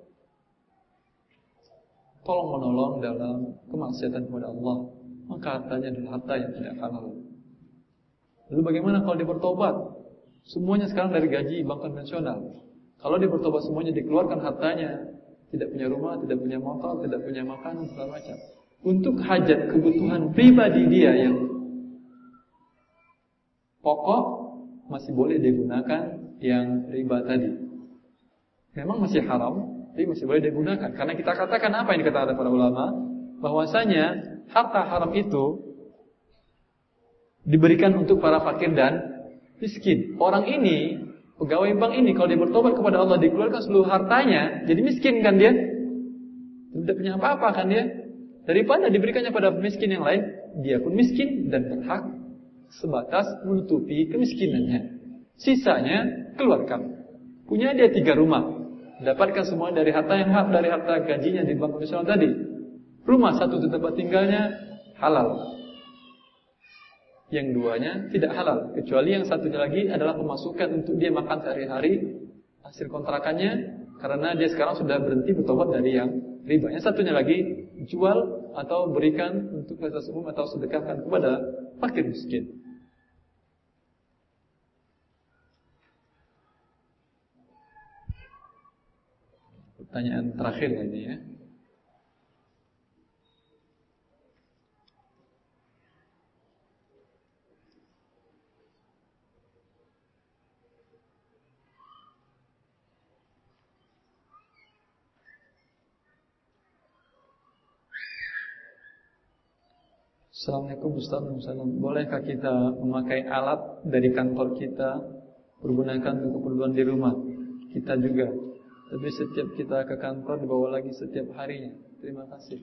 tolong menolong dalam kemaksiatan kepada Allah, maka hartanya adalah harta yang tidak halal. Lalu bagaimana kalau dia bertobat? Semuanya sekarang dari gaji bank konvensional. Kalau dia bertobat semuanya dikeluarkan hartanya, tidak punya rumah, tidak punya motor, tidak punya makanan, segala macam. Untuk hajat kebutuhan pribadi dia yang pokok masih boleh digunakan yang riba tadi. Memang masih haram, tapi masih boleh digunakan. Karena kita katakan apa yang dikatakan para ulama, bahwasanya harta haram itu diberikan untuk para fakir dan miskin. Orang ini, pegawai bank ini, kalau dia bertobat kepada Allah, dikeluarkan seluruh hartanya, jadi miskin kan dia? Tidak punya apa-apa kan dia? Daripada diberikannya pada miskin yang lain, dia pun miskin dan berhak sebatas menutupi kemiskinannya. Sisanya keluarkan. Punya dia tiga rumah, dapatkan semua dari harta yang hak dari harta gajinya di bank konvensional tadi. Rumah satu itu tempat tinggalnya halal, yang duanya tidak halal, kecuali yang satunya lagi adalah pemasukan untuk dia makan sehari-hari hasil kontrakannya, karena dia sekarang sudah berhenti bertobat dari yang riba. Yang satunya lagi jual atau berikan untuk fasilitas umum atau sedekahkan kepada fakir miskin. Pertanyaan terakhir ini ya. Assalamualaikum Ustaz. Bolehkah kita memakai alat dari kantor kita, pergunakan untuk keperluan di rumah kita juga, tapi setiap kita ke kantor dibawa lagi setiap harinya? Terima kasih.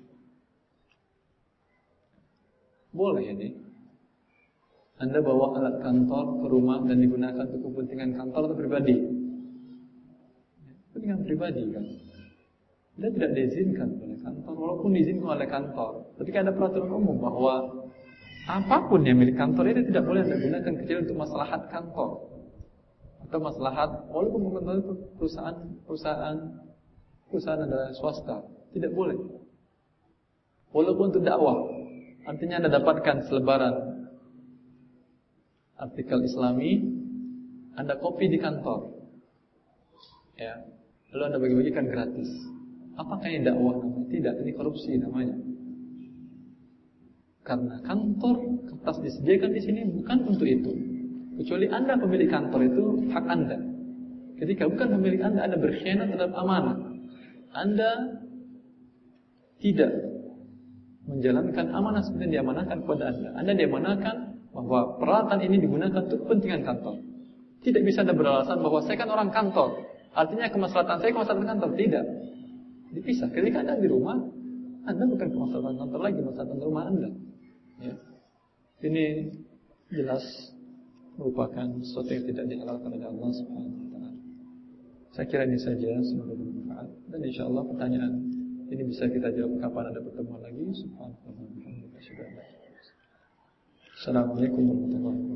Boleh ini. Anda bawa alat kantor ke rumah dan digunakan untuk kepentingan kantor atau pribadi? Kepentingan pribadi kan. Dia tidak diizinkan oleh kantor, walaupun diizinkan oleh kantor. Ketika ada peraturan umum bahwa apapun yang milik kantor itu tidak boleh Anda gunakan kecuali untuk maslahat kantor atau maslahat, walaupun kantor itu perusahaan perusahaan perusahaan adalah swasta, tidak boleh. Walaupun untuk dakwah, artinya Anda dapatkan selebaran artikel Islami, Anda copy di kantor, ya, lalu Anda bagi-bagikan gratis. Apakah ini dakwah namanya? Tidak, ini korupsi namanya. Karena kantor kertas disediakan di sini bukan untuk itu. Kecuali Anda pemilik kantor, itu hak Anda. Ketika bukan pemilik Anda, Anda berkhianat terhadap amanah. Anda tidak menjalankan amanah seperti yang diamanahkan kepada Anda. Anda diamanahkan bahwa peralatan ini digunakan untuk kepentingan kantor. Tidak bisa Anda beralasan bahwa saya kan orang kantor, artinya kemaslahatan saya kemaslahatan kantor. Tidak. Dipisah. Ketika Anda di rumah, Anda bukan kemaslahatan kantor lagi, kemaslahatan rumah Anda. Ya. Ini jelas merupakan sesuatu yang tidak dihalalkan oleh Allah Subhanahu wa taala. Saya kira ini saja, semoga bermanfaat, dan insyaallah pertanyaan ini bisa kita jawab kapan ada pertemuan lagi. Subhanallah. Assalamualaikum warahmatullahi wabarakatuh.